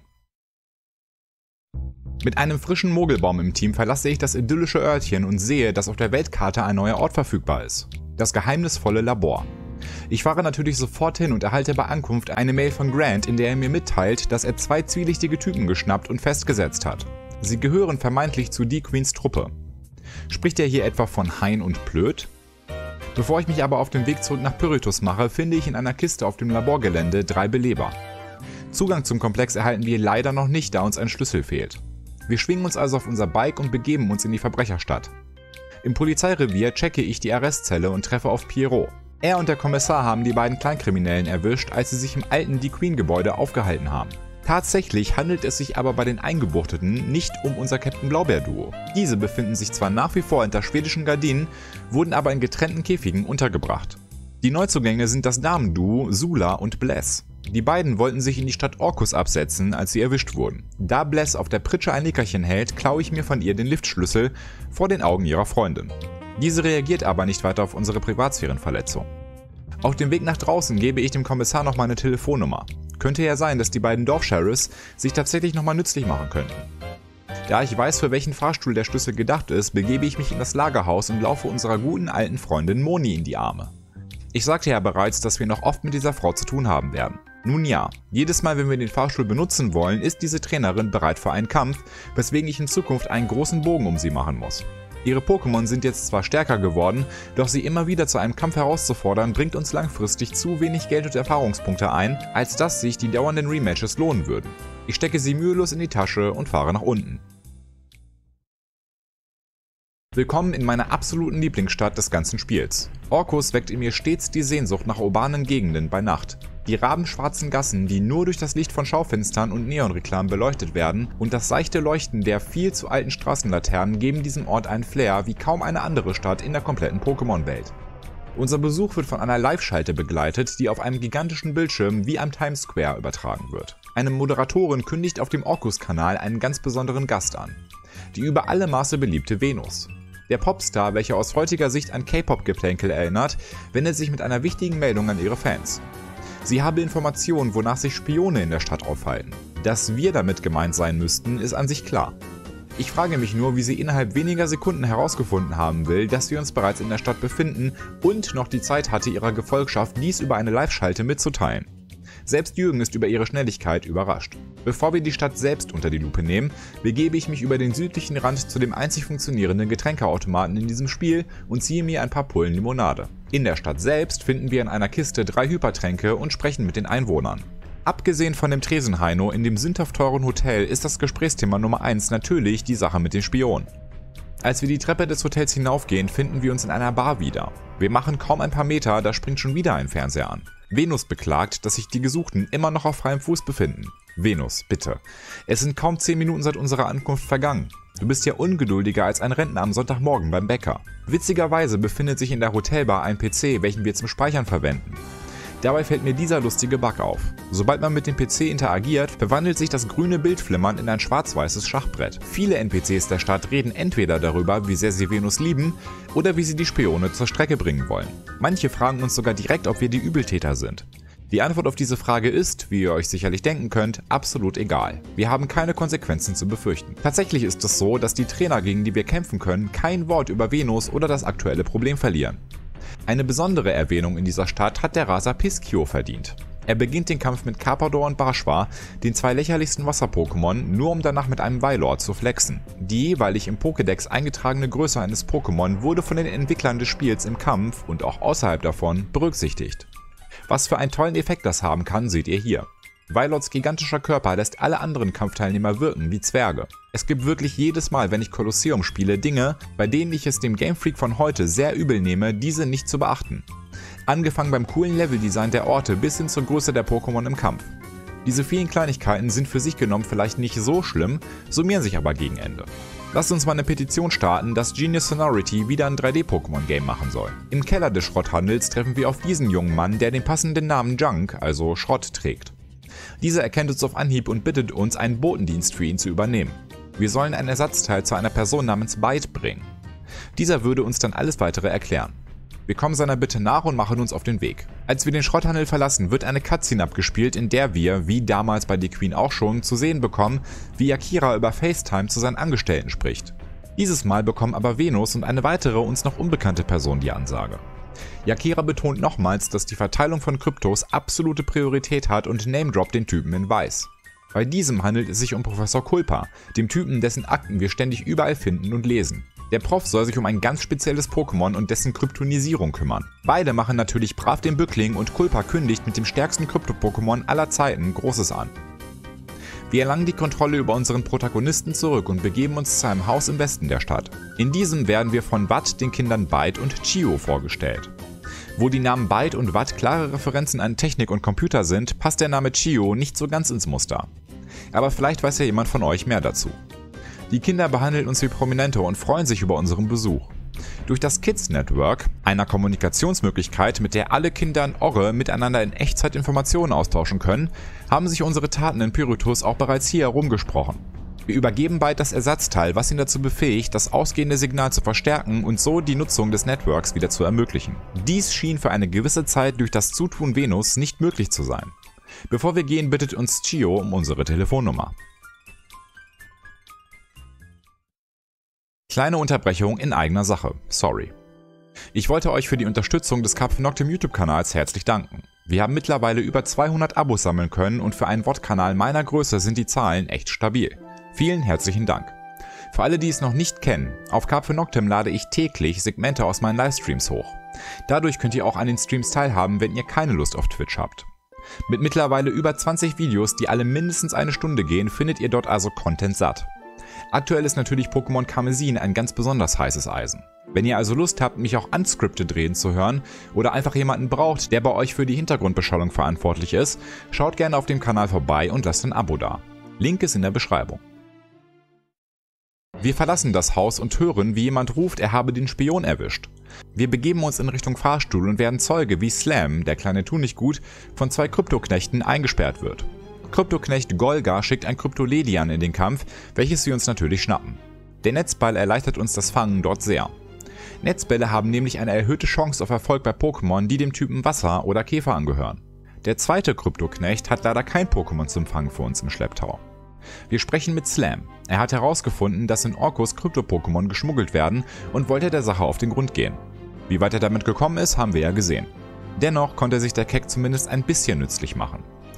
Mit einem frischen Mogelbaum im Team verlasse ich das idyllische Örtchen und sehe, dass auf der Weltkarte ein neuer Ort verfügbar ist. Das geheimnisvolle Labor. Ich fahre natürlich sofort hin und erhalte bei Ankunft eine Mail von Grant, in der er mir mitteilt, dass er 2 zwielichtige Typen geschnappt und festgesetzt hat. Sie gehören vermeintlich zu D-Queens Truppe. Spricht er hier etwa von Hein und Plöd? Bevor ich mich aber auf den Weg zurück nach Pyritus mache, finde ich in einer Kiste auf dem Laborgelände 3 Beleber. Zugang zum Komplex erhalten wir leider noch nicht, da uns ein Schlüssel fehlt. Wir schwingen uns also auf unser Bike und begeben uns in die Verbrecherstadt. Im Polizeirevier checke ich die Arrestzelle und treffe auf Pierrot. Er und der Kommissar haben die beiden Kleinkriminellen erwischt, als sie sich im alten D-Queen-Gebäude aufgehalten haben. Tatsächlich handelt es sich aber bei den Eingebuchteten nicht um unser Captain Blaubeer-Duo. Diese befinden sich zwar nach wie vor hinter schwedischen Gardinen, wurden aber in getrennten Käfigen untergebracht. Die Neuzugänge sind das Damenduo Sula und Bless. Die beiden wollten sich in die Stadt Orcus absetzen, als sie erwischt wurden. Da Bless auf der Pritsche ein Nickerchen hält, klaue ich mir von ihr den Liftschlüssel vor den Augen ihrer Freundin. Diese reagiert aber nicht weiter auf unsere Privatsphärenverletzung. Auf dem Weg nach draußen gebe ich dem Kommissar noch meine Telefonnummer. Könnte ja sein, dass die beiden Dorfsheriffs sich tatsächlich nochmal nützlich machen könnten. Da ich weiß, für welchen Fahrstuhl der Schlüssel gedacht ist, begebe ich mich in das Lagerhaus und laufe unserer guten alten Freundin Moni in die Arme. Ich sagte ja bereits, dass wir noch oft mit dieser Frau zu tun haben werden. Nun ja, jedes Mal, wenn wir den Fahrstuhl benutzen wollen, ist diese Trainerin bereit für einen Kampf, weswegen ich in Zukunft einen großen Bogen um sie machen muss. Ihre Pokémon sind jetzt zwar stärker geworden, doch sie immer wieder zu einem Kampf herauszufordern, bringt uns langfristig zu wenig Geld und Erfahrungspunkte ein, als dass sich die dauernden Rematches lohnen würden. Ich stecke sie mühelos in die Tasche und fahre nach unten. Willkommen in meiner absoluten Lieblingsstadt des ganzen Spiels. Orcus weckt in mir stets die Sehnsucht nach urbanen Gegenden bei Nacht. Die rabenschwarzen Gassen, die nur durch das Licht von Schaufenstern und Neonreklamen beleuchtet werden, und das seichte Leuchten der viel zu alten Straßenlaternen geben diesem Ort einen Flair wie kaum eine andere Stadt in der kompletten Pokémon-Welt. Unser Besuch wird von einer Live-Schalte begleitet, die auf einem gigantischen Bildschirm wie am Times Square übertragen wird. Eine Moderatorin kündigt auf dem Orcus-Kanal einen ganz besonderen Gast an. Die über alle Maße beliebte Venus. Der Popstar, welcher aus heutiger Sicht an K-Pop-Geplänkel erinnert, wendet sich mit einer wichtigen Meldung an ihre Fans. Sie habe Informationen, wonach sich Spione in der Stadt aufhalten. Dass wir damit gemeint sein müssten, ist an sich klar. Ich frage mich nur, wie sie innerhalb weniger Sekunden herausgefunden haben will, dass wir uns bereits in der Stadt befinden und noch die Zeit hatte, ihrer Gefolgschaft dies über eine Live-Schalte mitzuteilen. Selbst Jürgen ist über ihre Schnelligkeit überrascht. Bevor wir die Stadt selbst unter die Lupe nehmen, begebe ich mich über den südlichen Rand zu dem einzig funktionierenden Getränkeautomaten in diesem Spiel und ziehe mir ein paar Pullen Limonade. In der Stadt selbst finden wir in einer Kiste 3 Hypertränke und sprechen mit den Einwohnern. Abgesehen von dem Tresenheino in dem sündhaft teuren Hotel ist das Gesprächsthema Nummer 1 natürlich die Sache mit den Spionen. Als wir die Treppe des Hotels hinaufgehen, finden wir uns in einer Bar wieder. Wir machen kaum ein paar Meter, da springt schon wieder ein Fernseher an. Venus beklagt, dass sich die Gesuchten immer noch auf freiem Fuß befinden. Venus, bitte. Es sind kaum 10 Minuten seit unserer Ankunft vergangen. Du bist ja ungeduldiger als ein Rentner am Sonntagmorgen beim Bäcker. Witzigerweise befindet sich in der Hotelbar ein PC, welchen wir zum Speichern verwenden. Dabei fällt mir dieser lustige Bug auf. Sobald man mit dem PC interagiert, verwandelt sich das grüne Bildflimmern in ein schwarz-weißes Schachbrett. Viele NPCs der Stadt reden entweder darüber, wie sehr sie Venus lieben, oder wie sie die Spione zur Strecke bringen wollen. Manche fragen uns sogar direkt, ob wir die Übeltäter sind. Die Antwort auf diese Frage ist, wie ihr euch sicherlich denken könnt, absolut egal. Wir haben keine Konsequenzen zu befürchten. Tatsächlich ist es so, dass die Trainer, gegen die wir kämpfen können, kein Wort über Venus oder das aktuelle Problem verlieren. Eine besondere Erwähnung in dieser Stadt hat der Raser Piskio verdient. Er beginnt den Kampf mit Carpador und Barschwa, den 2 lächerlichsten Wasser-Pokémon, nur um danach mit einem Wailord zu flexen. Die jeweilig im Pokédex eingetragene Größe eines Pokémon wurde von den Entwicklern des Spiels im Kampf und auch außerhalb davon berücksichtigt. Was für einen tollen Effekt das haben kann, seht ihr hier. Wailords gigantischer Körper lässt alle anderen Kampfteilnehmer wirken wie Zwerge. Es gibt wirklich jedes Mal, wenn ich Kolosseum spiele, Dinge, bei denen ich es dem Game Freak von heute sehr übel nehme, diese nicht zu beachten. Angefangen beim coolen Leveldesign der Orte bis hin zur Größe der Pokémon im Kampf. Diese vielen Kleinigkeiten sind für sich genommen vielleicht nicht so schlimm, summieren sich aber gegen Ende. Lasst uns mal eine Petition starten, dass Genius Sonority wieder ein 3D-Pokémon-Game machen soll. Im Keller des Schrotthandels treffen wir auf diesen jungen Mann, der den passenden Namen Junk, also Schrott, trägt. Dieser erkennt uns auf Anhieb und bittet uns, einen Botendienst für ihn zu übernehmen. Wir sollen ein Ersatzteil zu einer Person namens Byte bringen. Dieser würde uns dann alles weitere erklären. Wir kommen seiner Bitte nach und machen uns auf den Weg. Als wir den Schrotthandel verlassen, wird eine Cutscene abgespielt, in der wir, wie damals bei The Queen auch schon, zu sehen bekommen, wie Akira über FaceTime zu seinen Angestellten spricht. Dieses Mal bekommen aber Venus und eine weitere uns noch unbekannte Person die Ansage. Akira betont nochmals, dass die Verteilung von Kryptos absolute Priorität hat und namedroppt den Typen in Weiß. Bei diesem handelt es sich um Professor Kulpa, dem Typen, dessen Akten wir ständig überall finden und lesen. Der Prof soll sich um ein ganz spezielles Pokémon und dessen Kryptonisierung kümmern. Beide machen natürlich brav den Bückling und Kulpa kündigt mit dem stärksten Krypto-Pokémon aller Zeiten Großes an. Wir erlangen die Kontrolle über unseren Protagonisten zurück und begeben uns zu einem Haus im Westen der Stadt. In diesem werden wir von Watt den Kindern Byte und Chio vorgestellt. Wo die Namen Byte und Watt klare Referenzen an Technik und Computer sind, passt der Name Chio nicht so ganz ins Muster. Aber vielleicht weiß ja jemand von euch mehr dazu. Die Kinder behandeln uns wie Prominente und freuen sich über unseren Besuch. Durch das Kids Network, einer Kommunikationsmöglichkeit, mit der alle Kinder in Orre miteinander in Echtzeit Informationen austauschen können, haben sich unsere Taten in Pyritus auch bereits hier herumgesprochen. Wir übergeben Byte das Ersatzteil, was ihn dazu befähigt, das ausgehende Signal zu verstärken und so die Nutzung des Networks wieder zu ermöglichen. Dies schien für eine gewisse Zeit durch das Zutun Venus nicht möglich zu sein. Bevor wir gehen, bittet uns Chio um unsere Telefonnummer. Kleine Unterbrechung in eigener Sache, sorry. Ich wollte euch für die Unterstützung des Carpe Noctem YouTube-Kanals herzlich danken. Wir haben mittlerweile über 200 Abos sammeln können und für einen VOD-Kanal meiner Größe sind die Zahlen echt stabil. Vielen herzlichen Dank. Für alle, die es noch nicht kennen, auf Carpe Noctem lade ich täglich Segmente aus meinen Livestreams hoch. Dadurch könnt ihr auch an den Streams teilhaben, wenn ihr keine Lust auf Twitch habt. Mit mittlerweile über 20 Videos, die alle mindestens eine Stunde gehen, findet ihr dort also Content satt. Aktuell ist natürlich Pokémon Karmesin ein ganz besonders heißes Eisen. Wenn ihr also Lust habt, mich auch unscripted reden zu hören oder einfach jemanden braucht, der bei euch für die Hintergrundbeschallung verantwortlich ist, schaut gerne auf dem Kanal vorbei und lasst ein Abo da. Link ist in der Beschreibung. Wir verlassen das Haus und hören, wie jemand ruft, er habe den Spion erwischt. Wir begeben uns in Richtung Fahrstuhl und werden Zeuge, wie Slam, der kleine Tunichtgut, von 2 Kryptoknechten eingesperrt wird. Kryptoknecht Golga schickt ein Kryptoledian in den Kampf, welches wir uns natürlich schnappen. Der Netzball erleichtert uns das Fangen dort sehr. Netzbälle haben nämlich eine erhöhte Chance auf Erfolg bei Pokémon, die dem Typen Wasser oder Käfer angehören. Der zweite Kryptoknecht hat leider kein Pokémon zum Fangen für uns im Schlepptau. Wir sprechen mit Slam. Er hat herausgefunden, dass in Orkus Krypto-Pokémon geschmuggelt werden und wollte der Sache auf den Grund gehen. Wie weit er damit gekommen ist, haben wir ja gesehen. Dennoch konnte sich der Keck zumindest ein bisschen nützlich machen.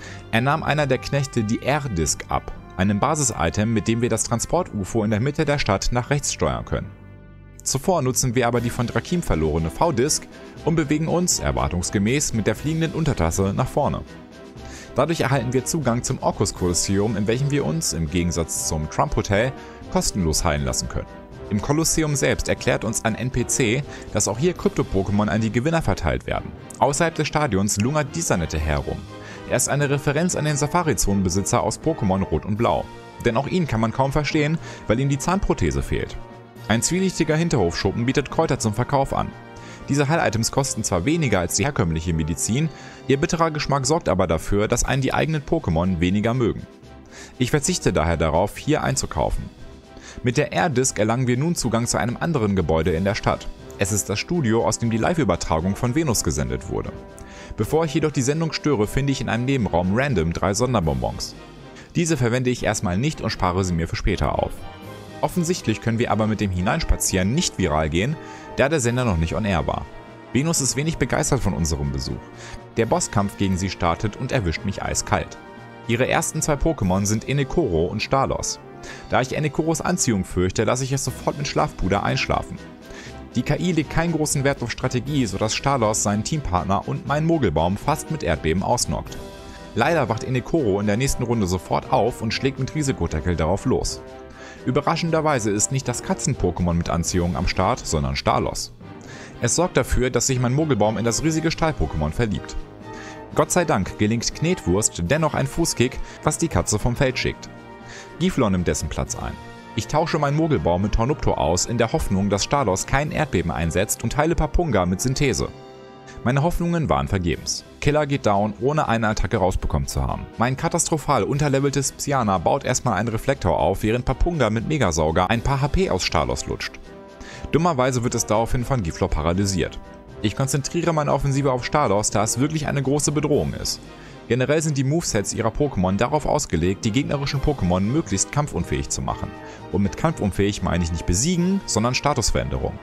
Er nahm einer der Knechte die R-Disk ab, einem Basis-Item, mit dem wir das Transport-UFO in der Mitte der Stadt nach rechts steuern können. Zuvor nutzen wir aber die von Drakim verlorene V-Disk und bewegen uns, erwartungsgemäß, mit der fliegenden Untertasse nach vorne. Dadurch erhalten wir Zugang zum Orcus Kolosseum, in welchem wir uns, im Gegensatz zum Trump Hotel, kostenlos heilen lassen können. Im Kolosseum selbst erklärt uns ein NPC, dass auch hier Krypto-Pokémon an die Gewinner verteilt werden. Außerhalb des Stadions lungert dieser nette herum. Er ist eine Referenz an den Safari-Zonenbesitzer aus Pokémon Rot und Blau. Denn auch ihn kann man kaum verstehen, weil ihm die Zahnprothese fehlt. Ein zwielichtiger Hinterhofschuppen bietet Kräuter zum Verkauf an. Diese Heil-Items kosten zwar weniger als die herkömmliche Medizin, ihr bitterer Geschmack sorgt aber dafür, dass einen die eigenen Pokémon weniger mögen. Ich verzichte daher darauf, hier einzukaufen. Mit der R-Disk erlangen wir nun Zugang zu einem anderen Gebäude in der Stadt. Es ist das Studio, aus dem die Live-Übertragung von Venus gesendet wurde. Bevor ich jedoch die Sendung störe, finde ich in einem Nebenraum random 3 Sonderbonbons. Diese verwende ich erstmal nicht und spare sie mir für später auf. Offensichtlich können wir aber mit dem Hineinspazieren nicht viral gehen, da der Sender noch nicht on air war. Venus ist wenig begeistert von unserem Besuch. Der Bosskampf gegen sie startet und erwischt mich eiskalt. Ihre ersten 2 Pokémon sind Enekoro und Stalos. Da ich Enekoros Anziehung fürchte, lasse ich es sofort mit Schlafpuder einschlafen. Die KI legt keinen großen Wert auf Strategie, sodass Stalos seinen Teampartner und meinen Mogelbaum fast mit Erdbeben ausnockt. Leider wacht Enekoro in der nächsten Runde sofort auf und schlägt mit Risikotackel darauf los. Überraschenderweise ist nicht das Katzen-Pokémon mit Anziehung am Start, sondern Stalos. Es sorgt dafür, dass sich mein Mogelbaum in das riesige Stahl-Pokémon verliebt. Gott sei Dank gelingt Knetwurst dennoch ein Fußkick, was die Katze vom Feld schickt. Giflor nimmt dessen Platz ein. Ich tausche meinen Mogelbaum mit Tornupto aus, in der Hoffnung, dass Stalos kein Erdbeben einsetzt und heile Papunga mit Synthese. Meine Hoffnungen waren vergebens. Killer geht down, ohne eine Attacke rausbekommen zu haben. Mein katastrophal unterleveltes Psyana baut erstmal einen Reflektor auf, während Papunga mit Megasauger ein paar HP aus Stalos lutscht. Dummerweise wird es daraufhin von Giflor paralysiert. Ich konzentriere meine Offensive auf Stalos, da es wirklich eine große Bedrohung ist. Generell sind die Movesets ihrer Pokémon darauf ausgelegt, die gegnerischen Pokémon möglichst kampfunfähig zu machen. Und mit kampfunfähig meine ich nicht besiegen, sondern Statusveränderung.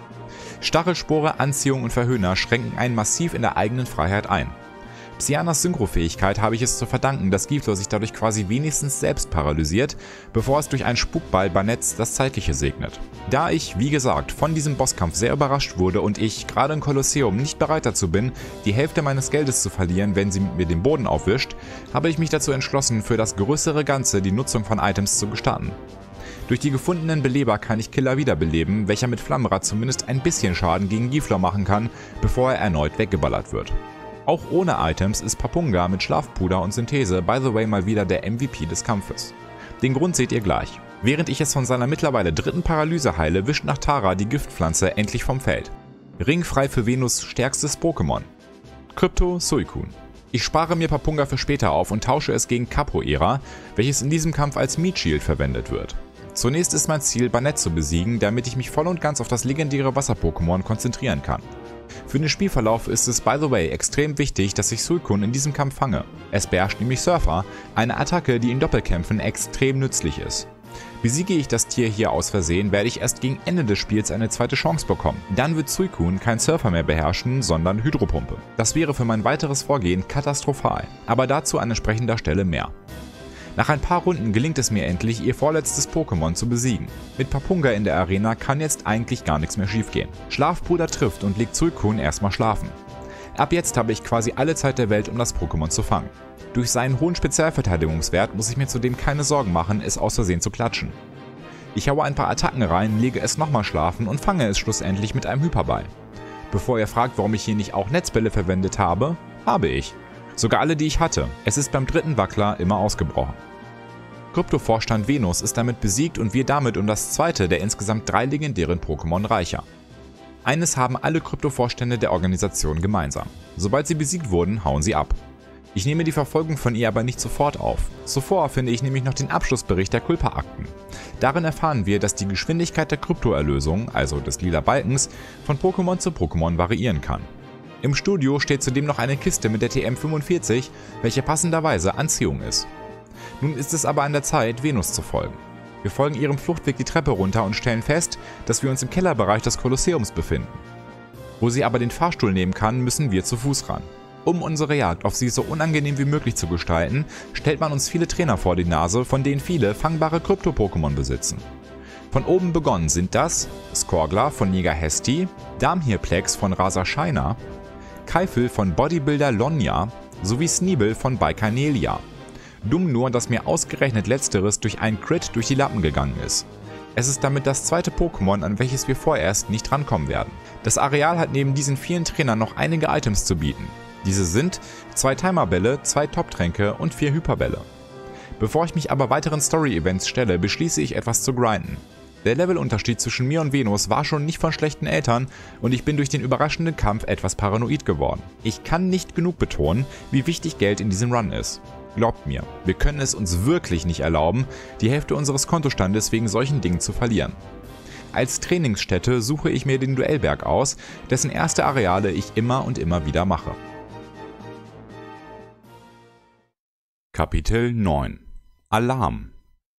Stachelspore, Anziehung und Verhöhner schränken einen massiv in der eigenen Freiheit ein. Psyanas Synchrofähigkeit habe ich es zu verdanken, dass Giflor sich dadurch quasi wenigstens selbst paralysiert, bevor es durch einen Spukball Banetz das Zeitliche segnet. Da ich, wie gesagt, von diesem Bosskampf sehr überrascht wurde und ich, gerade im Kolosseum, nicht bereit dazu bin, die Hälfte meines Geldes zu verlieren, wenn sie mir den Boden aufwischt, habe ich mich dazu entschlossen, für das größere Ganze die Nutzung von Items zu gestatten. Durch die gefundenen Beleber kann ich Killer wiederbeleben, welcher mit Flammenrad zumindest ein bisschen Schaden gegen Giflor machen kann, bevor er erneut weggeballert wird. Auch ohne Items ist Papunga mit Schlafpuder und Synthese by the way mal wieder der MVP des Kampfes. Den Grund seht ihr gleich. Während ich es von seiner mittlerweile 3. Paralyse heile, wischt Nachtara die Giftpflanze endlich vom Feld. Ringfrei für Venus' stärkstes Pokémon. Krypto Suicune. Ich spare mir Papunga für später auf und tausche es gegen Capoeira, welches in diesem Kampf als Meat Shield verwendet wird. Zunächst ist mein Ziel, Banette zu besiegen, damit ich mich voll und ganz auf das legendäre Wasser-Pokémon konzentrieren kann. Für den Spielverlauf ist es by the way extrem wichtig, dass ich Suicune in diesem Kampf fange. Es beherrscht nämlich Surfer, eine Attacke, die in Doppelkämpfen extrem nützlich ist. Besiege ich das Tier hier aus Versehen, werde ich erst gegen Ende des Spiels eine zweite Chance bekommen. Dann wird Suicune kein Surfer mehr beherrschen, sondern Hydropumpe. Das wäre für mein weiteres Vorgehen katastrophal, aber dazu an entsprechender Stelle mehr. Nach ein paar Runden gelingt es mir endlich, ihr vorletztes Pokémon zu besiegen. Mit Papunga in der Arena kann jetzt eigentlich gar nichts mehr schiefgehen. Schlafpuder trifft und legt Suicune erstmal schlafen. Ab jetzt habe ich quasi alle Zeit der Welt, um das Pokémon zu fangen. Durch seinen hohen Spezialverteidigungswert muss ich mir zudem keine Sorgen machen, es aus Versehen zu klatschen. Ich haue ein paar Attacken rein, lege es nochmal schlafen und fange es schlussendlich mit einem Hyperball. Bevor ihr fragt, warum ich hier nicht auch Netzbälle verwendet habe, habe ich. Sogar alle, die ich hatte. Es ist beim 3. Wackler immer ausgebrochen. Kryptovorstand Venus ist damit besiegt und wir damit um das 2. der insgesamt 3 legendären Pokémon reicher. Eines haben alle Kryptovorstände der Organisation gemeinsam. Sobald sie besiegt wurden, hauen sie ab. Ich nehme die Verfolgung von ihr aber nicht sofort auf. Zuvor finde ich nämlich noch den Abschlussbericht der Kulpa-Akten. Darin erfahren wir, dass die Geschwindigkeit der Kryptoerlösung, also des lila Balkens, von Pokémon zu Pokémon variieren kann. Im Studio steht zudem noch eine Kiste mit der TM45, welche passenderweise Anziehung ist. Nun ist es aber an der Zeit, Venus zu folgen. Wir folgen ihrem Fluchtweg die Treppe runter und stellen fest, dass wir uns im Kellerbereich des Kolosseums befinden. Wo sie aber den Fahrstuhl nehmen kann, müssen wir zu Fuß ran. Um unsere Jagd auf sie so unangenehm wie möglich zu gestalten, stellt man uns viele Trainer vor die Nase, von denen viele fangbare Krypto-Pokémon besitzen. Von oben begonnen sind das Skorgler von Jäger Hesti, Damhirplex von Rasa Shiner, Keifel von Bodybuilder Lonja sowie Sneebel von Baicanelia. Dumm nur, dass mir ausgerechnet letzteres durch einen Crit durch die Lappen gegangen ist. Es ist damit das zweite Pokémon, an welches wir vorerst nicht rankommen werden. Das Areal hat neben diesen vielen Trainern noch einige Items zu bieten. Diese sind 2 Timerbälle, 2 Top-Tränke und 4 Hyperbälle. Bevor ich mich aber weiteren Story-Events stelle, beschließe ich etwas zu grinden. Der Levelunterschied zwischen mir und Venus war schon nicht von schlechten Eltern und ich bin durch den überraschenden Kampf etwas paranoid geworden. Ich kann nicht genug betonen, wie wichtig Geld in diesem Run ist. Glaubt mir, wir können es uns wirklich nicht erlauben, die Hälfte unseres Kontostandes wegen solchen Dingen zu verlieren. Als Trainingsstätte suche ich mir den Duellberg aus, dessen erste Areale ich immer und immer wieder mache. Kapitel 9 – Alarm.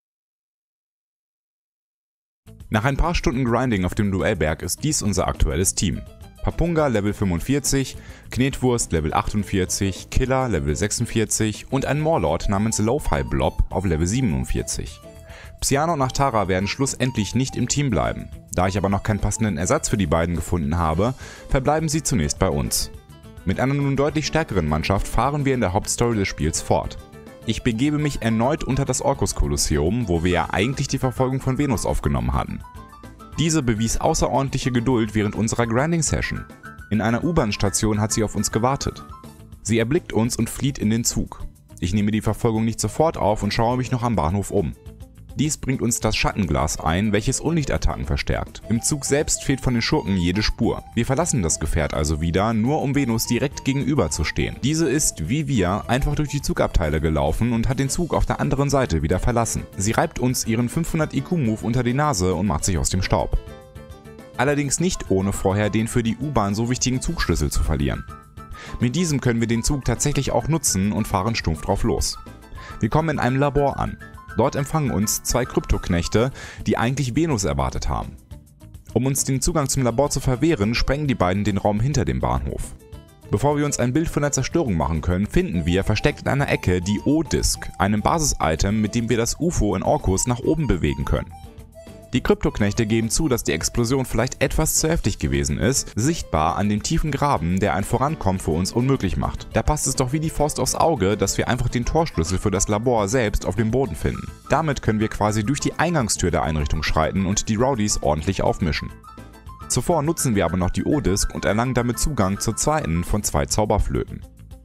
Nach ein paar Stunden Grinding auf dem Duellberg ist dies unser aktuelles Team. Papunga Level 45, Knetwurst Level 48, Killer Level 46 und ein Moorlord namens Lo-Fi Blob auf Level 47. Psyano und Nachtara werden schlussendlich nicht im Team bleiben. Da ich aber noch keinen passenden Ersatz für die beiden gefunden habe, verbleiben sie zunächst bei uns. Mit einer nun deutlich stärkeren Mannschaft fahren wir in der Hauptstory des Spiels fort. Ich begebe mich erneut unter das Orcus-Kolosseum, wo wir ja eigentlich die Verfolgung von Venus aufgenommen hatten. Diese bewies außerordentliche Geduld während unserer Grinding-Session. In einer U-Bahn-Station hat sie auf uns gewartet. Sie erblickt uns und flieht in den Zug. Ich nehme die Verfolgung nicht sofort auf und schaue mich noch am Bahnhof um. Dies bringt uns das Schattenglas ein, welches Unlichtattacken verstärkt. Im Zug selbst fehlt von den Schurken jede Spur. Wir verlassen das Gefährt also wieder, nur um Venus direkt gegenüber zu stehen. Diese ist, wie wir, einfach durch die Zugabteile gelaufen und hat den Zug auf der anderen Seite wieder verlassen. Sie reibt uns ihren 500 IQ-Move unter die Nase und macht sich aus dem Staub. Allerdings nicht ohne vorher den für die U-Bahn so wichtigen Zugschlüssel zu verlieren. Mit diesem können wir den Zug tatsächlich auch nutzen und fahren stumpf drauf los. Wir kommen in einem Labor an. Dort empfangen uns 2 Kryptoknechte, die eigentlich Venus erwartet haben. Um uns den Zugang zum Labor zu verwehren, sprengen die beiden den Raum hinter dem Bahnhof. Bevor wir uns ein Bild von der Zerstörung machen können, finden wir versteckt in einer Ecke die O-Disk, einem Basis-Item, mit dem wir das UFO in Orcus nach oben bewegen können. Die Kryptoknechte geben zu, dass die Explosion vielleicht etwas zu heftig gewesen ist, sichtbar an dem tiefen Graben, der ein Vorankommen für uns unmöglich macht. Da passt es doch wie die Faust aufs Auge, dass wir einfach den Torschlüssel für das Labor selbst auf dem Boden finden. Damit können wir quasi durch die Eingangstür der Einrichtung schreiten und die Rowdies ordentlich aufmischen. Zuvor nutzen wir aber noch die O-Disk und erlangen damit Zugang zur zweiten von 2 Zauberflöten.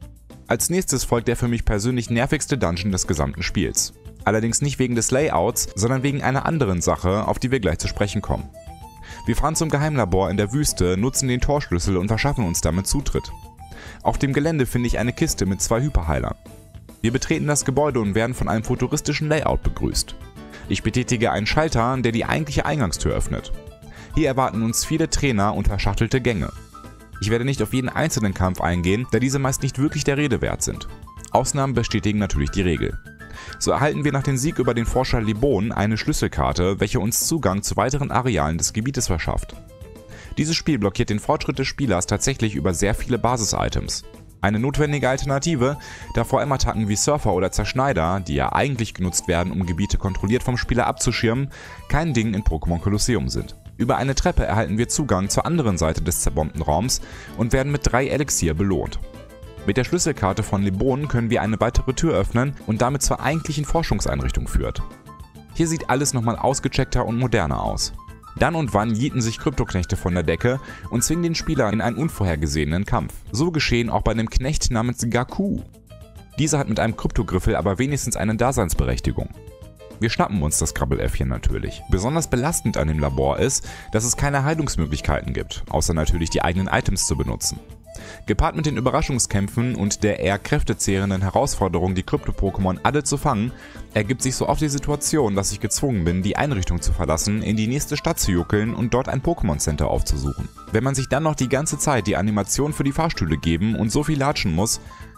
Als nächstes folgt der für mich persönlich nervigste Dungeon des gesamten Spiels. Allerdings nicht wegen des Layouts, sondern wegen einer anderen Sache, auf die wir gleich zu sprechen kommen. Wir fahren zum Geheimlabor in der Wüste, nutzen den Torschlüssel und verschaffen uns damit Zutritt. Auf dem Gelände finde ich eine Kiste mit 2 Hyperheilern. Wir betreten das Gebäude und werden von einem futuristischen Layout begrüßt. Ich betätige einen Schalter, der die eigentliche Eingangstür öffnet. Hier erwarten uns viele Trainer und verschachtelte Gänge. Ich werde nicht auf jeden einzelnen Kampf eingehen, da diese meist nicht wirklich der Rede wert sind. Ausnahmen bestätigen natürlich die Regel. So erhalten wir nach dem Sieg über den Forscher Lebon eine Schlüsselkarte, welche uns Zugang zu weiteren Arealen des Gebietes verschafft. Dieses Spiel blockiert den Fortschritt des Spielers tatsächlich über sehr viele Basis-Items. Eine notwendige Alternative, da vor allem Attacken wie Surfer oder Zerschneider, die ja eigentlich genutzt werden, um Gebiete kontrolliert vom Spieler abzuschirmen, kein Ding in Pokémon Kolosseum sind. Über eine Treppe erhalten wir Zugang zur anderen Seite des zerbombten Raums und werden mit 3 Elixier belohnt. Mit der Schlüsselkarte von Lebon können wir eine weitere Tür öffnen und damit zur eigentlichen Forschungseinrichtung führt. Hier sieht alles nochmal ausgecheckter und moderner aus. Dann und wann jieten sich Kryptoknechte von der Decke und zwingen den Spieler in einen unvorhergesehenen Kampf. So geschehen auch bei einem Knecht namens Gaku. Dieser hat mit einem Kryptogriffel aber wenigstens eine Daseinsberechtigung. Wir schnappen uns das Krabbeläffchen natürlich. Besonders belastend an dem Labor ist, dass es keine Heilungsmöglichkeiten gibt, außer natürlich die eigenen Items zu benutzen. Gepaart mit den Überraschungskämpfen und der eher kräftezehrenden Herausforderung, die Krypto-Pokémon alle zu fangen, ergibt sich so oft die Situation, dass ich gezwungen bin, die Einrichtung zu verlassen, in die nächste Stadt zu juckeln und dort ein Pokémon Center aufzusuchen. Wenn man sich dann noch die ganze Zeit die Animation für die Fahrstühle geben und so viel latschen muss,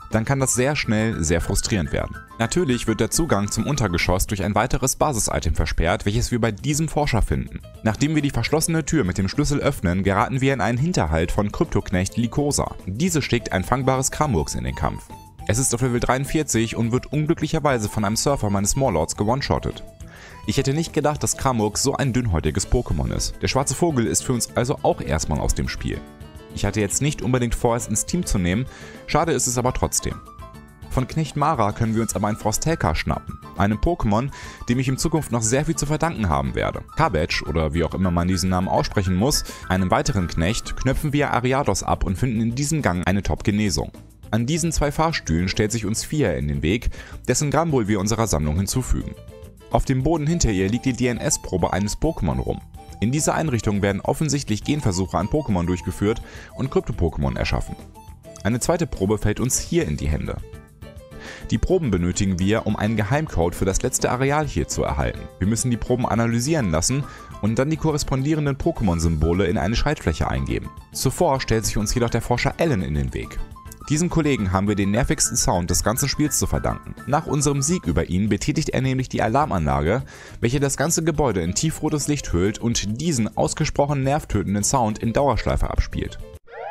dann kann das sehr schnell sehr frustrierend werden. Natürlich wird der Zugang zum Untergeschoss durch ein weiteres Basis-Item versperrt, welches wir bei diesem Forscher finden. Nachdem wir die verschlossene Tür mit dem Schlüssel öffnen, geraten wir in einen Hinterhalt von Kryptoknecht Lycosa. Diese schickt ein fangbares Kramurks in den Kampf. Es ist auf Level 43 und wird unglücklicherweise von einem Surfer meines Morlords gewone-shottet. Ich hätte nicht gedacht, dass Kramurks so ein dünnhäutiges Pokémon ist. Der schwarze Vogel ist für uns also auch erstmal aus dem Spiel. Ich hatte jetzt nicht unbedingt vor, es ins Team zu nehmen, schade ist es aber trotzdem. Von Knecht Mara können wir uns aber ein Frostelka schnappen, einem Pokémon, dem ich in Zukunft noch sehr viel zu verdanken haben werde. Cabbage, oder wie auch immer man diesen Namen aussprechen muss, einem weiteren Knecht, knöpfen wir Ariados ab und finden in diesem Gang eine Top-Genesung. An diesen 2 Fahrstühlen stellt sich uns Fia in den Weg, dessen Granbull wir unserer Sammlung hinzufügen. Auf dem Boden hinter ihr liegt die DNS-Probe eines Pokémon rum. In dieser Einrichtung werden offensichtlich Genversuche an Pokémon durchgeführt und Krypto-Pokémon erschaffen. Eine zweite Probe fällt uns hier in die Hände. Die Proben benötigen wir, um einen Geheimcode für das letzte Areal hier zu erhalten. Wir müssen die Proben analysieren lassen und dann die korrespondierenden Pokémon-Symbole in eine Schaltfläche eingeben. Zuvor stellt sich uns jedoch der Forscher Alan in den Weg. Diesem Kollegen haben wir den nervigsten Sound des ganzen Spiels zu verdanken. Nach unserem Sieg über ihn betätigt er nämlich die Alarmanlage, welche das ganze Gebäude in tiefrotes Licht hüllt und diesen ausgesprochen nervtötenden Sound in Dauerschleife abspielt.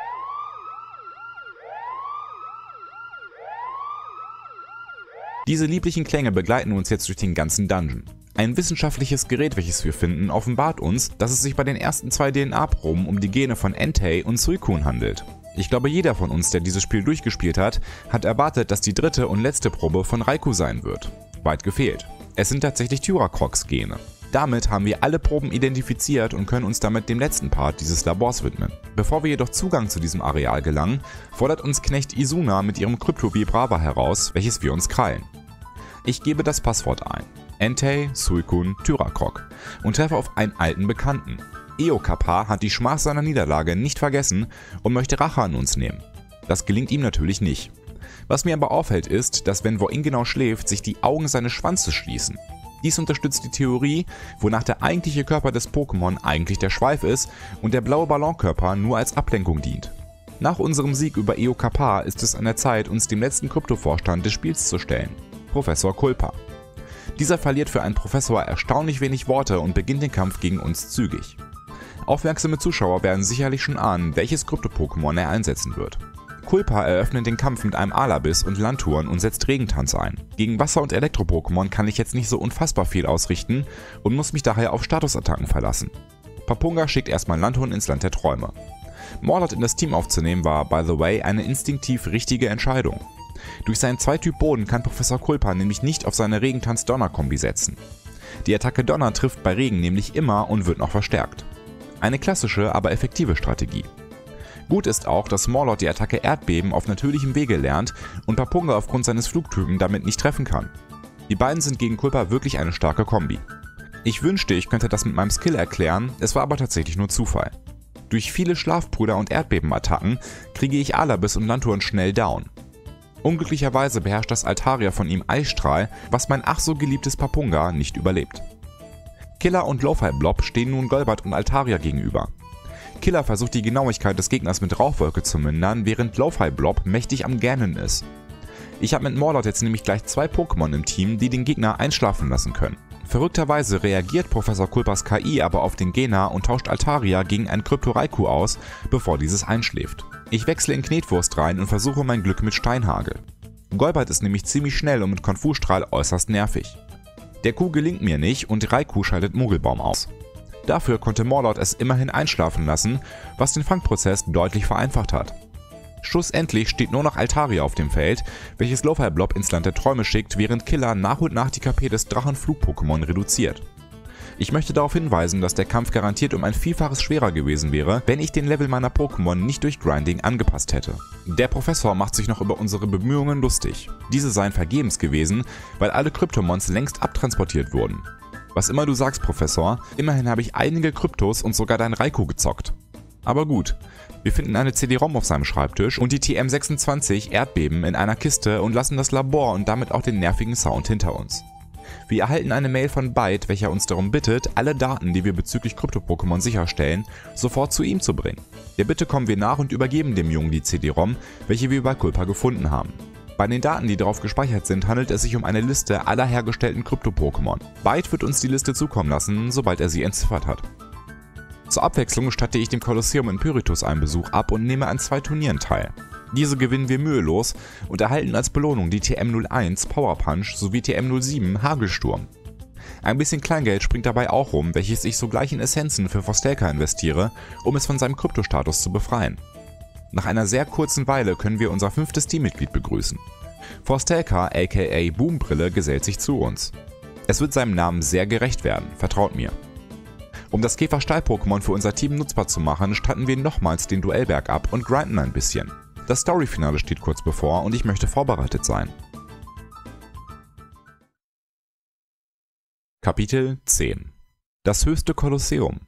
Diese lieblichen Klänge begleiten uns jetzt durch den ganzen Dungeon. Ein wissenschaftliches Gerät, welches wir finden, offenbart uns, dass es sich bei den ersten 2 DNA-Proben um die Gene von Entei und Suicune handelt. Ich glaube, jeder von uns, der dieses Spiel durchgespielt hat, hat erwartet, dass die 3. und letzte Probe von Raikou sein wird. Weit gefehlt. Es sind tatsächlich Tyracrox-Gene. Damit haben wir alle Proben identifiziert und können uns damit dem letzten Part dieses Labors widmen. Bevor wir jedoch Zugang zu diesem Areal gelangen, fordert uns Knecht Isuna mit ihrem Krypto-Vibrava heraus, welches wir uns krallen. Ich gebe das Passwort ein. Entei, Suicune, Tyracroc und treffe auf einen alten Bekannten. Eokapa hat die Schmach seiner Niederlage nicht vergessen und möchte Rache an uns nehmen. Das gelingt ihm natürlich nicht. Was mir aber auffällt ist, dass wenn wohin genau schläft, sich die Augen seines Schwanzes schließen. Dies unterstützt die Theorie, wonach der eigentliche Körper des Pokémon eigentlich der Schweif ist und der blaue Ballonkörper nur als Ablenkung dient. Nach unserem Sieg über Eokapa ist es an der Zeit, uns dem letzten Kryptovorstand des Spiels zu stellen, Professor Kulpa. Dieser verliert für einen Professor erstaunlich wenig Worte und beginnt den Kampf gegen uns zügig. Aufmerksame Zuschauer werden sicherlich schon ahnen, welches Krypto-Pokémon er einsetzen wird. Kulpa eröffnet den Kampf mit einem Alabiss und Lanturn und setzt Regentanz ein. Gegen Wasser- und Elektro-Pokémon kann ich jetzt nicht so unfassbar viel ausrichten und muss mich daher auf Statusattacken verlassen. Papunga schickt erstmal Lanturn ins Land der Träume. Morlord in das Team aufzunehmen war, by the way, eine instinktiv richtige Entscheidung. Durch seinen 2-Typ Boden kann Professor Kulpa nämlich nicht auf seine Regentanz-Donner-Kombi setzen. Die Attacke Donner trifft bei Regen nämlich immer und wird noch verstärkt. Eine klassische, aber effektive Strategie. Gut ist auch, dass Morlord die Attacke Erdbeben auf natürlichem Wege lernt und Papunga aufgrund seines Flugtypen damit nicht treffen kann. Die beiden sind gegen Kulpa wirklich eine starke Kombi. Ich wünschte, ich könnte das mit meinem Skill erklären, es war aber tatsächlich nur Zufall. Durch viele Schlafbrüder und Erdbebenattacken kriege ich Alabiss und Lanturn schnell down. Unglücklicherweise beherrscht das Altaria von ihm Eisstrahl, was mein ach so geliebtes Papunga nicht überlebt. Killer und Lo-Fi-Blob stehen nun Golbat und Altaria gegenüber. Killer versucht die Genauigkeit des Gegners mit Rauchwolke zu mindern, während Lo-Fi-Blob mächtig am Gähnen ist. Ich habe mit Morlord jetzt nämlich gleich 2 Pokémon im Team, die den Gegner einschlafen lassen können. Verrückterweise reagiert Professor Kulpas KI aber auf den Gegner und tauscht Altaria gegen ein Krypto-Raikou aus, bevor dieses einschläft. Ich wechsle in Knetwurst rein und versuche mein Glück mit Steinhagel. Golbat ist nämlich ziemlich schnell und mit Konfusstrahl äußerst nervig. Der Coup gelingt mir nicht und Raikou schaltet Mogelbaum aus. Dafür konnte Morlord es immerhin einschlafen lassen, was den Fangprozess deutlich vereinfacht hat. Schlussendlich steht nur noch Altaria auf dem Feld, welches Lo-Fi-Blob ins Land der Träume schickt, während Killer nach und nach die KP des Drachenflug-Pokémon reduziert. Ich möchte darauf hinweisen, dass der Kampf garantiert um ein Vielfaches schwerer gewesen wäre, wenn ich den Level meiner Pokémon nicht durch Grinding angepasst hätte. Der Professor macht sich noch über unsere Bemühungen lustig. Diese seien vergebens gewesen, weil alle Kryptomons längst abtransportiert wurden. Was immer du sagst, Professor, immerhin habe ich einige Kryptos und sogar dein Raikou gezockt. Aber gut, wir finden eine CD-ROM auf seinem Schreibtisch und die TM26 Erdbeben in einer Kiste und lassen das Labor und damit auch den nervigen Sound hinter uns. Wir erhalten eine Mail von Byte, welcher uns darum bittet, alle Daten, die wir bezüglich Krypto-Pokémon sicherstellen, sofort zu ihm zu bringen. Der Bitte kommen wir nach und übergeben dem Jungen die CD-ROM, welche wir bei Kulpa gefunden haben. Bei den Daten, die darauf gespeichert sind, handelt es sich um eine Liste aller hergestellten Krypto-Pokémon. Byte wird uns die Liste zukommen lassen, sobald er sie entziffert hat. Zur Abwechslung statte ich dem Colosseum in Pyritus einen Besuch ab und nehme an 2 Turnieren teil. Diese gewinnen wir mühelos und erhalten als Belohnung die TM01 Power Punch sowie TM07 Hagelsturm. Ein bisschen Kleingeld springt dabei auch rum, welches ich sogleich in Essenzen für Forstelka investiere, um es von seinem Kryptostatus zu befreien. Nach einer sehr kurzen Weile können wir unser 5. Teammitglied begrüßen. Forstelka aka Boombrille gesellt sich zu uns. Es wird seinem Namen sehr gerecht werden, vertraut mir. Um das Käfer-Stahl-Pokémon für unser Team nutzbar zu machen, statten wir nochmals den Duellberg ab und grinden ein bisschen. Das Storyfinale steht kurz bevor und ich möchte vorbereitet sein. Kapitel 10 – Das höchste Kolosseum.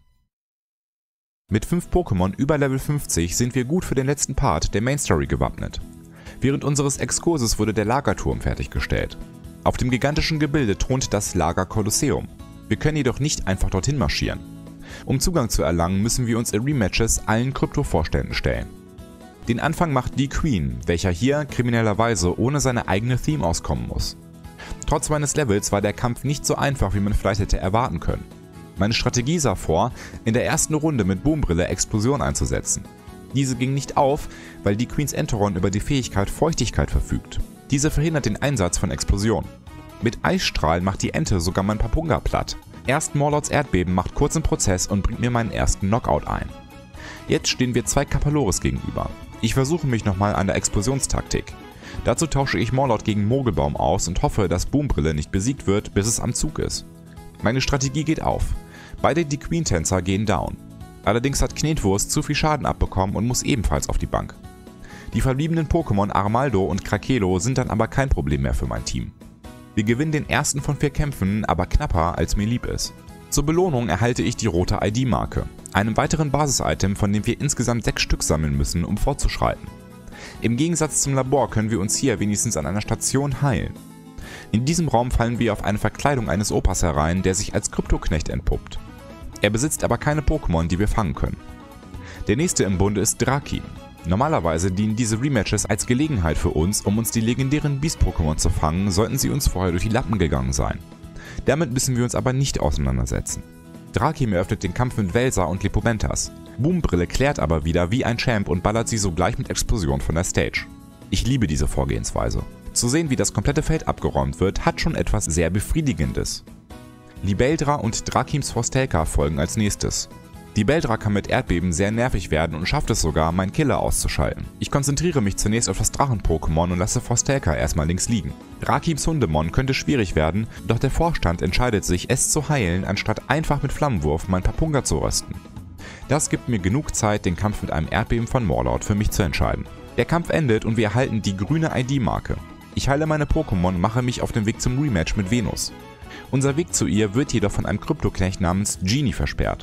Mit 5 Pokémon über Level 50 sind wir gut für den letzten Part der Main Story gewappnet. Während unseres Exkurses wurde der Lagerturm fertiggestellt. Auf dem gigantischen Gebilde thront das Lager Kolosseum. Wir können jedoch nicht einfach dorthin marschieren. Um Zugang zu erlangen, müssen wir uns in Rematches allen Krypto-Vorständen stellen. Den Anfang macht die Queen, welcher hier kriminellerweise ohne seine eigene Theme auskommen muss. Trotz meines Levels war der Kampf nicht so einfach, wie man vielleicht hätte erwarten können. Meine Strategie sah vor, in der ersten Runde mit Boombrille Explosion einzusetzen. Diese ging nicht auf, weil die Queens Enteron über die Fähigkeit Feuchtigkeit verfügt. Diese verhindert den Einsatz von Explosion. Mit Eisstrahl macht die Ente sogar mein Papunga platt. Erst Morlords Erdbeben macht kurzen Prozess und bringt mir meinen ersten Knockout ein. Jetzt stehen wir 2 Kapalores gegenüber. Ich versuche mich nochmal an der Explosionstaktik. Dazu tausche ich Morlord gegen Mogelbaum aus und hoffe, dass Boombrille nicht besiegt wird, bis es am Zug ist. Meine Strategie geht auf. Beide die Queen-Tänzer gehen down. Allerdings hat Knetwurst zu viel Schaden abbekommen und muss ebenfalls auf die Bank. Die verbliebenen Pokémon Armaldo und Krakelo sind dann aber kein Problem mehr für mein Team. Wir gewinnen den ersten von 4 Kämpfen, aber knapper als mir lieb ist. Zur Belohnung erhalte ich die rote ID-Marke, einem weiteren Basis-Item, von dem wir insgesamt 6 Stück sammeln müssen, um fortzuschreiten. Im Gegensatz zum Labor können wir uns hier wenigstens an einer Station heilen. In diesem Raum fallen wir auf eine Verkleidung eines Opas herein, der sich als Kryptoknecht entpuppt. Er besitzt aber keine Pokémon, die wir fangen können. Der nächste im Bunde ist Drakim. Normalerweise dienen diese Rematches als Gelegenheit für uns, um uns die legendären Beast-Pokémon zu fangen, sollten sie uns vorher durch die Lappen gegangen sein. Damit müssen wir uns aber nicht auseinandersetzen. Drakim eröffnet den Kampf mit Welser und Lepomentas. Boombrille klärt aber wieder wie ein Champ und ballert sie sogleich mit Explosion von der Stage. Ich liebe diese Vorgehensweise. Zu sehen, wie das komplette Feld abgeräumt wird, hat schon etwas sehr Befriedigendes. Libeldra und Drakims Forstelka folgen als nächstes. Libeldra kann mit Erdbeben sehr nervig werden und schafft es sogar, meinen Killer auszuschalten. Ich konzentriere mich zunächst auf das Drachen-Pokémon und lasse Forstelka erstmal links liegen. Drakims Hundemon könnte schwierig werden, doch der Vorstand entscheidet sich, es zu heilen, anstatt einfach mit Flammenwurf mein Papunga zu rösten. Das gibt mir genug Zeit, den Kampf mit einem Erdbeben von Morlord für mich zu entscheiden. Der Kampf endet und wir erhalten die grüne ID-Marke. Ich heile meine Pokémon und mache mich auf den Weg zum Rematch mit Venus. Unser Weg zu ihr wird jedoch von einem Kryptoknecht namens Genie versperrt.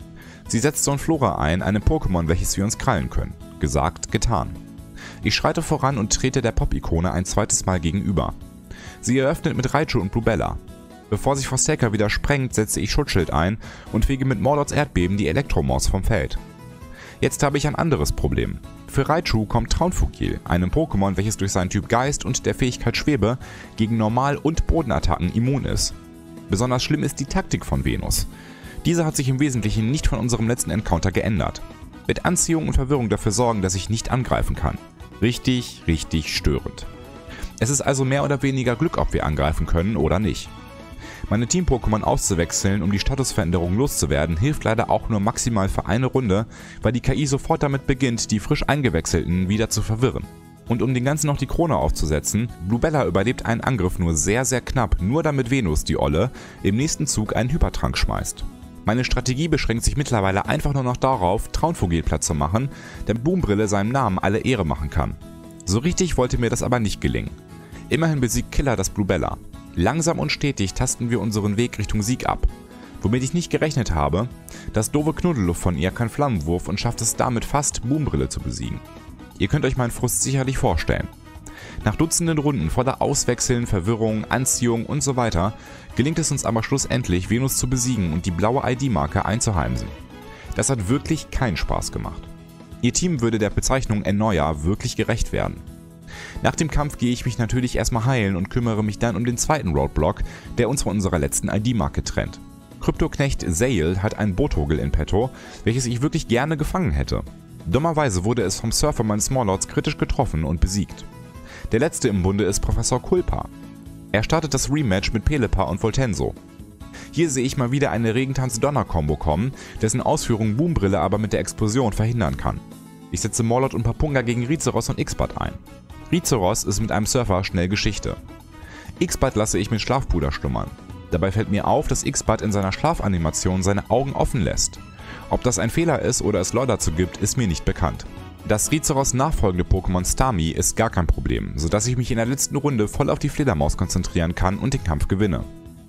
Sie setzt Sonflora ein, einem Pokémon, welches wir uns krallen können. Gesagt, getan. Ich schreite voran und trete der Pop-Ikone ein zweites Mal gegenüber. Sie eröffnet mit Raichu und Blubella. Bevor sich Forstelka wieder sprengt, setze ich Schutzschild ein und fege mit Morlords Erdbeben die Elektromaus vom Feld. Jetzt habe ich ein anderes Problem. Für Raichu kommt Traunfugil, einem Pokémon, welches durch seinen Typ Geist und der Fähigkeit Schwebe gegen Normal- und Bodenattacken immun ist. Besonders schlimm ist die Taktik von Venus. Diese hat sich im Wesentlichen nicht von unserem letzten Encounter geändert. Mit Anziehung und Verwirrung dafür sorgen, dass ich nicht angreifen kann. Richtig, richtig störend. Es ist also mehr oder weniger Glück, ob wir angreifen können oder nicht. Meine Team-Pokémon auszuwechseln, um die Statusveränderung loszuwerden, hilft leider auch nur maximal für eine Runde, weil die KI sofort damit beginnt, die frisch eingewechselten wieder zu verwirren. Und um den Ganzen noch die Krone aufzusetzen, Blubella überlebt einen Angriff nur sehr, sehr knapp, nur damit Venus, die Olle, im nächsten Zug einen Hypertrank schmeißt. Meine Strategie beschränkt sich mittlerweile einfach nur noch darauf, Traunvogel platt zu machen, damit Boombrille seinem Namen alle Ehre machen kann. So richtig wollte mir das aber nicht gelingen. Immerhin besiegt Killer das Blubella. Langsam und stetig tasten wir unseren Weg Richtung Sieg ab. Womit ich nicht gerechnet habe, das doofe Knuddelluft von ihr kann Flammenwurf und schafft es damit fast, Boombrille zu besiegen. Ihr könnt euch meinen Frust sicherlich vorstellen. Nach Dutzenden Runden voller Auswechseln, Verwirrung, Anziehung und so weiter gelingt es uns aber schlussendlich, Venus zu besiegen und die blaue ID-Marke einzuheimsen. Das hat wirklich keinen Spaß gemacht. Ihr Team würde der Bezeichnung Enoja wirklich gerecht werden. Nach dem Kampf gehe ich mich natürlich erstmal heilen und kümmere mich dann um den zweiten Roadblock, der uns von unserer letzten ID-Marke trennt. Kryptoknecht Zale hat ein Bootogel in petto, welches ich wirklich gerne gefangen hätte. Dummerweise wurde es vom Surfer meines Morlords kritisch getroffen und besiegt. Der letzte im Bunde ist Professor Kulpa. Er startet das Rematch mit Pelepa und Voltenso. Hier sehe ich mal wieder eine Regentanz-Donner-Kombo kommen, dessen Ausführung Boombrille aber mit der Explosion verhindern kann. Ich setze Morlord und Papunga gegen Rizeros und X-Bat ein. Rizeros ist mit einem Surfer schnell Geschichte. X-Bat lasse ich mit Schlafpuder schlummern. Dabei fällt mir auf, dass X-Bat in seiner Schlafanimation seine Augen offen lässt. Ob das ein Fehler ist oder es Lore dazu gibt, ist mir nicht bekannt. Das Rizeros nachfolgende Pokémon Starmie ist gar kein Problem, sodass ich mich in der letzten Runde voll auf die Fledermaus konzentrieren kann und den Kampf gewinne.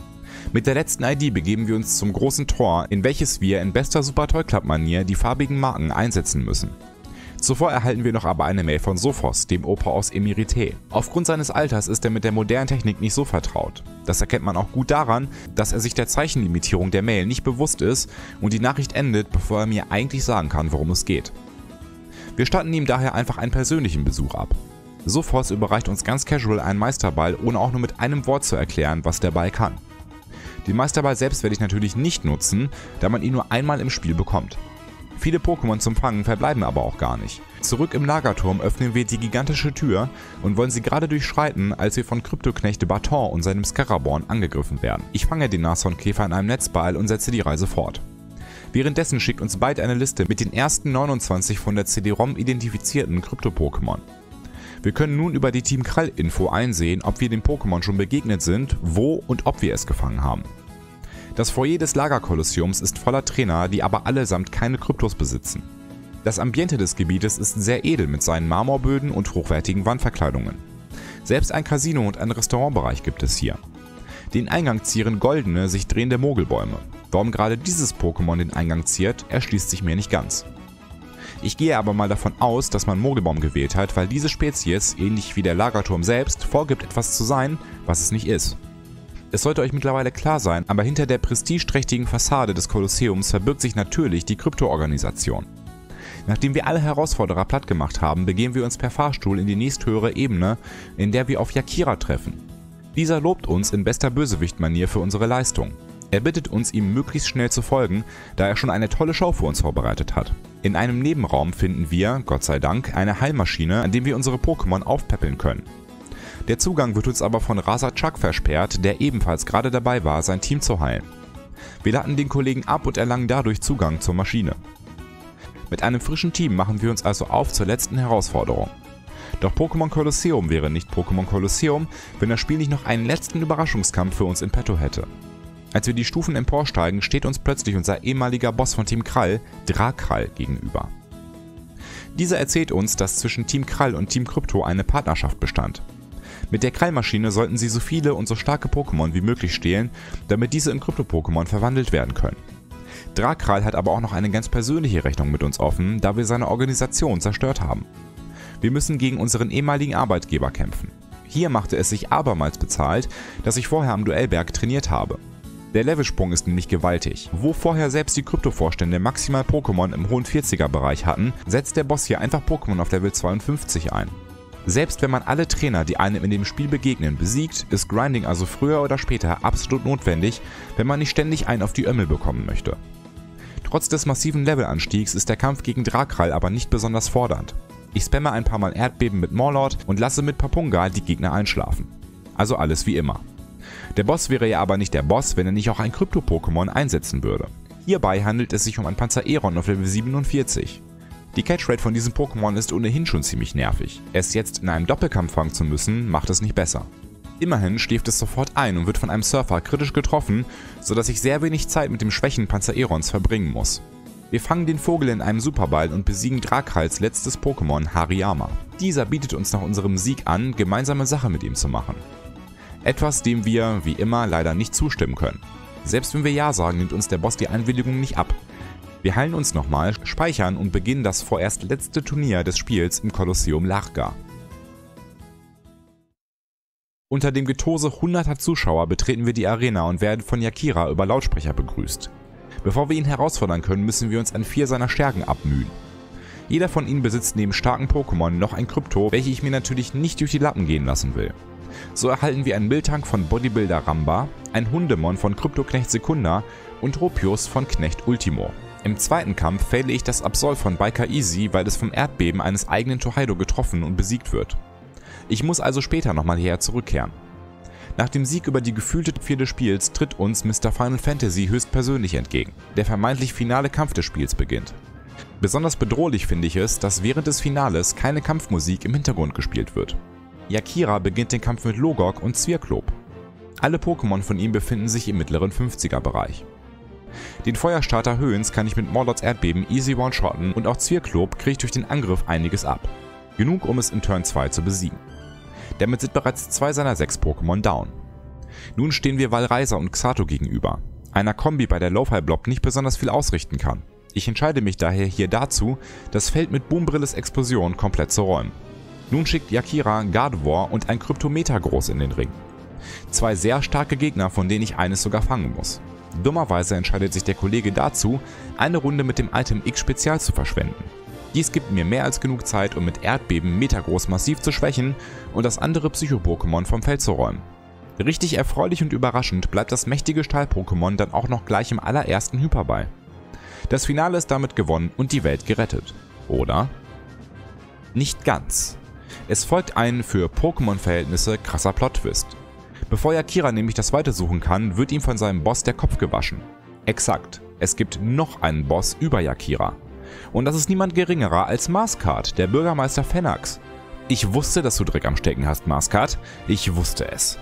Mit der letzten ID begeben wir uns zum großen Tor, in welches wir in bester Super Toy Club Manier die farbigen Marken einsetzen müssen. Zuvor erhalten wir noch aber eine Mail von Sophos, dem Opa aus Emirité. Aufgrund seines Alters ist er mit der modernen Technik nicht so vertraut. Das erkennt man auch gut daran, dass er sich der Zeichenlimitierung der Mail nicht bewusst ist und die Nachricht endet, bevor er mir eigentlich sagen kann, worum es geht. Wir statten ihm daher einfach einen persönlichen Besuch ab. Sophos überreicht uns ganz casual einen Meisterball, ohne auch nur mit einem Wort zu erklären, was der Ball kann. Den Meisterball selbst werde ich natürlich nicht nutzen, da man ihn nur einmal im Spiel bekommt. Viele Pokémon zum Fangen verbleiben aber auch gar nicht. Zurück im Lagerturm öffnen wir die gigantische Tür und wollen sie gerade durchschreiten, als wir von Kryptoknecht Baton und seinem Scaraborn angegriffen werden. Ich fange den Nashornkäfer in einem Netzball und setze die Reise fort. Währenddessen schickt uns beide eine Liste mit den ersten 29 von der CD-ROM identifizierten Krypto-Pokémon. Wir können nun über die Team Krall-Info einsehen, ob wir dem Pokémon schon begegnet sind, wo und ob wir es gefangen haben. Das Foyer des Lagerkolosseums ist voller Trainer, die aber allesamt keine Kryptos besitzen. Das Ambiente des Gebietes ist sehr edel mit seinen Marmorböden und hochwertigen Wandverkleidungen. Selbst ein Casino und ein Restaurantbereich gibt es hier. Den Eingang zieren goldene, sich drehende Mogelbäume. Warum gerade dieses Pokémon den Eingang ziert, erschließt sich mir nicht ganz. Ich gehe aber mal davon aus, dass man Mogelbaum gewählt hat, weil diese Spezies, ähnlich wie der Lagerturm selbst, vorgibt etwas zu sein, was es nicht ist. Es sollte euch mittlerweile klar sein, aber hinter der prestigeträchtigen Fassade des Kolosseums verbirgt sich natürlich die Krypto-Organisation. Nachdem wir alle Herausforderer platt gemacht haben, begeben wir uns per Fahrstuhl in die nächsthöhere Ebene, in der wir auf Jakira treffen. Dieser lobt uns in bester Bösewicht-Manier für unsere Leistung. Er bittet uns, ihm möglichst schnell zu folgen, da er schon eine tolle Show für uns vorbereitet hat. In einem Nebenraum finden wir, Gott sei Dank, eine Heilmaschine, an dem wir unsere Pokémon aufpäppeln können. Der Zugang wird uns aber von Razachak versperrt, der ebenfalls gerade dabei war, sein Team zu heilen. Wir laden den Kollegen ab und erlangen dadurch Zugang zur Maschine. Mit einem frischen Team machen wir uns also auf zur letzten Herausforderung. Doch Pokémon Kolosseum wäre nicht Pokémon Kolosseum, wenn das Spiel nicht noch einen letzten Überraschungskampf für uns in petto hätte. Als wir die Stufen emporsteigen, steht uns plötzlich unser ehemaliger Boss von Team Krall, Drakral, gegenüber. Dieser erzählt uns, dass zwischen Team Krall und Team Krypto eine Partnerschaft bestand. Mit der Krallmaschine sollten sie so viele und so starke Pokémon wie möglich stehlen, damit diese in Krypto-Pokémon verwandelt werden können. Drakral hat aber auch noch eine ganz persönliche Rechnung mit uns offen, da wir seine Organisation zerstört haben. Wir müssen gegen unseren ehemaligen Arbeitgeber kämpfen. Hier machte es sich abermals bezahlt, dass ich vorher am Duellberg trainiert habe. Der Levelsprung ist nämlich gewaltig. Wo vorher selbst die Krypto-Vorstände maximal Pokémon im hohen 40er-Bereich hatten, setzt der Boss hier einfach Pokémon auf Level 52 ein. Selbst wenn man alle Trainer, die einem in dem Spiel begegnen, besiegt, ist Grinding also früher oder später absolut notwendig, wenn man nicht ständig einen auf die Ömmel bekommen möchte. Trotz des massiven Levelanstiegs ist der Kampf gegen Drakral aber nicht besonders fordernd. Ich spamme ein paar Mal Erdbeben mit Morlord und lasse mit Papunga die Gegner einschlafen. Also alles wie immer. Der Boss wäre ja aber nicht der Boss, wenn er nicht auch ein Krypto-Pokémon einsetzen würde. Hierbei handelt es sich um ein Panzereron auf Level 47. Die Catchrate von diesem Pokémon ist ohnehin schon ziemlich nervig. Es jetzt in einem Doppelkampf fangen zu müssen, macht es nicht besser. Immerhin schläft es sofort ein und wird von einem Surfer kritisch getroffen, sodass ich sehr wenig Zeit mit dem Schwächen Panzererons verbringen muss. Wir fangen den Vogel in einem Superball und besiegen Drakrals letztes Pokémon Hariyama. Dieser bietet uns nach unserem Sieg an, gemeinsame Sache mit ihm zu machen. Etwas, dem wir, wie immer, leider nicht zustimmen können. Selbst wenn wir Ja sagen, nimmt uns der Boss die Einwilligung nicht ab. Wir heilen uns nochmal, speichern und beginnen das vorerst letzte Turnier des Spiels im Kolosseum Larga. Unter dem Getose hunderter Zuschauer betreten wir die Arena und werden von Jakira über Lautsprecher begrüßt. Bevor wir ihn herausfordern können, müssen wir uns an 4 seiner Stärken abmühen. Jeder von ihnen besitzt neben starken Pokémon noch ein Krypto, welche ich mir natürlich nicht durch die Lappen gehen lassen will. So erhalten wir einen Miltank von Bodybuilder Ramba, ein Hundemon von Kryptoknecht Sekunda und Ropius von Knecht Ultimo. Im zweiten Kampf faile ich das Absol von Biker Easy, weil es vom Erdbeben eines eigenen Totaido getroffen und besiegt wird. Ich muss also später nochmal hierher zurückkehren. Nach dem Sieg über die gefühlte 4. des Spiels tritt uns Mr. Final Fantasy höchstpersönlich entgegen. Der vermeintlich finale Kampf des Spiels beginnt. Besonders bedrohlich finde ich es, dass während des Finales keine Kampfmusik im Hintergrund gespielt wird. Yakira beginnt den Kampf mit Logok und Zwirbklop. Alle Pokémon von ihm befinden sich im mittleren 50er Bereich. Den Feuerstarter Höhens kann ich mit Morlots Erdbeben easy one-shotten und auch Zwirbklop kriegt durch den Angriff einiges ab. Genug, um es in Turn 2 zu besiegen. Damit sind bereits 2 seiner 6 Pokémon down. Nun stehen wir Valreiser und Xato gegenüber, einer Kombi, bei der Lo-Fi-Blob nicht besonders viel ausrichten kann. Ich entscheide mich daher hier dazu, das Feld mit Boombrilles Explosion komplett zu räumen. Nun schickt Yakira Gardevoir und ein Kryptometer-Groß in den Ring. 2 sehr starke Gegner, von denen ich eines sogar fangen muss. Dummerweise entscheidet sich der Kollege dazu, eine Runde mit dem Item X Spezial zu verschwenden. Dies gibt mir mehr als genug Zeit, um mit Erdbeben Metagroß massiv zu schwächen und das andere Psycho-Pokémon vom Feld zu räumen. Richtig erfreulich und überraschend bleibt das mächtige Stahl-Pokémon dann auch noch gleich im allerersten Hyperball. Das Finale ist damit gewonnen und die Welt gerettet. Oder? Nicht ganz. Es folgt ein für Pokémon-Verhältnisse krasser Plot-Twist. Bevor Yakira nämlich das Weitersuchen kann, wird ihm von seinem Boss der Kopf gewaschen. Exakt, es gibt noch einen Boss über Yakira. Und das ist niemand geringerer als Mascard, der Bürgermeister Phenax. Ich wusste, dass du Dreck am Stecken hast, Mascard. Ich wusste es.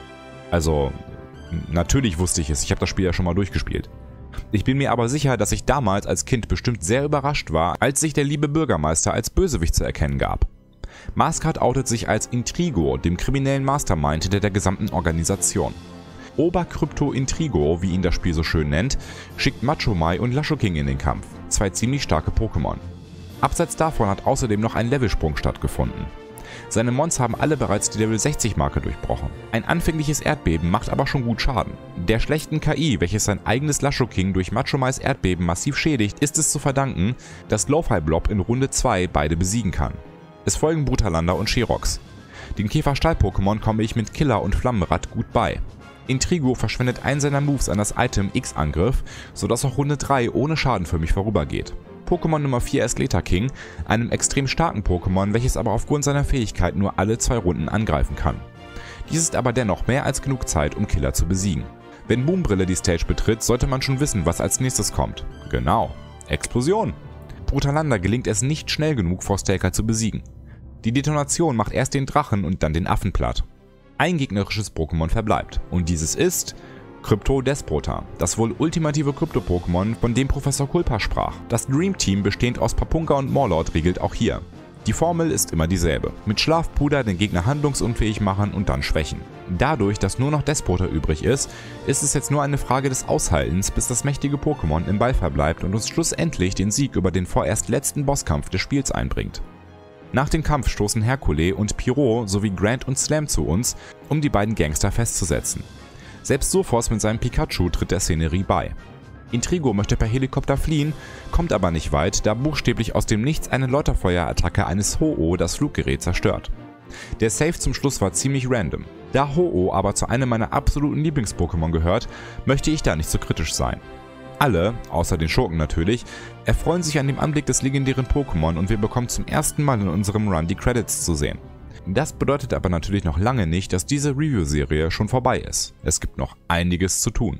Also, natürlich wusste ich es, ich habe das Spiel ja schon mal durchgespielt. Ich bin mir aber sicher, dass ich damals als Kind bestimmt sehr überrascht war, als sich der liebe Bürgermeister als Bösewicht zu erkennen gab. Mascard outet sich als Intrigo, dem kriminellen Mastermind hinter der gesamten Organisation. Oberkrypto Intrigo, wie ihn das Spiel so schön nennt, schickt Machomai und Lashoking in den Kampf, 2 ziemlich starke Pokémon. Abseits davon hat außerdem noch ein Levelsprung stattgefunden. Seine Mons haben alle bereits die Level 60 Marke durchbrochen. Ein anfängliches Erdbeben macht aber schon gut Schaden. Der schlechten KI, welches sein eigenes Lashoking durch Machomais Erdbeben massiv schädigt, ist es zu verdanken, dass Lo-Fi-Blob in Runde 2 beide besiegen kann. Es folgen Brutalander und Sherox. Den Käfer-Stahl-Pokémon komme ich mit Killer und Flammenrad gut bei. Intrigo verschwendet einen seiner Moves an das Item X-Angriff, sodass auch Runde 3 ohne Schaden für mich vorübergeht. Pokémon Nummer 4 ist Leterking, einem extrem starken Pokémon, welches aber aufgrund seiner Fähigkeit nur alle 2 Runden angreifen kann. Dies ist aber dennoch mehr als genug Zeit, um Killer zu besiegen. Wenn Boombrille die Stage betritt, sollte man schon wissen, was als nächstes kommt. Genau, Explosion! Brutalander gelingt es nicht schnell genug, Frostalker zu besiegen. Die Detonation macht erst den Drachen und dann den Affen platt. Ein gegnerisches Pokémon verbleibt, und dieses ist Kryptodesprota, das wohl ultimative Krypto-Pokémon, von dem Professor Kulpa sprach. Das Dream Team, bestehend aus Papunka und Morlord, regelt auch hier. Die Formel ist immer dieselbe: mit Schlafpuder den Gegner handlungsunfähig machen und dann schwächen. Dadurch, dass nur noch Desprota übrig ist, ist es jetzt nur eine Frage des Aushaltens, bis das mächtige Pokémon im Ball verbleibt und uns schlussendlich den Sieg über den vorerst letzten Bosskampf des Spiels einbringt. Nach dem Kampf stoßen Hercule und Pyro sowie Grant und Slam zu uns, um die beiden Gangster festzusetzen. Selbst Sophos mit seinem Pikachu tritt der Szenerie bei. Intrigo möchte per Helikopter fliehen, kommt aber nicht weit, da buchstäblich aus dem Nichts eine Läuterfeuerattacke eines Ho-Oh das Fluggerät zerstört. Der Save zum Schluss war ziemlich random. Da Ho-Oh aber zu einem meiner absoluten Lieblings-Pokémon gehört, möchte ich da nicht so kritisch sein. Alle, außer den Schurken natürlich, erfreuen sich an dem Anblick des legendären Pokémon und wir bekommen zum ersten Mal in unserem Run die Credits zu sehen. Das bedeutet aber natürlich noch lange nicht, dass diese Review-Serie schon vorbei ist. Es gibt noch einiges zu tun.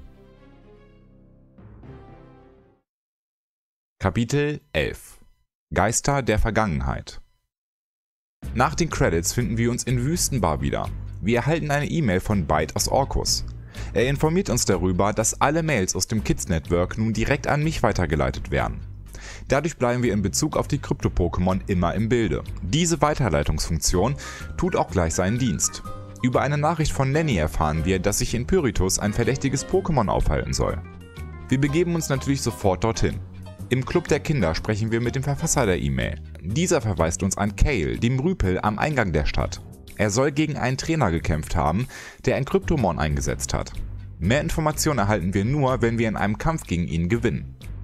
Kapitel 11 – Geister der Vergangenheit. Nach den Credits finden wir uns in Wüstenbar wieder. Wir erhalten eine E-Mail von Byte aus Orkus. Er informiert uns darüber, dass alle Mails aus dem Kids Network nun direkt an mich weitergeleitet werden. Dadurch bleiben wir in Bezug auf die Krypto-Pokémon immer im Bilde. Diese Weiterleitungsfunktion tut auch gleich seinen Dienst. Über eine Nachricht von Lenny erfahren wir, dass sich in Pyritus ein verdächtiges Pokémon aufhalten soll. Wir begeben uns natürlich sofort dorthin. Im Club der Kinder sprechen wir mit dem Verfasser der E-Mail. Dieser verweist uns an Kale, dem Rüpel am Eingang der Stadt. Er soll gegen einen Trainer gekämpft haben, der ein Kryptomon eingesetzt hat. Mehr Informationen erhalten wir nur, wenn wir in einem Kampf gegen ihn gewinnen.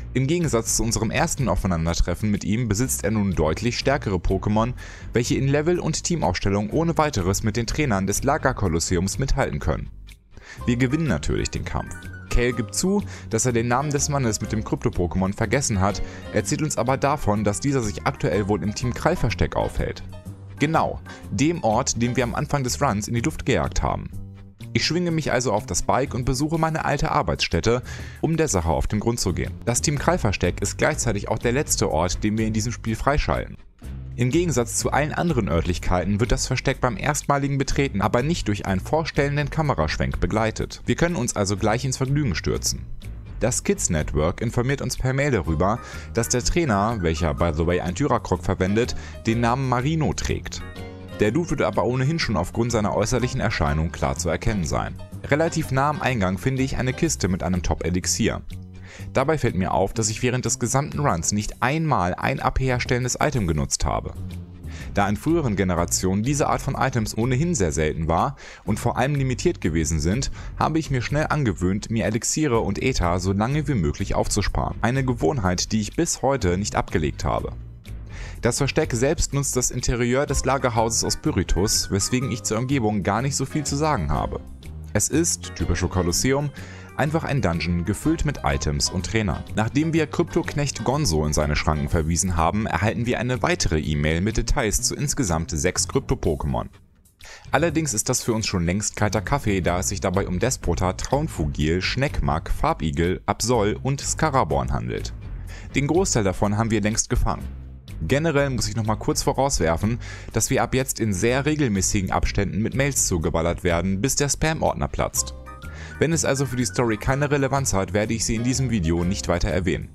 Im Gegensatz zu unserem ersten Aufeinandertreffen mit ihm besitzt er nun deutlich stärkere Pokémon, welche in Level und Teamaufstellung ohne weiteres mit den Trainern des Lagerkolosseums mithalten können. Wir gewinnen natürlich den Kampf. Kale gibt zu, dass er den Namen des Mannes mit dem Krypto-Pokémon vergessen hat, erzählt uns aber davon, dass dieser sich aktuell wohl im Team Krallversteck aufhält. Genau, dem Ort, den wir am Anfang des Runs in die Luft gejagt haben. Ich schwinge mich also auf das Bike und besuche meine alte Arbeitsstätte, um der Sache auf den Grund zu gehen. Das Team Krallversteck ist gleichzeitig auch der letzte Ort, den wir in diesem Spiel freischalten. Im Gegensatz zu allen anderen Örtlichkeiten wird das Versteck beim erstmaligen Betreten aber nicht durch einen vorstellenden Kameraschwenk begleitet. Wir können uns also gleich ins Vergnügen stürzen. Das Kids Network informiert uns per Mail darüber, dass der Trainer, welcher by the way ein Tyrakrok verwendet, den Namen Marino trägt. Der Dude wird aber ohnehin schon aufgrund seiner äußerlichen Erscheinung klar zu erkennen sein. Relativ nah am Eingang finde ich eine Kiste mit einem Top-Elixier. Dabei fällt mir auf, dass ich während des gesamten Runs nicht einmal ein AP-herstellendes Item genutzt habe. Da in früheren Generationen diese Art von Items ohnehin sehr selten war und vor allem limitiert gewesen sind, habe ich mir schnell angewöhnt, mir Elixiere und Äther so lange wie möglich aufzusparen. Eine Gewohnheit, die ich bis heute nicht abgelegt habe. Das Versteck selbst nutzt das Interieur des Lagerhauses aus Pyritus, weswegen ich zur Umgebung gar nicht so viel zu sagen habe. Es ist, typisch Kolosseum, einfach ein Dungeon gefüllt mit Items und Trainern. Nachdem wir Kryptoknecht Gonzo in seine Schranken verwiesen haben, erhalten wir eine weitere E-Mail mit Details zu insgesamt 6 Krypto-Pokémon. Allerdings ist das für uns schon längst kalter Kaffee, da es sich dabei um Despota, Traunfugil, Schneckmack, Farbigel, Absol und Scaraborn handelt. Den Großteil davon haben wir längst gefangen. Generell muss ich nochmal kurz vorauswerfen, dass wir ab jetzt in sehr regelmäßigen Abständen mit Mails zugeballert werden, bis der Spam-Ordner platzt. Wenn es also für die Story keine Relevanz hat, werde ich sie in diesem Video nicht weiter erwähnen.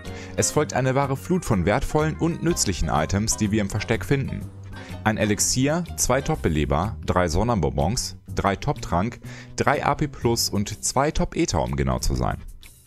Es folgt eine wahre Flut von wertvollen und nützlichen Items, die wir im Versteck finden. Ein Elixier, 2 Top-Beleber, 3 Sonnenbonbons, 3 Top-Trank, 3 AP Plus und 2 Top-Ether, um genau zu sein.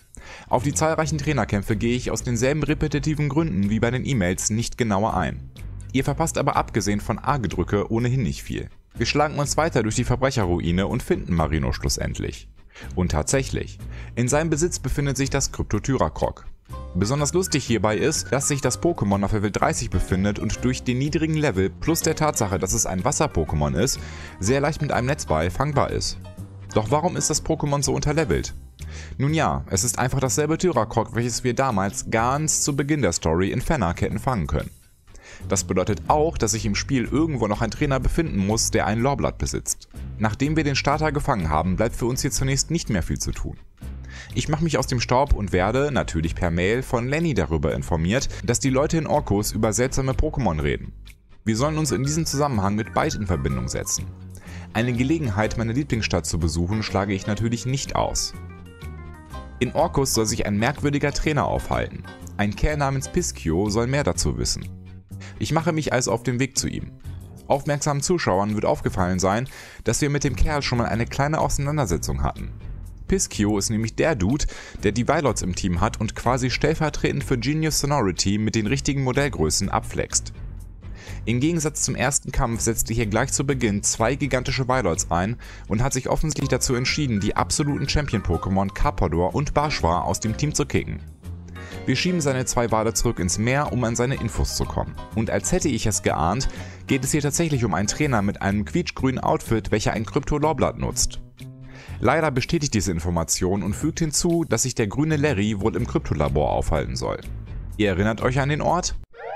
Auf die zahlreichen Trainerkämpfe gehe ich aus denselben repetitiven Gründen wie bei den E-Mails nicht genauer ein. Ihr verpasst aber abgesehen von A-Gedrücke ohnehin nicht viel. Wir schlagen uns weiter durch die Verbrecherruine und finden Marino schlussendlich. Und tatsächlich, in seinem Besitz befindet sich das Krypto-Tyrakrok. Besonders lustig hierbei ist, dass sich das Pokémon auf Level 30 befindet und durch den niedrigen Level plus der Tatsache, dass es ein Wasser-Pokémon ist, sehr leicht mit einem Netzball fangbar ist. Doch warum ist das Pokémon so unterlevelt? Nun ja, es ist einfach dasselbe Tyrakrok, welches wir damals ganz zu Beginn der Story in Fennec hätten fangen können. Das bedeutet auch, dass sich im Spiel irgendwo noch ein Trainer befinden muss, der ein Lorblatt besitzt. Nachdem wir den Starter gefangen haben, bleibt für uns hier zunächst nicht mehr viel zu tun. Ich mache mich aus dem Staub und werde, natürlich per Mail, von Lenny darüber informiert, dass die Leute in Orkus über seltsame Pokémon reden. Wir sollen uns in diesem Zusammenhang mit Byte in Verbindung setzen. Eine Gelegenheit, meine Lieblingsstadt zu besuchen, schlage ich natürlich nicht aus. In Orkus soll sich ein merkwürdiger Trainer aufhalten. Ein Kerl namens Piskio soll mehr dazu wissen. Ich mache mich also auf den Weg zu ihm. Aufmerksamen Zuschauern wird aufgefallen sein, dass wir mit dem Kerl schon mal eine kleine Auseinandersetzung hatten. Piskio ist nämlich der Dude, der die Vilots im Team hat und quasi stellvertretend für Genius Sonority mit den richtigen Modellgrößen abflext. Im Gegensatz zum ersten Kampf setzte hier gleich zu Beginn 2 gigantische Vilots ein und hat sich offensichtlich dazu entschieden, die absoluten Champion-Pokémon Carpador und Barschwa aus dem Team zu kicken. Wir schieben seine 2 Wale zurück ins Meer, um an seine Infos zu kommen. Und als hätte ich es geahnt, geht es hier tatsächlich um einen Trainer mit einem quietschgrünen Outfit, welcher ein Krypto-Lorblatt nutzt. Leider bestätigt diese Information und fügt hinzu, dass sich der grüne Larry wohl im Kryptolabor aufhalten soll. Ihr erinnert euch an den Ort?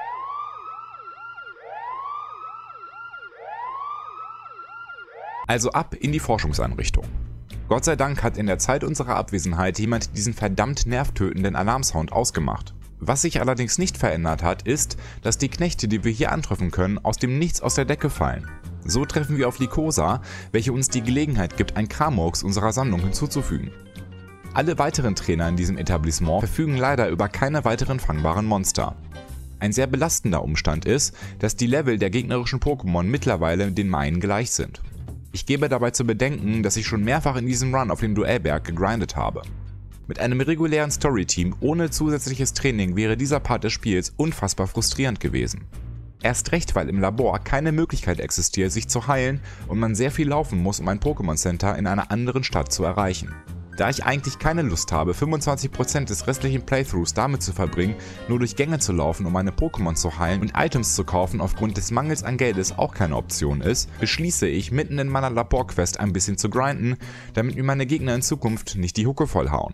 Also ab in die Forschungseinrichtung. Gott sei Dank hat in der Zeit unserer Abwesenheit jemand diesen verdammt nervtötenden Alarmsound ausgemacht. Was sich allerdings nicht verändert hat, ist, dass die Knechte, die wir hier antreffen können, aus dem Nichts aus der Decke fallen. So treffen wir auf Lycosa, welche uns die Gelegenheit gibt, ein Kramurks unserer Sammlung hinzuzufügen. Alle weiteren Trainer in diesem Etablissement verfügen leider über keine weiteren fangbaren Monster. Ein sehr belastender Umstand ist, dass die Level der gegnerischen Pokémon mittlerweile den meinen gleich sind. Ich gebe dabei zu bedenken, dass ich schon mehrfach in diesem Run auf dem Duellberg gegrindet habe. Mit einem regulären Storyteam ohne zusätzliches Training wäre dieser Part des Spiels unfassbar frustrierend gewesen. Erst recht, weil im Labor keine Möglichkeit existiert, sich zu heilen und man sehr viel laufen muss, um ein Pokémon Center in einer anderen Stadt zu erreichen. Da ich eigentlich keine Lust habe, 25% des restlichen Playthroughs damit zu verbringen, nur durch Gänge zu laufen, um meine Pokémon zu heilen und Items zu kaufen aufgrund des Mangels an Geldes auch keine Option ist, beschließe ich, mitten in meiner Laborquest ein bisschen zu grinden, damit mir meine Gegner in Zukunft nicht die Hucke vollhauen.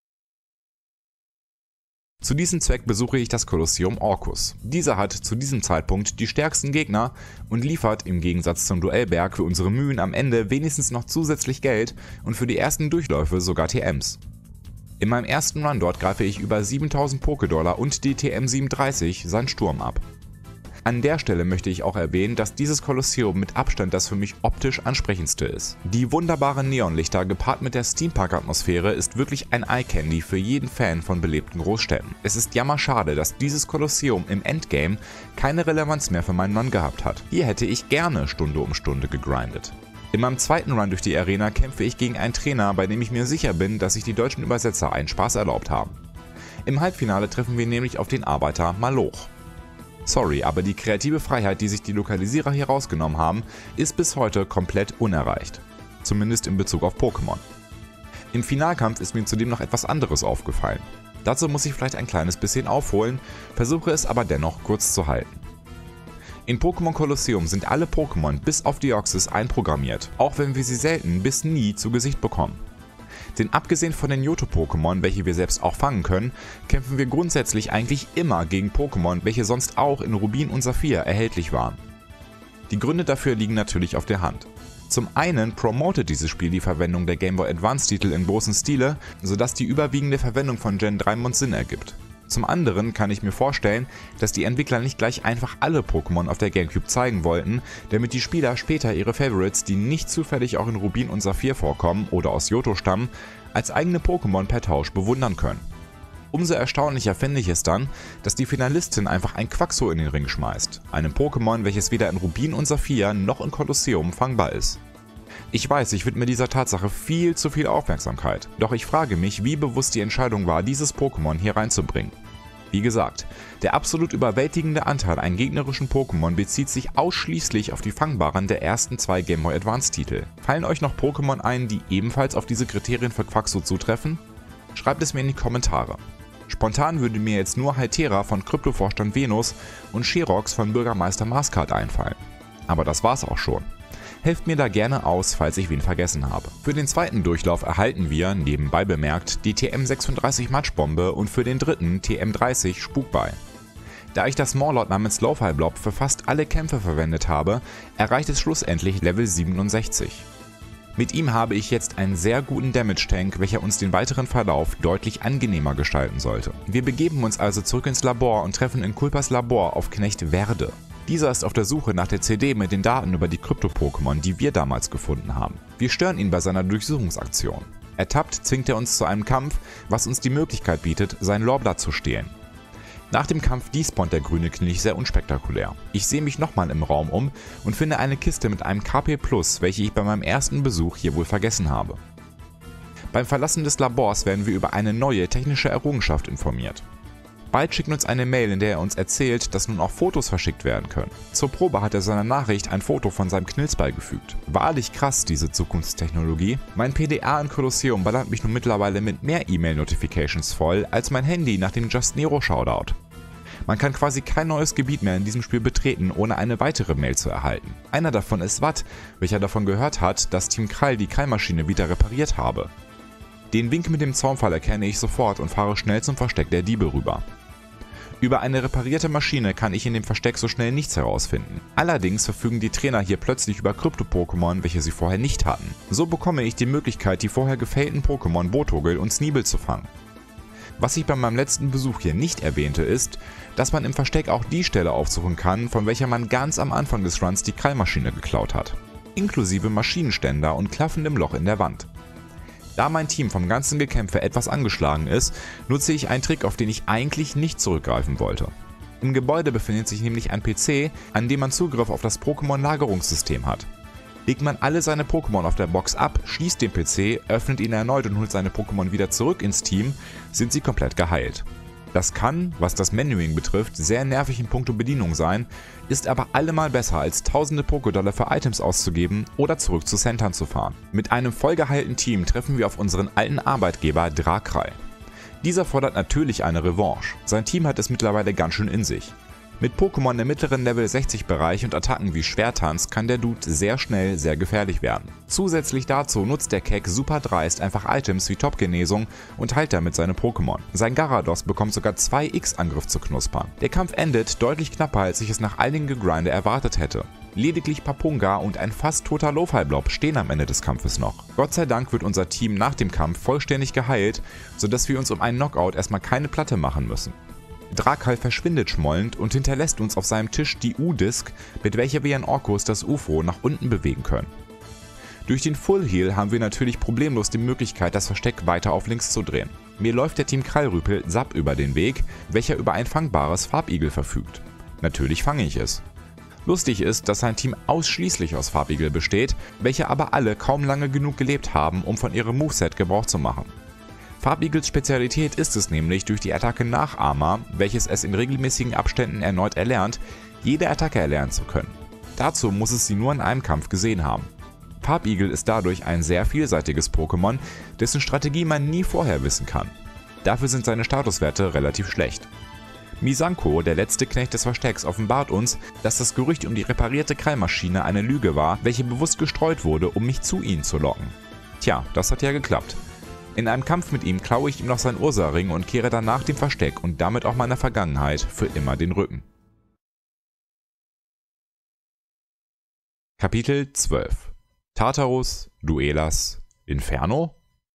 Zu diesem Zweck besuche ich das Kolosseum Orcus. Dieser hat zu diesem Zeitpunkt die stärksten Gegner und liefert im Gegensatz zum Duellberg für unsere Mühen am Ende wenigstens noch zusätzlich Geld und für die ersten Durchläufe sogar TMs. In meinem ersten Run dort greife ich über 7000 Pokédollar und die TM37 Sandsturm ab. An der Stelle möchte ich auch erwähnen, dass dieses Kolosseum mit Abstand das für mich optisch ansprechendste ist. Die wunderbaren Neonlichter gepaart mit der Steampark-Atmosphäre ist wirklich ein Eye-Candy für jeden Fan von belebten Großstädten. Es ist jammerschade, dass dieses Kolosseum im Endgame keine Relevanz mehr für meinen Run gehabt hat. Hier hätte ich gerne Stunde um Stunde gegrindet. In meinem zweiten Run durch die Arena kämpfe ich gegen einen Trainer, bei dem ich mir sicher bin, dass sich die deutschen Übersetzer einen Spaß erlaubt haben. Im Halbfinale treffen wir nämlich auf den Arbeiter Maloch. Sorry, aber die kreative Freiheit, die sich die Lokalisierer hier rausgenommen haben, ist bis heute komplett unerreicht. Zumindest in Bezug auf Pokémon. Im Finalkampf ist mir zudem noch etwas anderes aufgefallen. Dazu muss ich vielleicht ein kleines bisschen aufholen, versuche es aber dennoch kurz zu halten. In Pokémon Colosseum sind alle Pokémon bis auf Deoxys einprogrammiert, auch wenn wir sie selten bis nie zu Gesicht bekommen. Denn abgesehen von den Johto-Pokémon, welche wir selbst auch fangen können, kämpfen wir grundsätzlich eigentlich immer gegen Pokémon, welche sonst auch in Rubin und Saphir erhältlich waren. Die Gründe dafür liegen natürlich auf der Hand. Zum einen promotet dieses Spiel die Verwendung der Game Boy Advance Titel in großem Stile, sodass die überwiegende Verwendung von Gen 3 Mod Sinn ergibt. Zum anderen kann ich mir vorstellen, dass die Entwickler nicht gleich einfach alle Pokémon auf der Gamecube zeigen wollten, damit die Spieler später ihre Favorites, die nicht zufällig auch in Rubin und Saphir vorkommen oder aus Johto stammen, als eigene Pokémon per Tausch bewundern können. Umso erstaunlicher finde ich es dann, dass die Finalistin einfach ein Quaxo in den Ring schmeißt, einem Pokémon, welches weder in Rubin und Saphir noch in Kolosseum fangbar ist. Ich weiß, ich widme dieser Tatsache viel zu viel Aufmerksamkeit, doch ich frage mich, wie bewusst die Entscheidung war, dieses Pokémon hier reinzubringen. Wie gesagt, der absolut überwältigende Anteil an gegnerischen Pokémon bezieht sich ausschließlich auf die Fangbaren der ersten 2 Game Boy Advance Titel. Fallen euch noch Pokémon ein, die ebenfalls auf diese Kriterien für Quaxo zutreffen? Schreibt es mir in die Kommentare. Spontan würde mir jetzt nur Haltera von Kryptovorstand Venus und Sherox von Bürgermeister Mascard einfallen. Aber das war's auch schon. Helft mir da gerne aus, falls ich wen vergessen habe. Für den zweiten Durchlauf erhalten wir, nebenbei bemerkt, die TM36 Matschbombe und für den dritten TM30 Spukball. Da ich das Morlord namens Lo-Fi Blob für fast alle Kämpfe verwendet habe, erreicht es schlussendlich Level 67. Mit ihm habe ich jetzt einen sehr guten Damage-Tank, welcher uns den weiteren Verlauf deutlich angenehmer gestalten sollte. Wir begeben uns also zurück ins Labor und treffen in Kulpas Labor auf Knecht Verde. Dieser ist auf der Suche nach der CD mit den Daten über die Krypto-Pokémon, die wir damals gefunden haben. Wir stören ihn bei seiner Durchsuchungsaktion. Ertappt zwingt er uns zu einem Kampf, was uns die Möglichkeit bietet, sein Lorblatt zu stehlen. Nach dem Kampf despawnt der grüne Knilch sehr unspektakulär. Ich sehe mich nochmal im Raum um und finde eine Kiste mit einem KP+, welche ich bei meinem ersten Besuch hier wohl vergessen habe. Beim Verlassen des Labors werden wir über eine neue technische Errungenschaft informiert. Bald schickt uns eine Mail, in der er uns erzählt, dass nun auch Fotos verschickt werden können. Zur Probe hat er seiner Nachricht ein Foto von seinem Knilz beigefügt. Wahrlich krass, diese Zukunftstechnologie. Mein PDA in Kolosseum ballert mich nun mittlerweile mit mehr E-Mail-Notifications voll als mein Handy nach dem Just Nero Shoutout. Man kann quasi kein neues Gebiet mehr in diesem Spiel betreten, ohne eine weitere Mail zu erhalten. Einer davon ist Watt, welcher davon gehört hat, dass Team Krall die Krallmaschine wieder repariert habe. Den Wink mit dem Zaunpfahl erkenne ich sofort und fahre schnell zum Versteck der Diebe rüber. Über eine reparierte Maschine kann ich in dem Versteck so schnell nichts herausfinden. Allerdings verfügen die Trainer hier plötzlich über Krypto-Pokémon, welche sie vorher nicht hatten. So bekomme ich die Möglichkeit, die vorher gefailten Pokémon Botogel und Sneebel zu fangen. Was ich bei meinem letzten Besuch hier nicht erwähnte ist, dass man im Versteck auch die Stelle aufsuchen kann, von welcher man ganz am Anfang des Runs die Krallmaschine geklaut hat. Inklusive Maschinenständer und klaffendem Loch in der Wand. Da mein Team vom ganzen Gekämpfe etwas angeschlagen ist, nutze ich einen Trick, auf den ich eigentlich nicht zurückgreifen wollte. Im Gebäude befindet sich nämlich ein PC, an dem man Zugriff auf das Pokémon-Lagerungssystem hat. Legt man alle seine Pokémon auf der Box ab, schließt den PC, öffnet ihn erneut und holt seine Pokémon wieder zurück ins Team, sind sie komplett geheilt. Das kann, was das Menuing betrifft, sehr nervig in puncto Bedienung sein, ist aber allemal besser als tausende Pokédollar für Items auszugeben oder zurück zu Centern zu fahren. Mit einem vollgeheilten Team treffen wir auf unseren alten Arbeitgeber Darkrai. Dieser fordert natürlich eine Revanche, sein Team hat es mittlerweile ganz schön in sich. Mit Pokémon im mittleren Level 60 Bereich und Attacken wie Schwertanz kann der Dude sehr schnell sehr gefährlich werden. Zusätzlich dazu nutzt der Keck super dreist einfach Items wie Top-Genesung und heilt damit seine Pokémon. Sein Garados bekommt sogar 2 X-Angriff zu knuspern. Der Kampf endet deutlich knapper, als ich es nach einigen Gegrinde erwartet hätte. Lediglich Papunga und ein fast toter Lo-Fi-Blob stehen am Ende des Kampfes noch. Gott sei Dank wird unser Team nach dem Kampf vollständig geheilt, sodass wir uns um einen Knockout erstmal keine Platte machen müssen. Darkrai verschwindet schmollend und hinterlässt uns auf seinem Tisch die U-Disc, mit welcher wir in Orcus das UFO nach unten bewegen können. Durch den Full Heal haben wir natürlich problemlos die Möglichkeit, das Versteck weiter auf links zu drehen. Mir läuft der Team Krallrüpel Sap über den Weg, welcher über ein fangbares Farbigel verfügt. Natürlich fange ich es. Lustig ist, dass sein Team ausschließlich aus Farbigel besteht, welche aber alle kaum lange genug gelebt haben, um von ihrem Moveset Gebrauch zu machen. Farbigels Spezialität ist es nämlich, durch die Attacke Nachahmer, welches es in regelmäßigen Abständen erneut erlernt, jede Attacke erlernen zu können. Dazu muss es sie nur in einem Kampf gesehen haben. Farbigel ist dadurch ein sehr vielseitiges Pokémon, dessen Strategie man nie vorher wissen kann. Dafür sind seine Statuswerte relativ schlecht. Misanko, der letzte Knecht des Verstecks, offenbart uns, dass das Gerücht um die reparierte Krallmaschine eine Lüge war, welche bewusst gestreut wurde, um mich zu ihnen zu locken. Tja, das hat ja geklappt. In einem Kampf mit ihm klaue ich ihm noch sein Ursa-Ring und kehre danach dem Versteck und damit auch meiner Vergangenheit für immer den Rücken. Kapitel 12 Tartarus, Duelas, Inferno?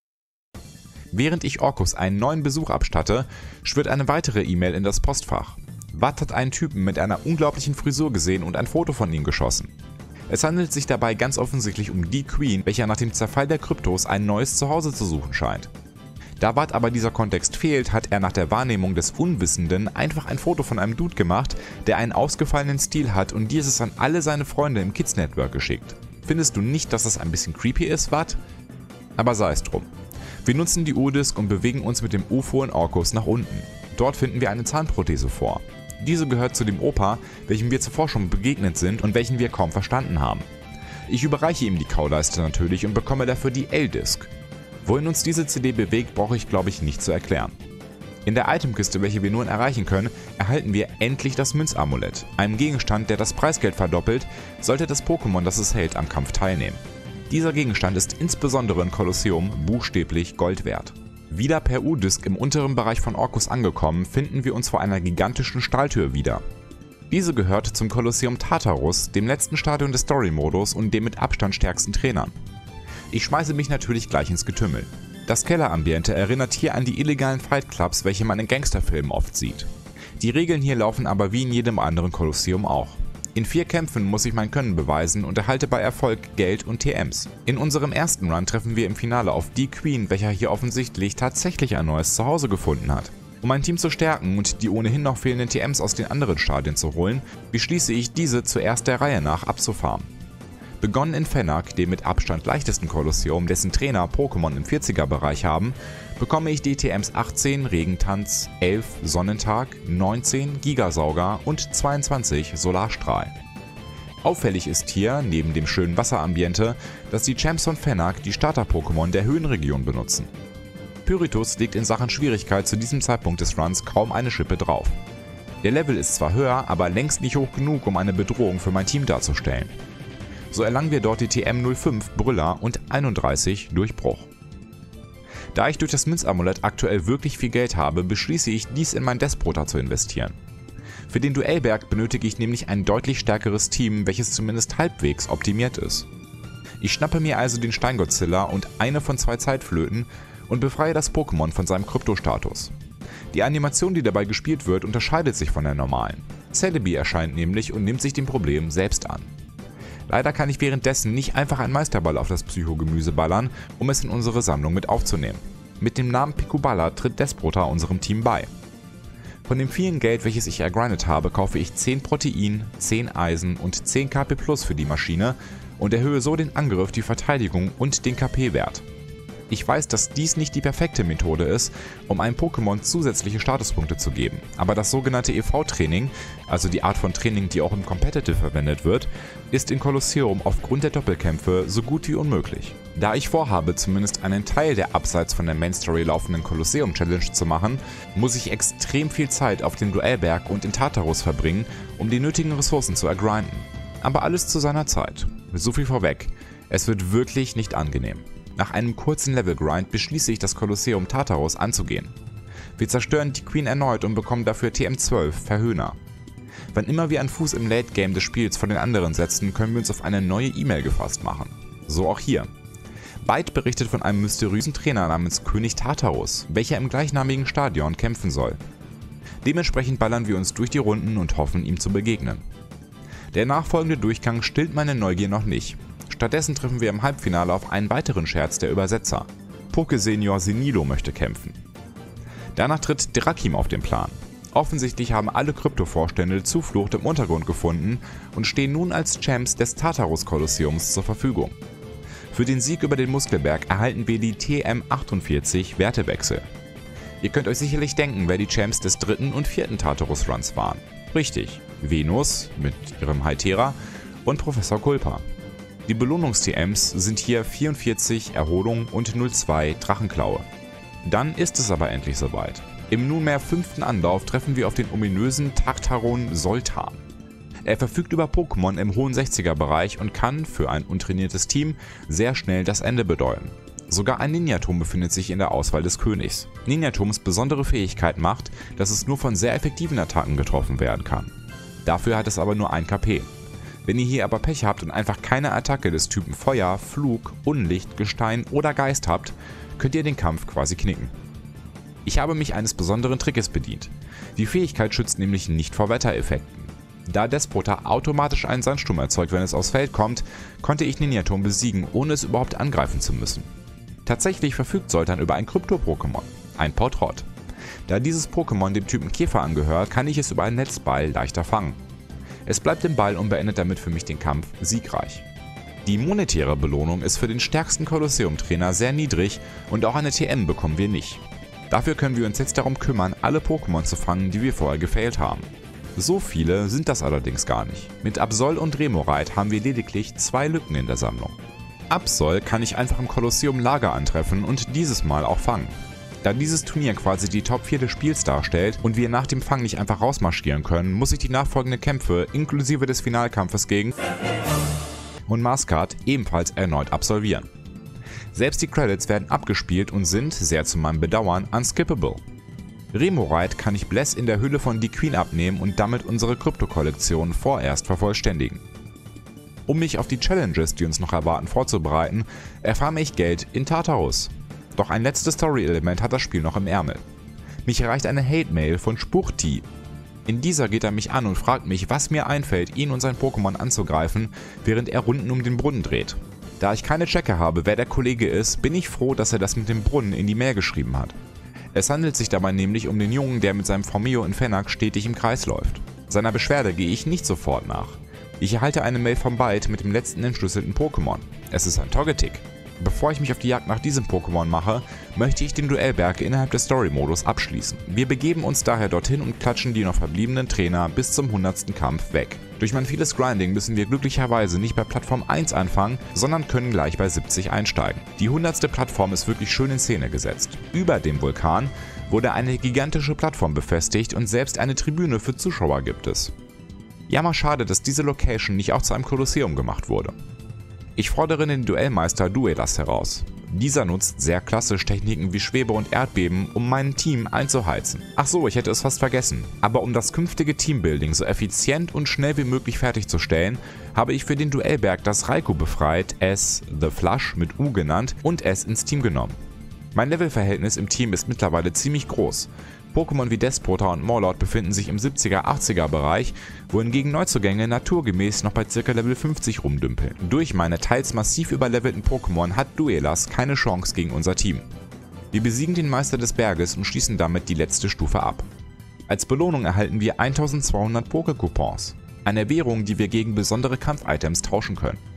Während ich Orcus einen neuen Besuch abstatte, schwirrt eine weitere E-Mail in das Postfach. Watt hat einen Typen mit einer unglaublichen Frisur gesehen und ein Foto von ihm geschossen. Es handelt sich dabei ganz offensichtlich um die Queen, welcher nach dem Zerfall der Kryptos ein neues Zuhause zu suchen scheint. Da Watt aber dieser Kontext fehlt, hat er nach der Wahrnehmung des Unwissenden einfach ein Foto von einem Dude gemacht, der einen ausgefallenen Stil hat und dieses an alle seine Freunde im Kids Network geschickt. Findest du nicht, dass das ein bisschen creepy ist, Watt? Aber sei es drum. Wir nutzen die U-Disc und bewegen uns mit dem UFO in Orcus nach unten. Dort finden wir eine Zahnprothese vor. Diese gehört zu dem Opa, welchem wir zuvor schon begegnet sind und welchen wir kaum verstanden haben. Ich überreiche ihm die Kauleiste natürlich und bekomme dafür die L-Disc. Wohin uns diese CD bewegt, brauche ich glaube ich nicht zu erklären. In der Itemkiste, welche wir nun erreichen können, erhalten wir endlich das Münzamulett, einem Gegenstand, der das Preisgeld verdoppelt, sollte das Pokémon, das es hält, am Kampf teilnehmen. Dieser Gegenstand ist insbesondere in Kolosseum buchstäblich Gold wert. Wieder per U-Disc im unteren Bereich von Orcus angekommen, finden wir uns vor einer gigantischen Stahltür wieder. Diese gehört zum Kolosseum Tartarus, dem letzten Stadion des Story-Modus und dem mit Abstand stärksten Trainern. Ich schmeiße mich natürlich gleich ins Getümmel. Das Kellerambiente erinnert hier an die illegalen Fight Clubs, welche man in Gangsterfilmen oft sieht. Die Regeln hier laufen aber wie in jedem anderen Kolosseum auch. In 4 Kämpfen muss ich mein Können beweisen und erhalte bei Erfolg Geld und TMs. In unserem ersten Run treffen wir im Finale auf die Queen, welcher hier offensichtlich tatsächlich ein neues Zuhause gefunden hat. Um mein Team zu stärken und die ohnehin noch fehlenden TMs aus den anderen Stadien zu holen, beschließe ich diese zuerst der Reihe nach abzufarmen. Begonnen in Fennec, dem mit Abstand leichtesten Kolosseum, dessen Trainer Pokémon im 40er-Bereich haben, bekomme ich die TMs 18 Regentanz, 11 Sonnentag, 19 Gigasauger und 22 Solarstrahl. Auffällig ist hier, neben dem schönen Wasserambiente, dass die Champs von Fennec die Starter-Pokémon der Höhenregion benutzen. Pyritus legt in Sachen Schwierigkeit zu diesem Zeitpunkt des Runs kaum eine Schippe drauf. Der Level ist zwar höher, aber längst nicht hoch genug, um eine Bedrohung für mein Team darzustellen. So erlangen wir dort die TM 05 Brüller und 31 Durchbruch. Da ich durch das Münzamulett aktuell wirklich viel Geld habe, beschließe ich, dies in mein Desprota zu investieren. Für den Duellberg benötige ich nämlich ein deutlich stärkeres Team, welches zumindest halbwegs optimiert ist. Ich schnappe mir also den Steingodzilla und eine von 2 Zeitflöten und befreie das Pokémon von seinem Kryptostatus. Die Animation, die dabei gespielt wird, unterscheidet sich von der normalen. Celebi erscheint nämlich und nimmt sich dem Problem selbst an. Leider kann ich währenddessen nicht einfach einen Meisterball auf das Psychogemüse ballern, um es in unsere Sammlung mit aufzunehmen. Mit dem Namen Pikuballa tritt Desprota unserem Team bei. Von dem vielen Geld, welches ich ergrindet habe, kaufe ich 10 Protein, 10 Eisen und 10 KP Plus für die Maschine und erhöhe so den Angriff, die Verteidigung und den KP-Wert. Ich weiß, dass dies nicht die perfekte Methode ist, um einem Pokémon zusätzliche Statuspunkte zu geben, aber das sogenannte EV-Training, also die Art von Training, die auch im Competitive verwendet wird, ist in Kolosseum aufgrund der Doppelkämpfe so gut wie unmöglich. Da ich vorhabe, zumindest einen Teil der abseits von der Main-Story laufenden Kolosseum-Challenge zu machen, muss ich extrem viel Zeit auf dem Duellberg und in Tartarus verbringen, um die nötigen Ressourcen zu ergrinden. Aber alles zu seiner Zeit. So viel vorweg, es wird wirklich nicht angenehm. Nach einem kurzen Level-Grind beschließe ich, das Kolosseum Tartarus anzugehen. Wir zerstören die Queen erneut und bekommen dafür TM12 Verhöhner. Wann immer wir einen Fuß im Late-Game des Spiels von den anderen setzen, können wir uns auf eine neue E-Mail gefasst machen. So auch hier. Byte berichtet von einem mysteriösen Trainer namens König Tartarus, welcher im gleichnamigen Stadion kämpfen soll. Dementsprechend ballern wir uns durch die Runden und hoffen, ihm zu begegnen. Der nachfolgende Durchgang stillt meine Neugier noch nicht. Stattdessen treffen wir im Halbfinale auf einen weiteren Scherz der Übersetzer. Poké-Senior Senilo möchte kämpfen. Danach tritt Drakim auf den Plan. Offensichtlich haben alle Krypto-Vorstände Zuflucht im Untergrund gefunden und stehen nun als Champs des Tartarus-Kolosseums zur Verfügung. Für den Sieg über den Muskelberg erhalten wir die TM48 Wertewechsel. Ihr könnt euch sicherlich denken, wer die Champs des 3. und 4. Tartarus-Runs waren. Richtig, Venus mit ihrem Hytera und Professor Kulpa. Die Belohnungs-TMs sind hier 44 Erholung und 02 Drachenklaue. Dann ist es aber endlich soweit. Im nunmehr 5. Anlauf treffen wir auf den ominösen Tartaron Soltan. Er verfügt über Pokémon im hohen 60er-Bereich und kann für ein untrainiertes Team sehr schnell das Ende bedeuten. Sogar ein Ninjaturm befindet sich in der Auswahl des Königs. Ninjaturms besondere Fähigkeit macht, dass es nur von sehr effektiven Attacken getroffen werden kann. Dafür hat es aber nur 1 KP. Wenn ihr hier aber Pech habt und einfach keine Attacke des Typen Feuer, Flug, Unlicht, Gestein oder Geist habt, könnt ihr den Kampf quasi knicken. Ich habe mich eines besonderen Trickes bedient. Die Fähigkeit schützt nämlich nicht vor Wettereffekten. Da Despota automatisch einen Sandsturm erzeugt, wenn es aufs Feld kommt, konnte ich Ninjaturm besiegen, ohne es überhaupt angreifen zu müssen. Tatsächlich verfügt Soltan über ein Krypto-Pokémon, ein Portrott. Da dieses Pokémon dem Typen Käfer angehört, kann ich es über einen Netzball leichter fangen. Es bleibt im Ball und beendet damit für mich den Kampf siegreich. Die monetäre Belohnung ist für den stärksten Kolosseum-Trainer sehr niedrig und auch eine TM bekommen wir nicht. Dafür können wir uns jetzt darum kümmern, alle Pokémon zu fangen, die wir vorher gefailt haben. So viele sind das allerdings gar nicht. Mit Absol und Remoraid haben wir lediglich 2 Lücken in der Sammlung. Absol kann ich einfach im Kolosseum Lager antreffen und dieses Mal auch fangen. Da dieses Turnier quasi die Top 4 des Spiels darstellt und wir nach dem Fang nicht einfach rausmarschieren können, muss ich die nachfolgenden Kämpfe inklusive des Finalkampfes gegen und Mascard ebenfalls erneut absolvieren. Selbst die Credits werden abgespielt und sind, sehr zu meinem Bedauern, unskippable. Remoraid kann ich Bless in der Hülle von Die Queen abnehmen und damit unsere Krypto-Kollektion vorerst vervollständigen. Um mich auf die Challenges, die uns noch erwarten, vorzubereiten, erfarme ich Geld in Tartarus. Doch ein letztes Story-Element hat das Spiel noch im Ärmel. Mich erreicht eine Hate-Mail von Spuchti. In dieser geht er mich an und fragt mich, was mir einfällt, ihn und sein Pokémon anzugreifen, während er Runden um den Brunnen dreht. Da ich keine Checke habe, wer der Kollege ist, bin ich froh, dass er das mit dem Brunnen in die Mail geschrieben hat. Es handelt sich dabei nämlich um den Jungen, der mit seinem Formio in Fennec stetig im Kreis läuft. Seiner Beschwerde gehe ich nicht sofort nach. Ich erhalte eine Mail vom Byte mit dem letzten entschlüsselten Pokémon. Es ist ein Togetic. Bevor ich mich auf die Jagd nach diesem Pokémon mache, möchte ich den Duellberg innerhalb des Story-Modus abschließen. Wir begeben uns daher dorthin und klatschen die noch verbliebenen Trainer bis zum 100. Kampf weg. Durch mein vieles Grinding müssen wir glücklicherweise nicht bei Plattform 1 anfangen, sondern können gleich bei 70 einsteigen. Die 100. Plattform ist wirklich schön in Szene gesetzt. Über dem Vulkan wurde eine gigantische Plattform befestigt und selbst eine Tribüne für Zuschauer gibt es. Jammer schade, dass diese Location nicht auch zu einem Kolosseum gemacht wurde. Ich fordere den Duellmeister Duelas heraus. Dieser nutzt sehr klassisch Techniken wie Schwebe und Erdbeben, um mein Team einzuheizen. Ach so, ich hätte es fast vergessen. Aber um das künftige Teambuilding so effizient und schnell wie möglich fertigzustellen, habe ich für den Duellberg das Raikou befreit, es The Flush mit U genannt und es ins Team genommen. Mein Levelverhältnis im Team ist mittlerweile ziemlich groß. Pokémon wie Despota und Morlord befinden sich im 70er-80er Bereich, wohingegen Neuzugänge naturgemäß noch bei ca. Level 50 rumdümpeln. Durch meine teils massiv überlevelten Pokémon hat Duelas keine Chance gegen unser Team. Wir besiegen den Meister des Berges und schließen damit die letzte Stufe ab. Als Belohnung erhalten wir 1200 Poké-Coupons, eine Währung, die wir gegen besondere Kampf-Items tauschen können.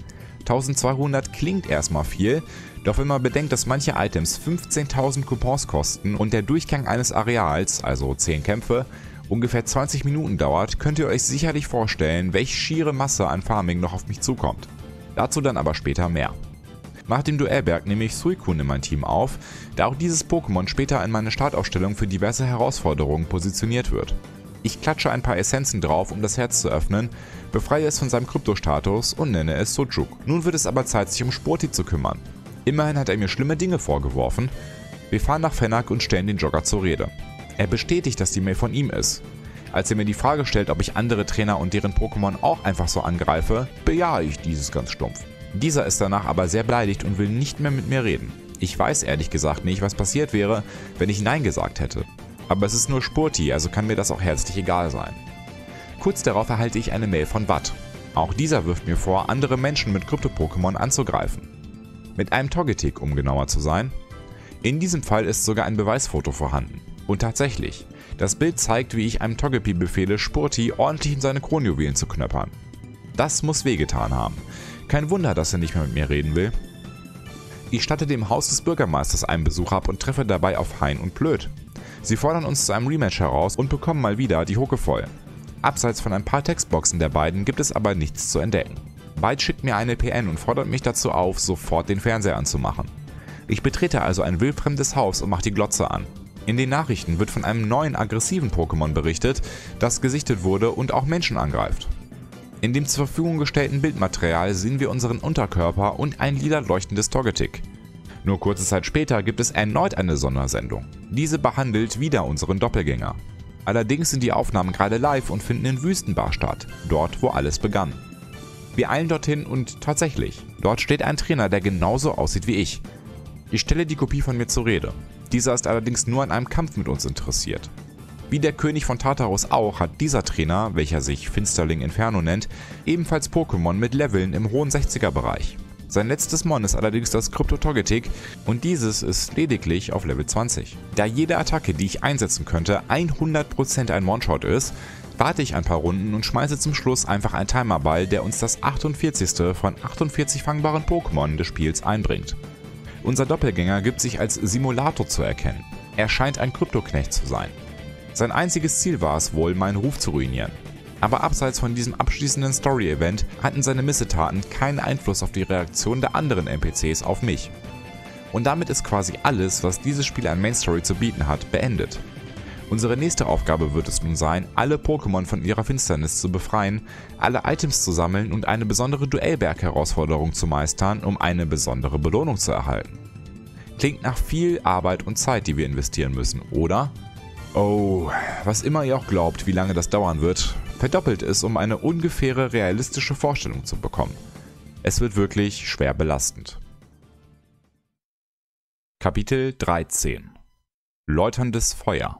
1200 klingt erstmal viel, doch wenn man bedenkt, dass manche Items 15.000 Coupons kosten und der Durchgang eines Areals, also 10 Kämpfe, ungefähr 20 Minuten dauert, könnt ihr euch sicherlich vorstellen, welche schiere Masse an Farming noch auf mich zukommt. Dazu dann aber später mehr. Nach dem Duellberg nehme ich Suicune in mein Team auf, da auch dieses Pokémon später in meine Startaufstellung für diverse Herausforderungen positioniert wird. Ich klatsche ein paar Essenzen drauf, um das Herz zu öffnen, befreie es von seinem Kryptostatus und nenne es Sucuk. Nun wird es aber Zeit, sich um Sporty zu kümmern. Immerhin hat er mir schlimme Dinge vorgeworfen. Wir fahren nach Fennec und stellen den Jogger zur Rede. Er bestätigt, dass die Mail von ihm ist. Als er mir die Frage stellt, ob ich andere Trainer und deren Pokémon auch einfach so angreife, bejahe ich dieses ganz stumpf. Dieser ist danach aber sehr beleidigt und will nicht mehr mit mir reden. Ich weiß ehrlich gesagt nicht, was passiert wäre, wenn ich Nein gesagt hätte. Aber es ist nur Sporty, also kann mir das auch herzlich egal sein. Kurz darauf erhalte ich eine Mail von Watt. Auch dieser wirft mir vor, andere Menschen mit Krypto-Pokémon anzugreifen. Mit einem Togetic, um genauer zu sein. In diesem Fall ist sogar ein Beweisfoto vorhanden. Und tatsächlich, das Bild zeigt, wie ich einem Togepi befehle, Sporty ordentlich in seine Kronjuwelen zu knöppern. Das muss wehgetan haben. Kein Wunder, dass er nicht mehr mit mir reden will. Ich statte dem Haus des Bürgermeisters einen Besuch ab und treffe dabei auf Hein und Blöd. Sie fordern uns zu einem Rematch heraus und bekommen mal wieder die Hucke voll. Abseits von ein paar Textboxen der beiden gibt es aber nichts zu entdecken. Byte schickt mir eine PN und fordert mich dazu auf, sofort den Fernseher anzumachen. Ich betrete also ein wildfremdes Haus und mache die Glotze an. In den Nachrichten wird von einem neuen aggressiven Pokémon berichtet, das gesichtet wurde und auch Menschen angreift. In dem zur Verfügung gestellten Bildmaterial sehen wir unseren Unterkörper und ein lila leuchtendes Togetic. Nur kurze Zeit später gibt es erneut eine Sondersendung. Diese behandelt wieder unseren Doppelgänger. Allerdings sind die Aufnahmen gerade live und finden in Wüstenbar statt, dort wo alles begann. Wir eilen dorthin und tatsächlich, dort steht ein Trainer, der genauso aussieht wie ich. Ich stelle die Kopie von mir zur Rede. Dieser ist allerdings nur an einem Kampf mit uns interessiert. Wie der König von Tartarus auch, hat dieser Trainer, welcher sich Finsterling Inferno nennt, ebenfalls Pokémon mit Leveln im hohen 60er-Bereich. Sein letztes Mon ist allerdings das Krypto-Togetic und dieses ist lediglich auf Level 20. Da jede Attacke, die ich einsetzen könnte, 100% ein One-Shot ist, warte ich ein paar Runden und schmeiße zum Schluss einfach einen Timerball, der uns das 48. von 48 fangbaren Pokémon des Spiels einbringt. Unser Doppelgänger gibt sich als Simulator zu erkennen. Er scheint ein Kryptoknecht zu sein. Sein einziges Ziel war es wohl, meinen Ruf zu ruinieren. Aber abseits von diesem abschließenden Story-Event hatten seine Missetaten keinen Einfluss auf die Reaktion der anderen NPCs auf mich. Und damit ist quasi alles, was dieses Spiel an Main-Story zu bieten hat, beendet. Unsere nächste Aufgabe wird es nun sein, alle Pokémon von ihrer Finsternis zu befreien, alle Items zu sammeln und eine besondere Duellberg-Herausforderung zu meistern, um eine besondere Belohnung zu erhalten. Klingt nach viel Arbeit und Zeit, die wir investieren müssen, oder? Oh, was immer ihr auch glaubt, wie lange das dauern wird, verdoppelt es, um eine ungefähre realistische Vorstellung zu bekommen. Es wird wirklich schwer belastend. Kapitel 13 – Läuterndes Feuer.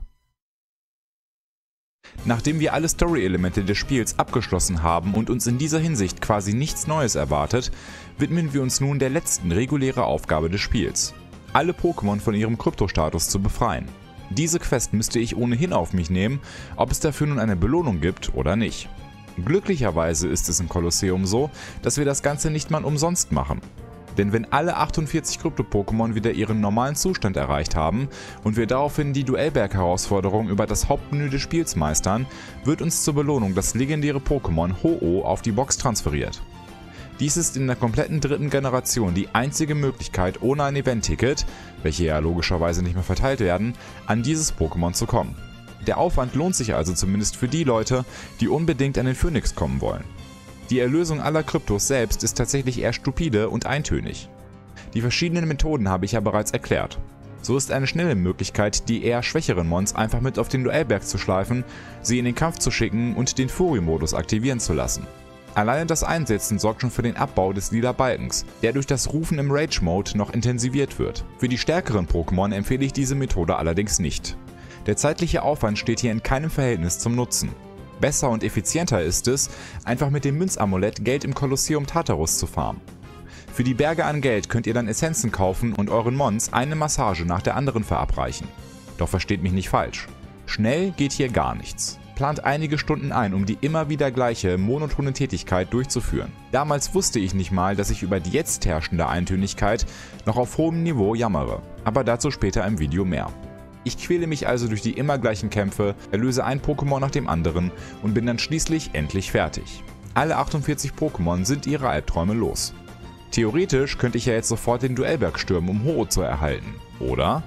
Nachdem wir alle Story-Elemente des Spiels abgeschlossen haben und uns in dieser Hinsicht quasi nichts Neues erwartet, widmen wir uns nun der letzten regulären Aufgabe des Spiels: alle Pokémon von ihrem Kryptostatus zu befreien. Diese Quest müsste ich ohnehin auf mich nehmen, ob es dafür nun eine Belohnung gibt oder nicht. Glücklicherweise ist es im Kolosseum so, dass wir das Ganze nicht mal umsonst machen. Denn wenn alle 48 Krypto-Pokémon wieder ihren normalen Zustand erreicht haben und wir daraufhin die Duellberg-Herausforderung über das Hauptmenü des Spiels meistern, wird uns zur Belohnung das legendäre Pokémon Ho-Oh auf die Box transferiert. Dies ist in der kompletten dritten Generation die einzige Möglichkeit, ohne ein Event-Ticket, welche ja logischerweise nicht mehr verteilt werden, an dieses Pokémon zu kommen. Der Aufwand lohnt sich also zumindest für die Leute, die unbedingt an den Phoenix kommen wollen. Die Erlösung aller Kryptos selbst ist tatsächlich eher stupide und eintönig. Die verschiedenen Methoden habe ich ja bereits erklärt. So ist eine schnelle Möglichkeit, die eher schwächeren Mons einfach mit auf den Duellberg zu schleifen, sie in den Kampf zu schicken und den Fury-Modus aktivieren zu lassen. Alleine das Einsetzen sorgt schon für den Abbau des lila Balkens, der durch das Rufen im Rage-Mode noch intensiviert wird. Für die stärkeren Pokémon empfehle ich diese Methode allerdings nicht. Der zeitliche Aufwand steht hier in keinem Verhältnis zum Nutzen. Besser und effizienter ist es, einfach mit dem Münzamulett Geld im Kolosseum Tartarus zu farmen. Für die Berge an Geld könnt ihr dann Essenzen kaufen und euren Mons eine Massage nach der anderen verabreichen. Doch versteht mich nicht falsch. Schnell geht hier gar nichts. plant einige Stunden ein, um die immer wieder gleiche, monotone Tätigkeit durchzuführen. Damals wusste ich nicht mal, dass ich über die jetzt herrschende Eintönigkeit noch auf hohem Niveau jammere, aber dazu später im Video mehr. Ich quäle mich also durch die immer gleichen Kämpfe, erlöse ein Pokémon nach dem anderen und bin dann schließlich endlich fertig. Alle 48 Pokémon sind ihre Albträume los. Theoretisch könnte ich ja jetzt sofort den Duellberg stürmen, um Ho-Oh zu erhalten, oder?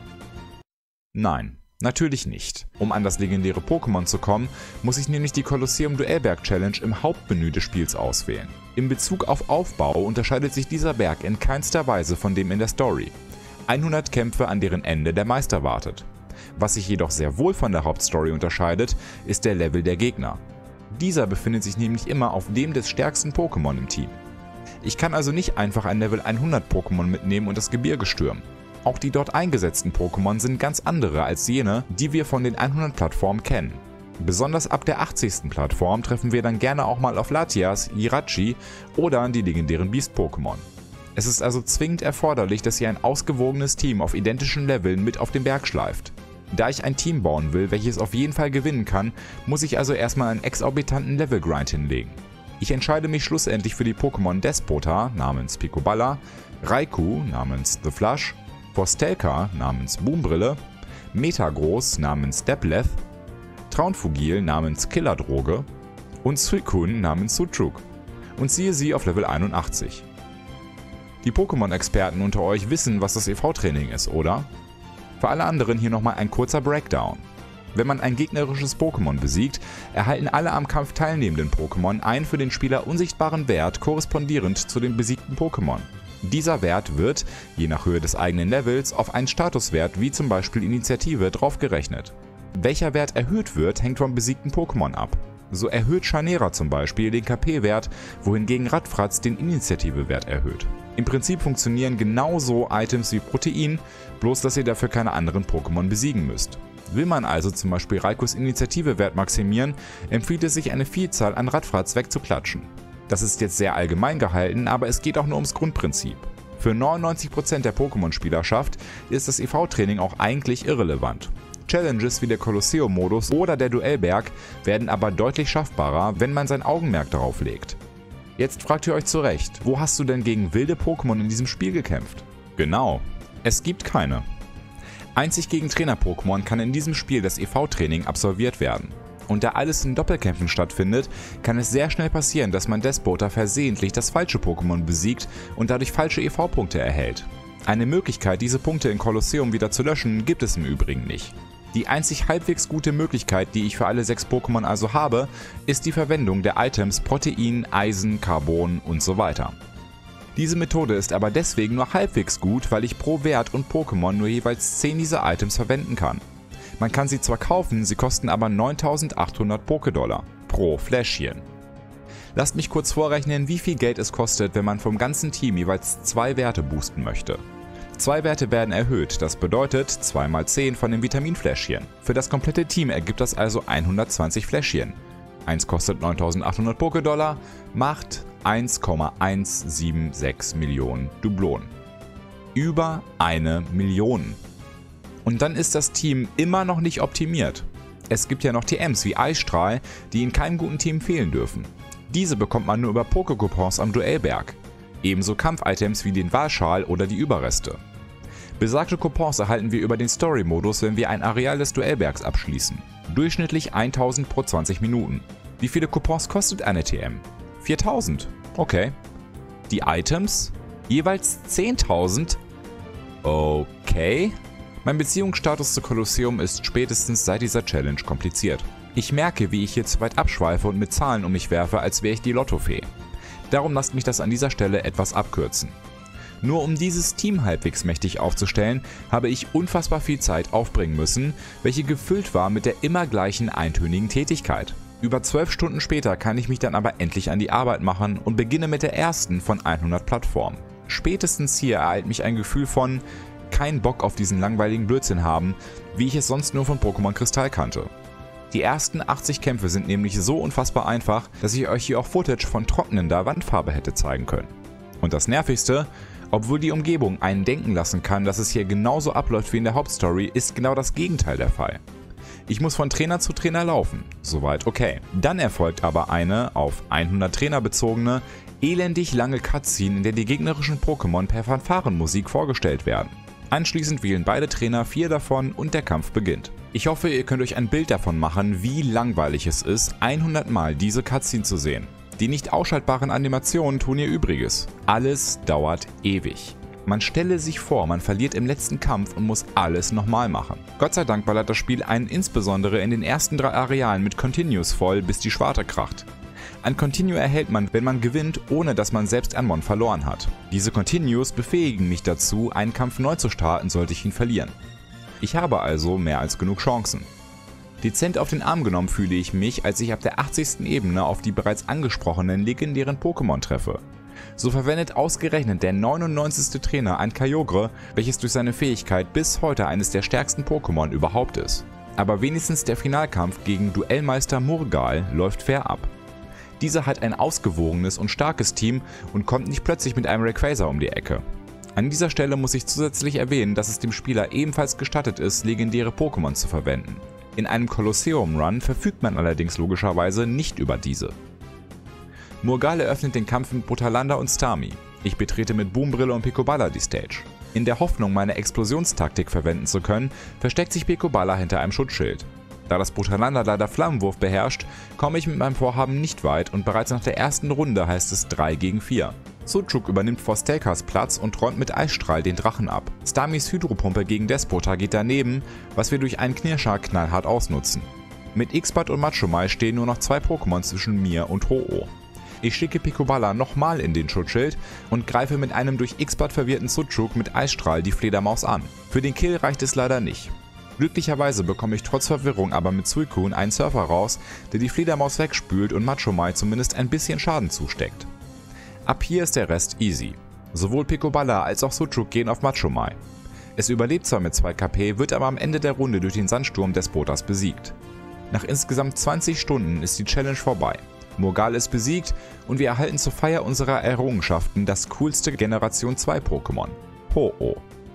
Nein, natürlich nicht. Um an das legendäre Pokémon zu kommen, muss ich nämlich die Colosseum Duellberg Challenge im Hauptmenü des Spiels auswählen. In Bezug auf Aufbau unterscheidet sich dieser Berg in keinster Weise von dem in der Story. 100 Kämpfe, an deren Ende der Meister wartet. Was sich jedoch sehr wohl von der Hauptstory unterscheidet, ist der Level der Gegner. Dieser befindet sich nämlich immer auf dem des stärksten Pokémon im Team. Ich kann also nicht einfach ein Level 100 Pokémon mitnehmen und das Gebirge stürmen. Auch die dort eingesetzten Pokémon sind ganz andere als jene, die wir von den 100 Plattformen kennen. Besonders ab der 80. Plattform treffen wir dann gerne auch mal auf Latias, Jirachi oder die legendären Beast-Pokémon. Es ist also zwingend erforderlich, dass ihr ein ausgewogenes Team auf identischen Leveln mit auf den Berg schleift. Da ich ein Team bauen will, welches auf jeden Fall gewinnen kann, muss ich also erstmal einen exorbitanten Level-Grind hinlegen. Ich entscheide mich schlussendlich für die Pokémon Despota namens Picoballa, Raikou namens The Flush, Postelka namens Boombrille, Metagross namens Depleth, Traunfugil namens Killerdroge und Suicune namens Sutruk und ziehe sie auf Level 81. Die Pokémon-Experten unter euch wissen, was das EV-Training ist, oder? Für alle anderen hier nochmal ein kurzer Breakdown. Wenn man ein gegnerisches Pokémon besiegt, erhalten alle am Kampf teilnehmenden Pokémon einen für den Spieler unsichtbaren Wert korrespondierend zu dem besiegten Pokémon. Dieser Wert wird, je nach Höhe des eigenen Levels, auf einen Statuswert wie zum Beispiel Initiative draufgerechnet. Welcher Wert erhöht wird, hängt vom besiegten Pokémon ab. So erhöht Chanera zum Beispiel den KP-Wert, wohingegen Radfratz den Initiative-Wert erhöht. Im Prinzip funktionieren genauso Items wie Protein, bloß dass ihr dafür keine anderen Pokémon besiegen müsst. Will man also zum Beispiel Raikus Initiative-Wert maximieren, empfiehlt es sich, eine Vielzahl an Radfratz wegzuklatschen. Das ist jetzt sehr allgemein gehalten, aber es geht auch nur ums Grundprinzip. Für 99% der Pokémon-Spielerschaft ist das EV-Training auch eigentlich irrelevant. Challenges wie der Kolosseum-Modus oder der Duellberg werden aber deutlich schaffbarer, wenn man sein Augenmerk darauf legt. Jetzt fragt ihr euch zu Recht, wo hast du denn gegen wilde Pokémon in diesem Spiel gekämpft? Genau, es gibt keine. Einzig gegen Trainer-Pokémon kann in diesem Spiel das EV-Training absolviert werden. Und da alles in Doppelkämpfen stattfindet, kann es sehr schnell passieren, dass man Despota versehentlich das falsche Pokémon besiegt und dadurch falsche EV-Punkte erhält. Eine Möglichkeit, diese Punkte in Kolosseum wieder zu löschen, gibt es im Übrigen nicht. Die einzig halbwegs gute Möglichkeit, die ich für alle 6 Pokémon also habe, ist die Verwendung der Items Protein, Eisen, Carbon und so weiter. Diese Methode ist aber deswegen nur halbwegs gut, weil ich pro Wert und Pokémon nur jeweils 10 dieser Items verwenden kann. Man kann sie zwar kaufen, sie kosten aber 9.800 Pokédollar pro Fläschchen. Lasst mich kurz vorrechnen, wie viel Geld es kostet, wenn man vom ganzen Team jeweils 2 Werte boosten möchte. 2 Werte werden erhöht, das bedeutet 2 mal 10 von den Vitaminfläschchen. Für das komplette Team ergibt das also 120 Fläschchen. Eins kostet 9.800 Pokédollar, macht 1,176 Millionen Dublonen. Über 1 Million. Und dann ist das Team immer noch nicht optimiert. Es gibt ja noch TMs wie Eisstrahl, die in keinem guten Team fehlen dürfen. Diese bekommt man nur über Poké-Coupons am Duellberg. Ebenso Kampf-Items wie den Wahlschal oder die Überreste. Besagte Coupons erhalten wir über den Story-Modus, wenn wir ein Areal des Duellbergs abschließen. Durchschnittlich 1000 pro 20 Minuten. Wie viele Coupons kostet eine TM? 4000. Okay. Die Items? Jeweils 10.000? Okay. Mein Beziehungsstatus zu Kolosseum ist spätestens seit dieser Challenge kompliziert. Ich merke, wie ich hier zu weit abschweife und mit Zahlen um mich werfe, als wäre ich die Lottofee. Darum lasst mich das an dieser Stelle etwas abkürzen. Nur um dieses Team halbwegs mächtig aufzustellen, habe ich unfassbar viel Zeit aufbringen müssen, welche gefüllt war mit der immer gleichen eintönigen Tätigkeit. Über 12 Stunden später kann ich mich dann aber endlich an die Arbeit machen und beginne mit der ersten von 100 Plattformen. Spätestens hier ereilt mich ein Gefühl von kein Bock auf diesen langweiligen Blödsinn haben, wie ich es sonst nur von Pokémon Kristall kannte. Die ersten 80 Kämpfe sind nämlich so unfassbar einfach, dass ich euch hier auch Footage von trocknender Wandfarbe hätte zeigen können. Und das Nervigste, obwohl die Umgebung einen denken lassen kann, dass es hier genauso abläuft wie in der Hauptstory, ist genau das Gegenteil der Fall. Ich muss von Trainer zu Trainer laufen, soweit okay. Dann erfolgt aber eine auf 100 Trainer bezogene, elendig lange Cutscene, in der die gegnerischen Pokémon per Fanfarenmusik vorgestellt werden. Anschließend wählen beide Trainer 4 davon und der Kampf beginnt. Ich hoffe, ihr könnt euch ein Bild davon machen, wie langweilig es ist, 100 Mal diese Cutscene zu sehen. Die nicht ausschaltbaren Animationen tun ihr Übriges. Alles dauert ewig. Man stelle sich vor, man verliert im letzten Kampf und muss alles nochmal machen. Gott sei Dank ballert das Spiel einen insbesondere in den ersten 3 Arealen mit Continues voll, bis die Schwarte kracht. Ein Continue erhält man, wenn man gewinnt, ohne dass man selbst ein Mon verloren hat. Diese Continues befähigen mich dazu, einen Kampf neu zu starten, sollte ich ihn verlieren. Ich habe also mehr als genug Chancen. Dezent auf den Arm genommen fühle ich mich, als ich ab der 80. Ebene auf die bereits angesprochenen legendären Pokémon treffe. So verwendet ausgerechnet der 99. Trainer ein Kyogre, welches durch seine Fähigkeit bis heute eines der stärksten Pokémon überhaupt ist. Aber wenigstens der Finalkampf gegen Duellmeister Murgal läuft fair ab. Dieser hat ein ausgewogenes und starkes Team und kommt nicht plötzlich mit einem Rayquaza um die Ecke. An dieser Stelle muss ich zusätzlich erwähnen, dass es dem Spieler ebenfalls gestattet ist, legendäre Pokémon zu verwenden. In einem Kolosseum-Run verfügt man allerdings logischerweise nicht über diese. Murgal eröffnet den Kampf mit Brutalanda und Starmie. Ich betrete mit Boombrille und Picoballa die Stage. In der Hoffnung, meine Explosionstaktik verwenden zu können, versteckt sich Picoballa hinter einem Schutzschild. Da das Brutalanda leider Flammenwurf beherrscht, komme ich mit meinem Vorhaben nicht weit und bereits nach der ersten Runde heißt es 3 gegen 4. Sucuk übernimmt vor Stelkas Platz und räumt mit Eisstrahl den Drachen ab. Starmies Hydropumpe gegen Despota geht daneben, was wir durch einen Knirscher knallhart ausnutzen. Mit X-Bat und Machomai stehen nur noch 2 Pokémon zwischen mir und Ho-Oh. Ich schicke Picoballa nochmal in den Schutzschild und greife mit einem durch X-Bat verwirrten Sucuk mit Eisstrahl die Fledermaus an. Für den Kill reicht es leider nicht. Glücklicherweise bekomme ich trotz Verwirrung aber mit Suicune einen Surfer raus, der die Fledermaus wegspült und Machomai zumindest ein bisschen Schaden zusteckt. Ab hier ist der Rest easy. Sowohl Picoballa als auch Sucuk gehen auf Machomai. Es überlebt zwar mit 2 KP, wird aber am Ende der Runde durch den Sandsturm Despotas besiegt. Nach insgesamt 20 Stunden ist die Challenge vorbei. Murgal ist besiegt und wir erhalten zur Feier unserer Errungenschaften das coolste Generation 2 Pokémon, Ho-Oh.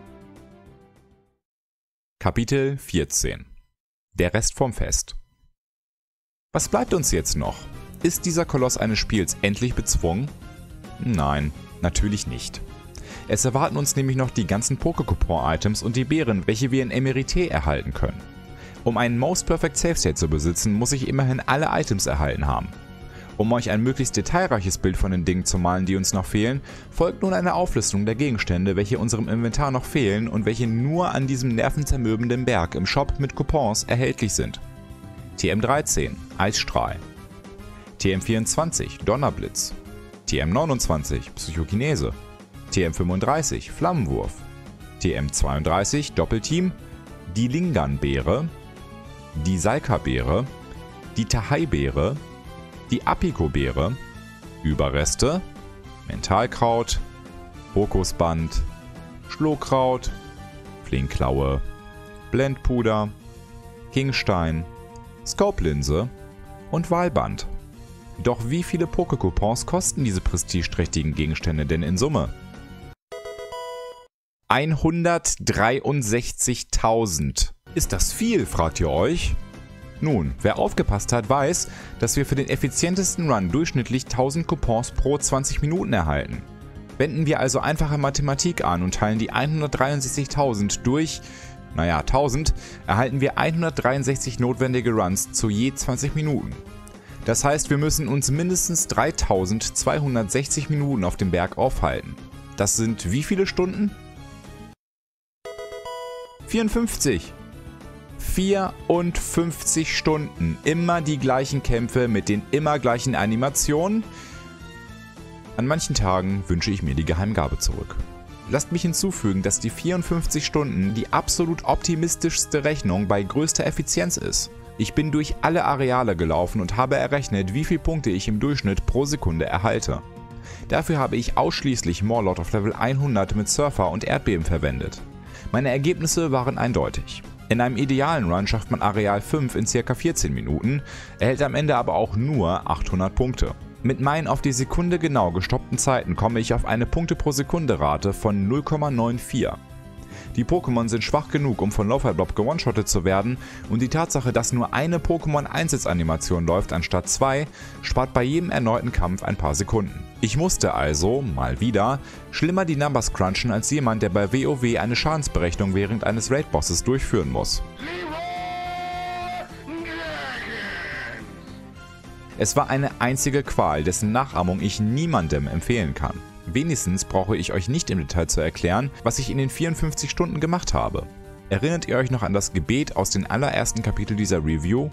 Kapitel 14 – Der Rest vom Fest. Was bleibt uns jetzt noch? Ist dieser Koloss eines Spiels endlich bezwungen? Nein, natürlich nicht. Es erwarten uns nämlich noch die ganzen Poké-Coupon-Items und die Beeren, welche wir in Emerité erhalten können. Um einen Most Perfect Save State zu besitzen, muss ich immerhin alle Items erhalten haben. Um euch ein möglichst detailreiches Bild von den Dingen zu malen, die uns noch fehlen, folgt nun eine Auflistung der Gegenstände, welche unserem Inventar noch fehlen und welche nur an diesem nervenzermürbenden Berg im Shop mit Coupons erhältlich sind. TM13 Eisstrahl, TM24 Donnerblitz, TM29 Psychokinese, TM35 Flammenwurf, TM32 Doppelteam, die Lingan-Beere, die Salka-Beere, die Tahai-Beere, die Apiko-Beere, Überreste, Mentalkraut, Hokusband, Schlohkraut, Flinkklaue, Blendpuder, Kingstein, Scope-Linse und Walband. Doch wie viele Poké-Coupons kosten diese prestigeträchtigen Gegenstände denn in Summe? 163.000. Ist das viel, fragt ihr euch? Nun, wer aufgepasst hat, weiß, dass wir für den effizientesten Run durchschnittlich 1000 Coupons pro 20 Minuten erhalten. Wenden wir also einfache Mathematik an und teilen die 163.000 durch, 1000, erhalten wir 163 notwendige Runs zu je 20 Minuten. Das heißt, wir müssen uns mindestens 3260 Minuten auf dem Berg aufhalten. Das sind wie viele Stunden? 54. 54 Stunden, immer die gleichen Kämpfe mit den immer gleichen Animationen. An manchen Tagen wünsche ich mir die Geheimgabe zurück. Lasst mich hinzufügen, dass die 54 Stunden die absolut optimistischste Rechnung bei größter Effizienz ist. Ich bin durch alle Areale gelaufen und habe errechnet, wie viele Punkte ich im Durchschnitt pro Sekunde erhalte. Dafür habe ich ausschließlich Morlord auf Level 100 mit Surfer und Erdbeben verwendet. Meine Ergebnisse waren eindeutig. In einem idealen Run schafft man Areal 5 in ca. 14 Minuten, erhält am Ende aber auch nur 800 Punkte. Mit meinen auf die Sekunde genau gestoppten Zeiten komme ich auf eine Punkte pro Sekunde Rate von 0,94. Die Pokémon sind schwach genug, um von Loferblob gewone-shottet zu werden, und die Tatsache, dass nur eine Pokémon-Einsatzanimation läuft anstatt 2, spart bei jedem erneuten Kampf ein paar Sekunden. Ich musste also, mal wieder, schlimmer die Numbers crunchen als jemand, der bei WoW eine Schadensberechnung während eines Raid-Bosses durchführen muss. Es war eine einzige Qual, dessen Nachahmung ich niemandem empfehlen kann. Wenigstens brauche ich euch nicht im Detail zu erklären, was ich in den 54 Stunden gemacht habe. Erinnert ihr euch noch an das Gebet aus den allerersten Kapiteln dieser Review?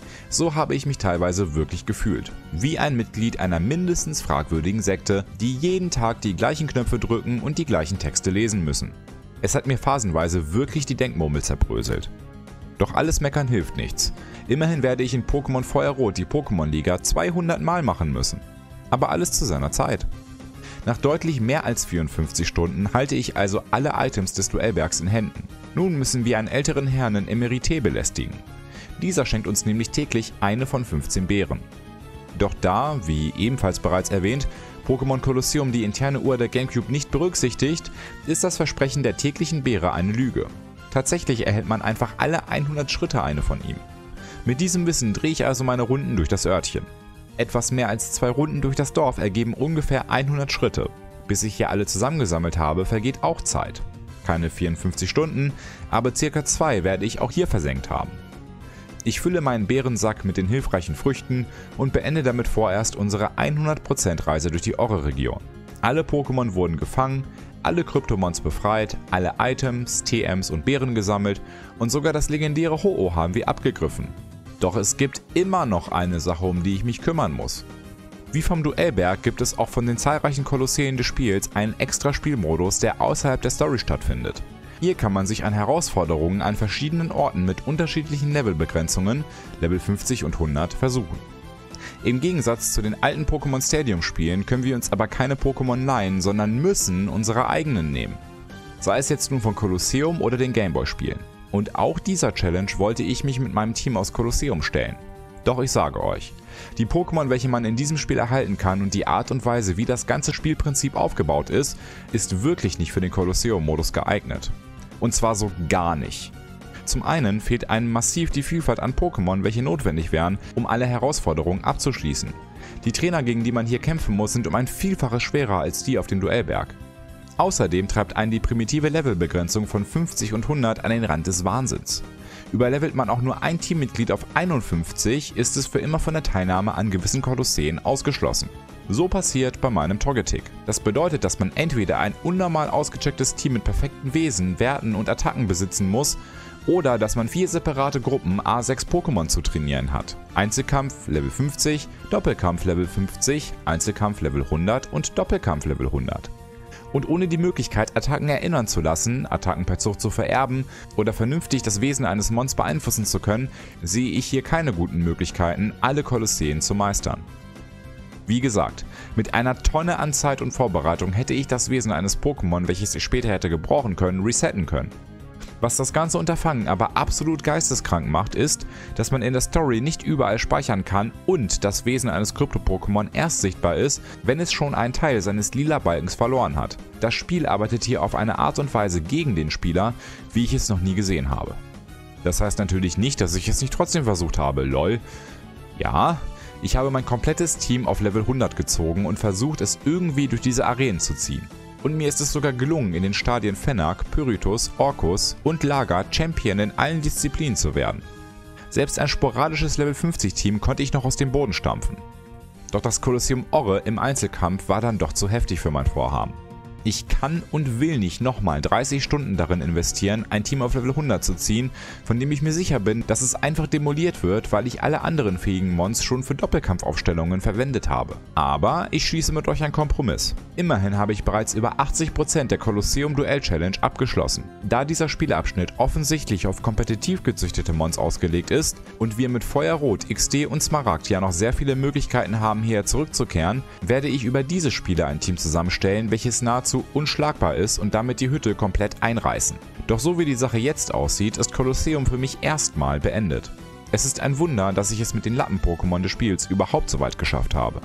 So habe ich mich teilweise wirklich gefühlt. Wie ein Mitglied einer mindestens fragwürdigen Sekte, die jeden Tag die gleichen Knöpfe drücken und die gleichen Texte lesen müssen. Es hat mir phasenweise wirklich die Denkmurmel zerbröselt. Doch alles meckern hilft nichts. Immerhin werde ich in Pokémon Feuerrot die Pokémon-Liga 200 Mal machen müssen. Aber alles zu seiner Zeit. Nach deutlich mehr als 54 Stunden halte ich also alle Items des Duellbergs in Händen. Nun müssen wir einen älteren Herrn in Emerité belästigen. Dieser schenkt uns nämlich täglich eine von 15 Beeren. Doch da, wie ebenfalls bereits erwähnt, Pokémon Colosseum die interne Uhr der Gamecube nicht berücksichtigt, ist das Versprechen der täglichen Beere eine Lüge. Tatsächlich erhält man einfach alle 100 Schritte eine von ihm. Mit diesem Wissen drehe ich also meine Runden durch das Örtchen. Etwas mehr als 2 Runden durch das Dorf ergeben ungefähr 100 Schritte. Bis ich hier alle zusammengesammelt habe, vergeht auch Zeit. Keine 54 Stunden, aber ca. 2 werde ich auch hier versenkt haben. Ich fülle meinen Bärensack mit den hilfreichen Früchten und beende damit vorerst unsere 100% Reise durch die Orre-Region. Alle Pokémon wurden gefangen, alle Kryptomons befreit, alle Items, TMs und Beeren gesammelt und sogar das legendäre Ho-Oh haben wir abgegriffen. Doch es gibt immer noch eine Sache, um die ich mich kümmern muss. Wie vom Duellberg gibt es auch von den zahlreichen Kolosseen des Spiels einen extra Spielmodus, der außerhalb der Story stattfindet. Hier kann man sich an Herausforderungen an verschiedenen Orten mit unterschiedlichen Levelbegrenzungen, Level 50 und 100, versuchen. Im Gegensatz zu den alten Pokémon Stadium Spielen können wir uns aber keine Pokémon leihen, sondern müssen unsere eigenen nehmen. Sei es jetzt nun von Colosseum oder den Gameboy Spielen. Und auch dieser Challenge wollte ich mich mit meinem Team aus Colosseum stellen. Doch ich sage euch, die Pokémon, welche man in diesem Spiel erhalten kann und die Art und Weise, wie das ganze Spielprinzip aufgebaut ist wirklich nicht für den Colosseum-Modus geeignet. Und zwar so gar nicht. Zum einen fehlt einem massiv die Vielfalt an Pokémon, welche notwendig wären, um alle Herausforderungen abzuschließen. Die Trainer, gegen die man hier kämpfen muss, sind um ein Vielfaches schwerer als die auf dem Duellberg. Außerdem treibt einen die primitive Levelbegrenzung von 50 und 100 an den Rand des Wahnsinns. Überlevelt man auch nur ein Teammitglied auf 51, ist es für immer von der Teilnahme an gewissen Kolosseen ausgeschlossen. So passiert bei meinem Togetic. Das bedeutet, dass man entweder ein unnormal ausgechecktes Team mit perfekten Wesen, Werten und Attacken besitzen muss, oder dass man 4 separate Gruppen A6 Pokémon zu trainieren hat. Einzelkampf Level 50, Doppelkampf Level 50, Einzelkampf Level 100 und Doppelkampf Level 100. Und ohne die Möglichkeit, Attacken erinnern zu lassen, Attacken per Zucht zu vererben oder vernünftig das Wesen eines Mons beeinflussen zu können, sehe ich hier keine guten Möglichkeiten, alle Kolosseen zu meistern. Wie gesagt, mit einer Tonne an Zeit und Vorbereitung hätte ich das Wesen eines Pokémon, welches ich später hätte gebrauchen können, resetten können. Was das ganze Unterfangen aber absolut geisteskrank macht, ist, dass man in der Story nicht überall speichern kann und das Wesen eines Krypto-Pokémon erst sichtbar ist, wenn es schon einen Teil seines lila Balkens verloren hat. Das Spiel arbeitet hier auf eine Art und Weise gegen den Spieler, wie ich es noch nie gesehen habe. Das heißt natürlich nicht, dass ich es nicht trotzdem versucht habe, lol. Ja, ich habe mein komplettes Team auf Level 100 gezogen und versucht, es irgendwie durch diese Arenen zu ziehen. Und mir ist es sogar gelungen, in den Stadien Fennec, Pyritus, Orcus und Lager Champion in allen Disziplinen zu werden. Selbst ein sporadisches Level 50 Team konnte ich noch aus dem Boden stampfen. Doch das Colosseum Orre im Einzelkampf war dann doch zu heftig für mein Vorhaben. Ich kann und will nicht nochmal 30 Stunden darin investieren, ein Team auf Level 100 zu ziehen, von dem ich mir sicher bin, dass es einfach demoliert wird, weil ich alle anderen fähigen Mons schon für Doppelkampfaufstellungen verwendet habe. Aber ich schließe mit euch einen Kompromiss. Immerhin habe ich bereits über 80% der Colosseum Duell Challenge abgeschlossen. Da dieser Spielabschnitt offensichtlich auf kompetitiv gezüchtete Mons ausgelegt ist und wir mit Feuerrot, XD und Smaragd ja noch sehr viele Möglichkeiten haben, hierher zurückzukehren, werde ich über diese Spiele ein Team zusammenstellen, welches nahezu unschlagbar ist und damit die Hütte komplett einreißen. Doch so wie die Sache jetzt aussieht, ist Colosseum für mich erstmal beendet. Es ist ein Wunder, dass ich es mit den Lappen-Pokémon des Spiels überhaupt so weit geschafft habe.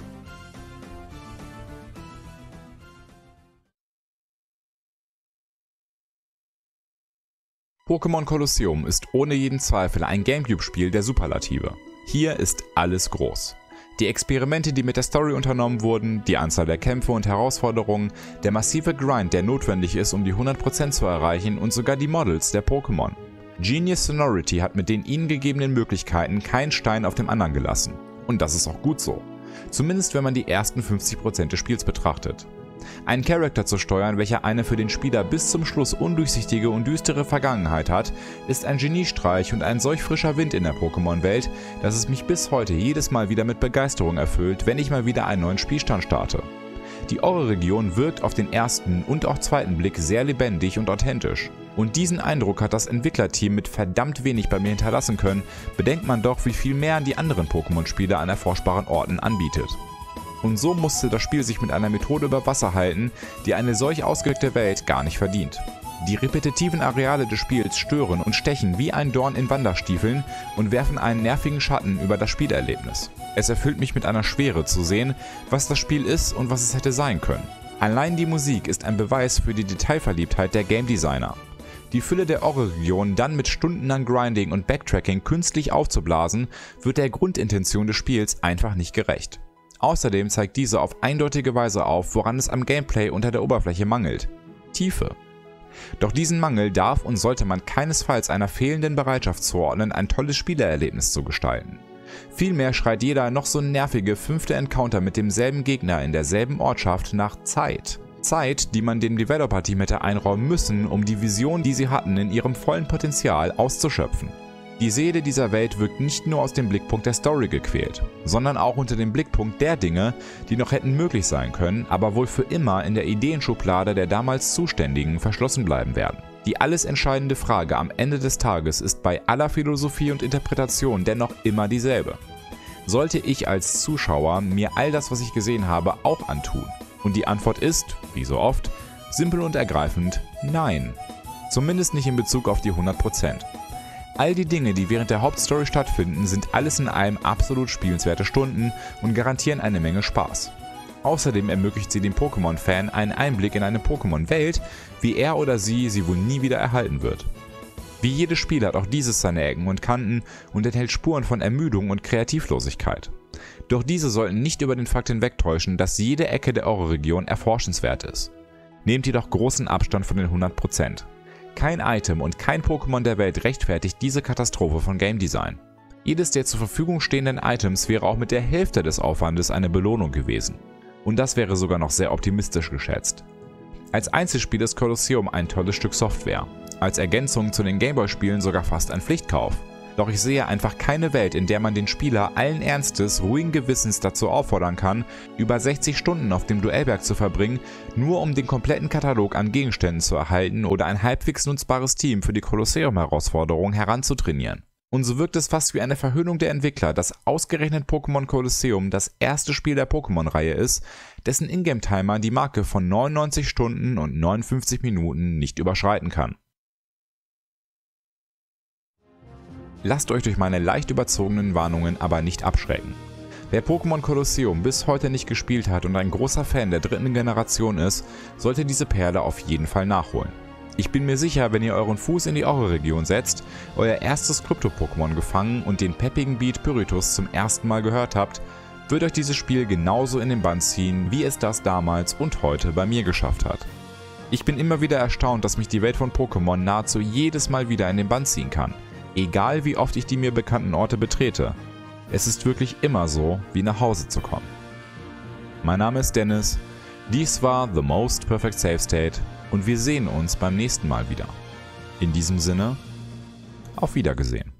Pokémon Colosseum ist ohne jeden Zweifel ein Gamecube-Spiel der Superlative. Hier ist alles groß. Die Experimente, die mit der Story unternommen wurden, die Anzahl der Kämpfe und Herausforderungen, der massive Grind, der notwendig ist, um die 100% zu erreichen, und sogar die Models der Pokémon. Genius Sonority hat mit den ihnen gegebenen Möglichkeiten keinen Stein auf dem anderen gelassen. Und das ist auch gut so. Zumindest wenn man die ersten 50% des Spiels betrachtet. Einen Charakter zu steuern, welcher eine für den Spieler bis zum Schluss undurchsichtige und düstere Vergangenheit hat, ist ein Geniestreich und ein solch frischer Wind in der Pokémon-Welt, dass es mich bis heute jedes Mal wieder mit Begeisterung erfüllt, wenn ich mal wieder einen neuen Spielstand starte. Die Ore-Region wirkt auf den ersten und auch zweiten Blick sehr lebendig und authentisch. Und diesen Eindruck hat das Entwicklerteam mit verdammt wenig bei mir hinterlassen können, bedenkt man doch, wie viel mehr die anderen Pokémon-Spiele an erforschbaren Orten anbietet. Und so musste das Spiel sich mit einer Methode über Wasser halten, die eine solch ausgelegte Welt gar nicht verdient. Die repetitiven Areale des Spiels stören und stechen wie ein Dorn in Wanderstiefeln und werfen einen nervigen Schatten über das Spielerlebnis. Es erfüllt mich mit einer Schwere zu sehen, was das Spiel ist und was es hätte sein können. Allein die Musik ist ein Beweis für die Detailverliebtheit der Game Designer. Die Fülle der Ore-Region dann mit stundenlang Grinding und Backtracking künstlich aufzublasen, wird der Grundintention des Spiels einfach nicht gerecht. Außerdem zeigt diese auf eindeutige Weise auf, woran es am Gameplay unter der Oberfläche mangelt: Tiefe. Doch diesen Mangel darf und sollte man keinesfalls einer fehlenden Bereitschaft zuordnen, ein tolles Spielererlebnis zu gestalten. Vielmehr schreit jeder noch so nervige 5. Encounter mit demselben Gegner in derselben Ortschaft nach Zeit. Zeit, die man dem Developer-Team hätte einräumen müssen, um die Vision, die sie hatten, in ihrem vollen Potenzial auszuschöpfen. Die Seele dieser Welt wirkt nicht nur aus dem Blickpunkt der Story gequält, sondern auch unter dem Blickpunkt der Dinge, die noch hätten möglich sein können, aber wohl für immer in der Ideenschublade der damals Zuständigen verschlossen bleiben werden. Die alles entscheidende Frage am Ende des Tages ist bei aller Philosophie und Interpretation dennoch immer dieselbe. Sollte ich als Zuschauer mir all das, was ich gesehen habe, auch antun? Und die Antwort ist, wie so oft, simpel und ergreifend: Nein. Zumindest nicht in Bezug auf die 100%. All die Dinge, die während der Hauptstory stattfinden, sind alles in allem absolut spielenswerte Stunden und garantieren eine Menge Spaß. Außerdem ermöglicht sie dem Pokémon-Fan einen Einblick in eine Pokémon-Welt, wie er oder sie wohl nie wieder erhalten wird. Wie jedes Spiel hat auch dieses seine Ecken und Kanten und enthält Spuren von Ermüdung und Kreativlosigkeit. Doch diese sollten nicht über den Fakt hinwegtäuschen, dass jede Ecke der Ore-Region erforschenswert ist. Nehmt jedoch großen Abstand von den 100%. Kein Item und kein Pokémon der Welt rechtfertigt diese Katastrophe von Game Design. Jedes der zur Verfügung stehenden Items wäre auch mit der Hälfte des Aufwandes eine Belohnung gewesen. Und das wäre sogar noch sehr optimistisch geschätzt. Als Einzelspiel ist Colosseum ein tolles Stück Software. Als Ergänzung zu den Gameboy-Spielen sogar fast ein Pflichtkauf. Doch ich sehe einfach keine Welt, in der man den Spieler allen Ernstes, ruhigen Gewissens dazu auffordern kann, über 60 Stunden auf dem Duellberg zu verbringen, nur um den kompletten Katalog an Gegenständen zu erhalten oder ein halbwegs nutzbares Team für die Colosseum-Herausforderung heranzutrainieren. Und so wirkt es fast wie eine Verhöhnung der Entwickler, dass ausgerechnet Pokémon Colosseum das erste Spiel der Pokémon-Reihe ist, dessen Ingame-Timer die Marke von 99 Stunden und 59 Minuten nicht überschreiten kann. Lasst euch durch meine leicht überzogenen Warnungen aber nicht abschrecken. Wer Pokémon Colosseum bis heute nicht gespielt hat und ein großer Fan der 3. Generation ist, sollte diese Perle auf jeden Fall nachholen. Ich bin mir sicher, wenn ihr euren Fuß in die Ore-Region setzt, euer erstes Krypto-Pokémon gefangen und den peppigen Beat Pyritus zum ersten Mal gehört habt, wird euch dieses Spiel genauso in den Bann ziehen, wie es das damals und heute bei mir geschafft hat. Ich bin immer wieder erstaunt, dass mich die Welt von Pokémon nahezu jedes Mal wieder in den Bann ziehen kann. Egal wie oft ich die mir bekannten Orte betrete. Es ist wirklich immer so, wie nach Hause zu kommen. Mein Name ist Dennis, dies war The Most Perfect Save State und wir sehen uns beim nächsten Mal wieder. In diesem Sinne, auf Wiedergesehen.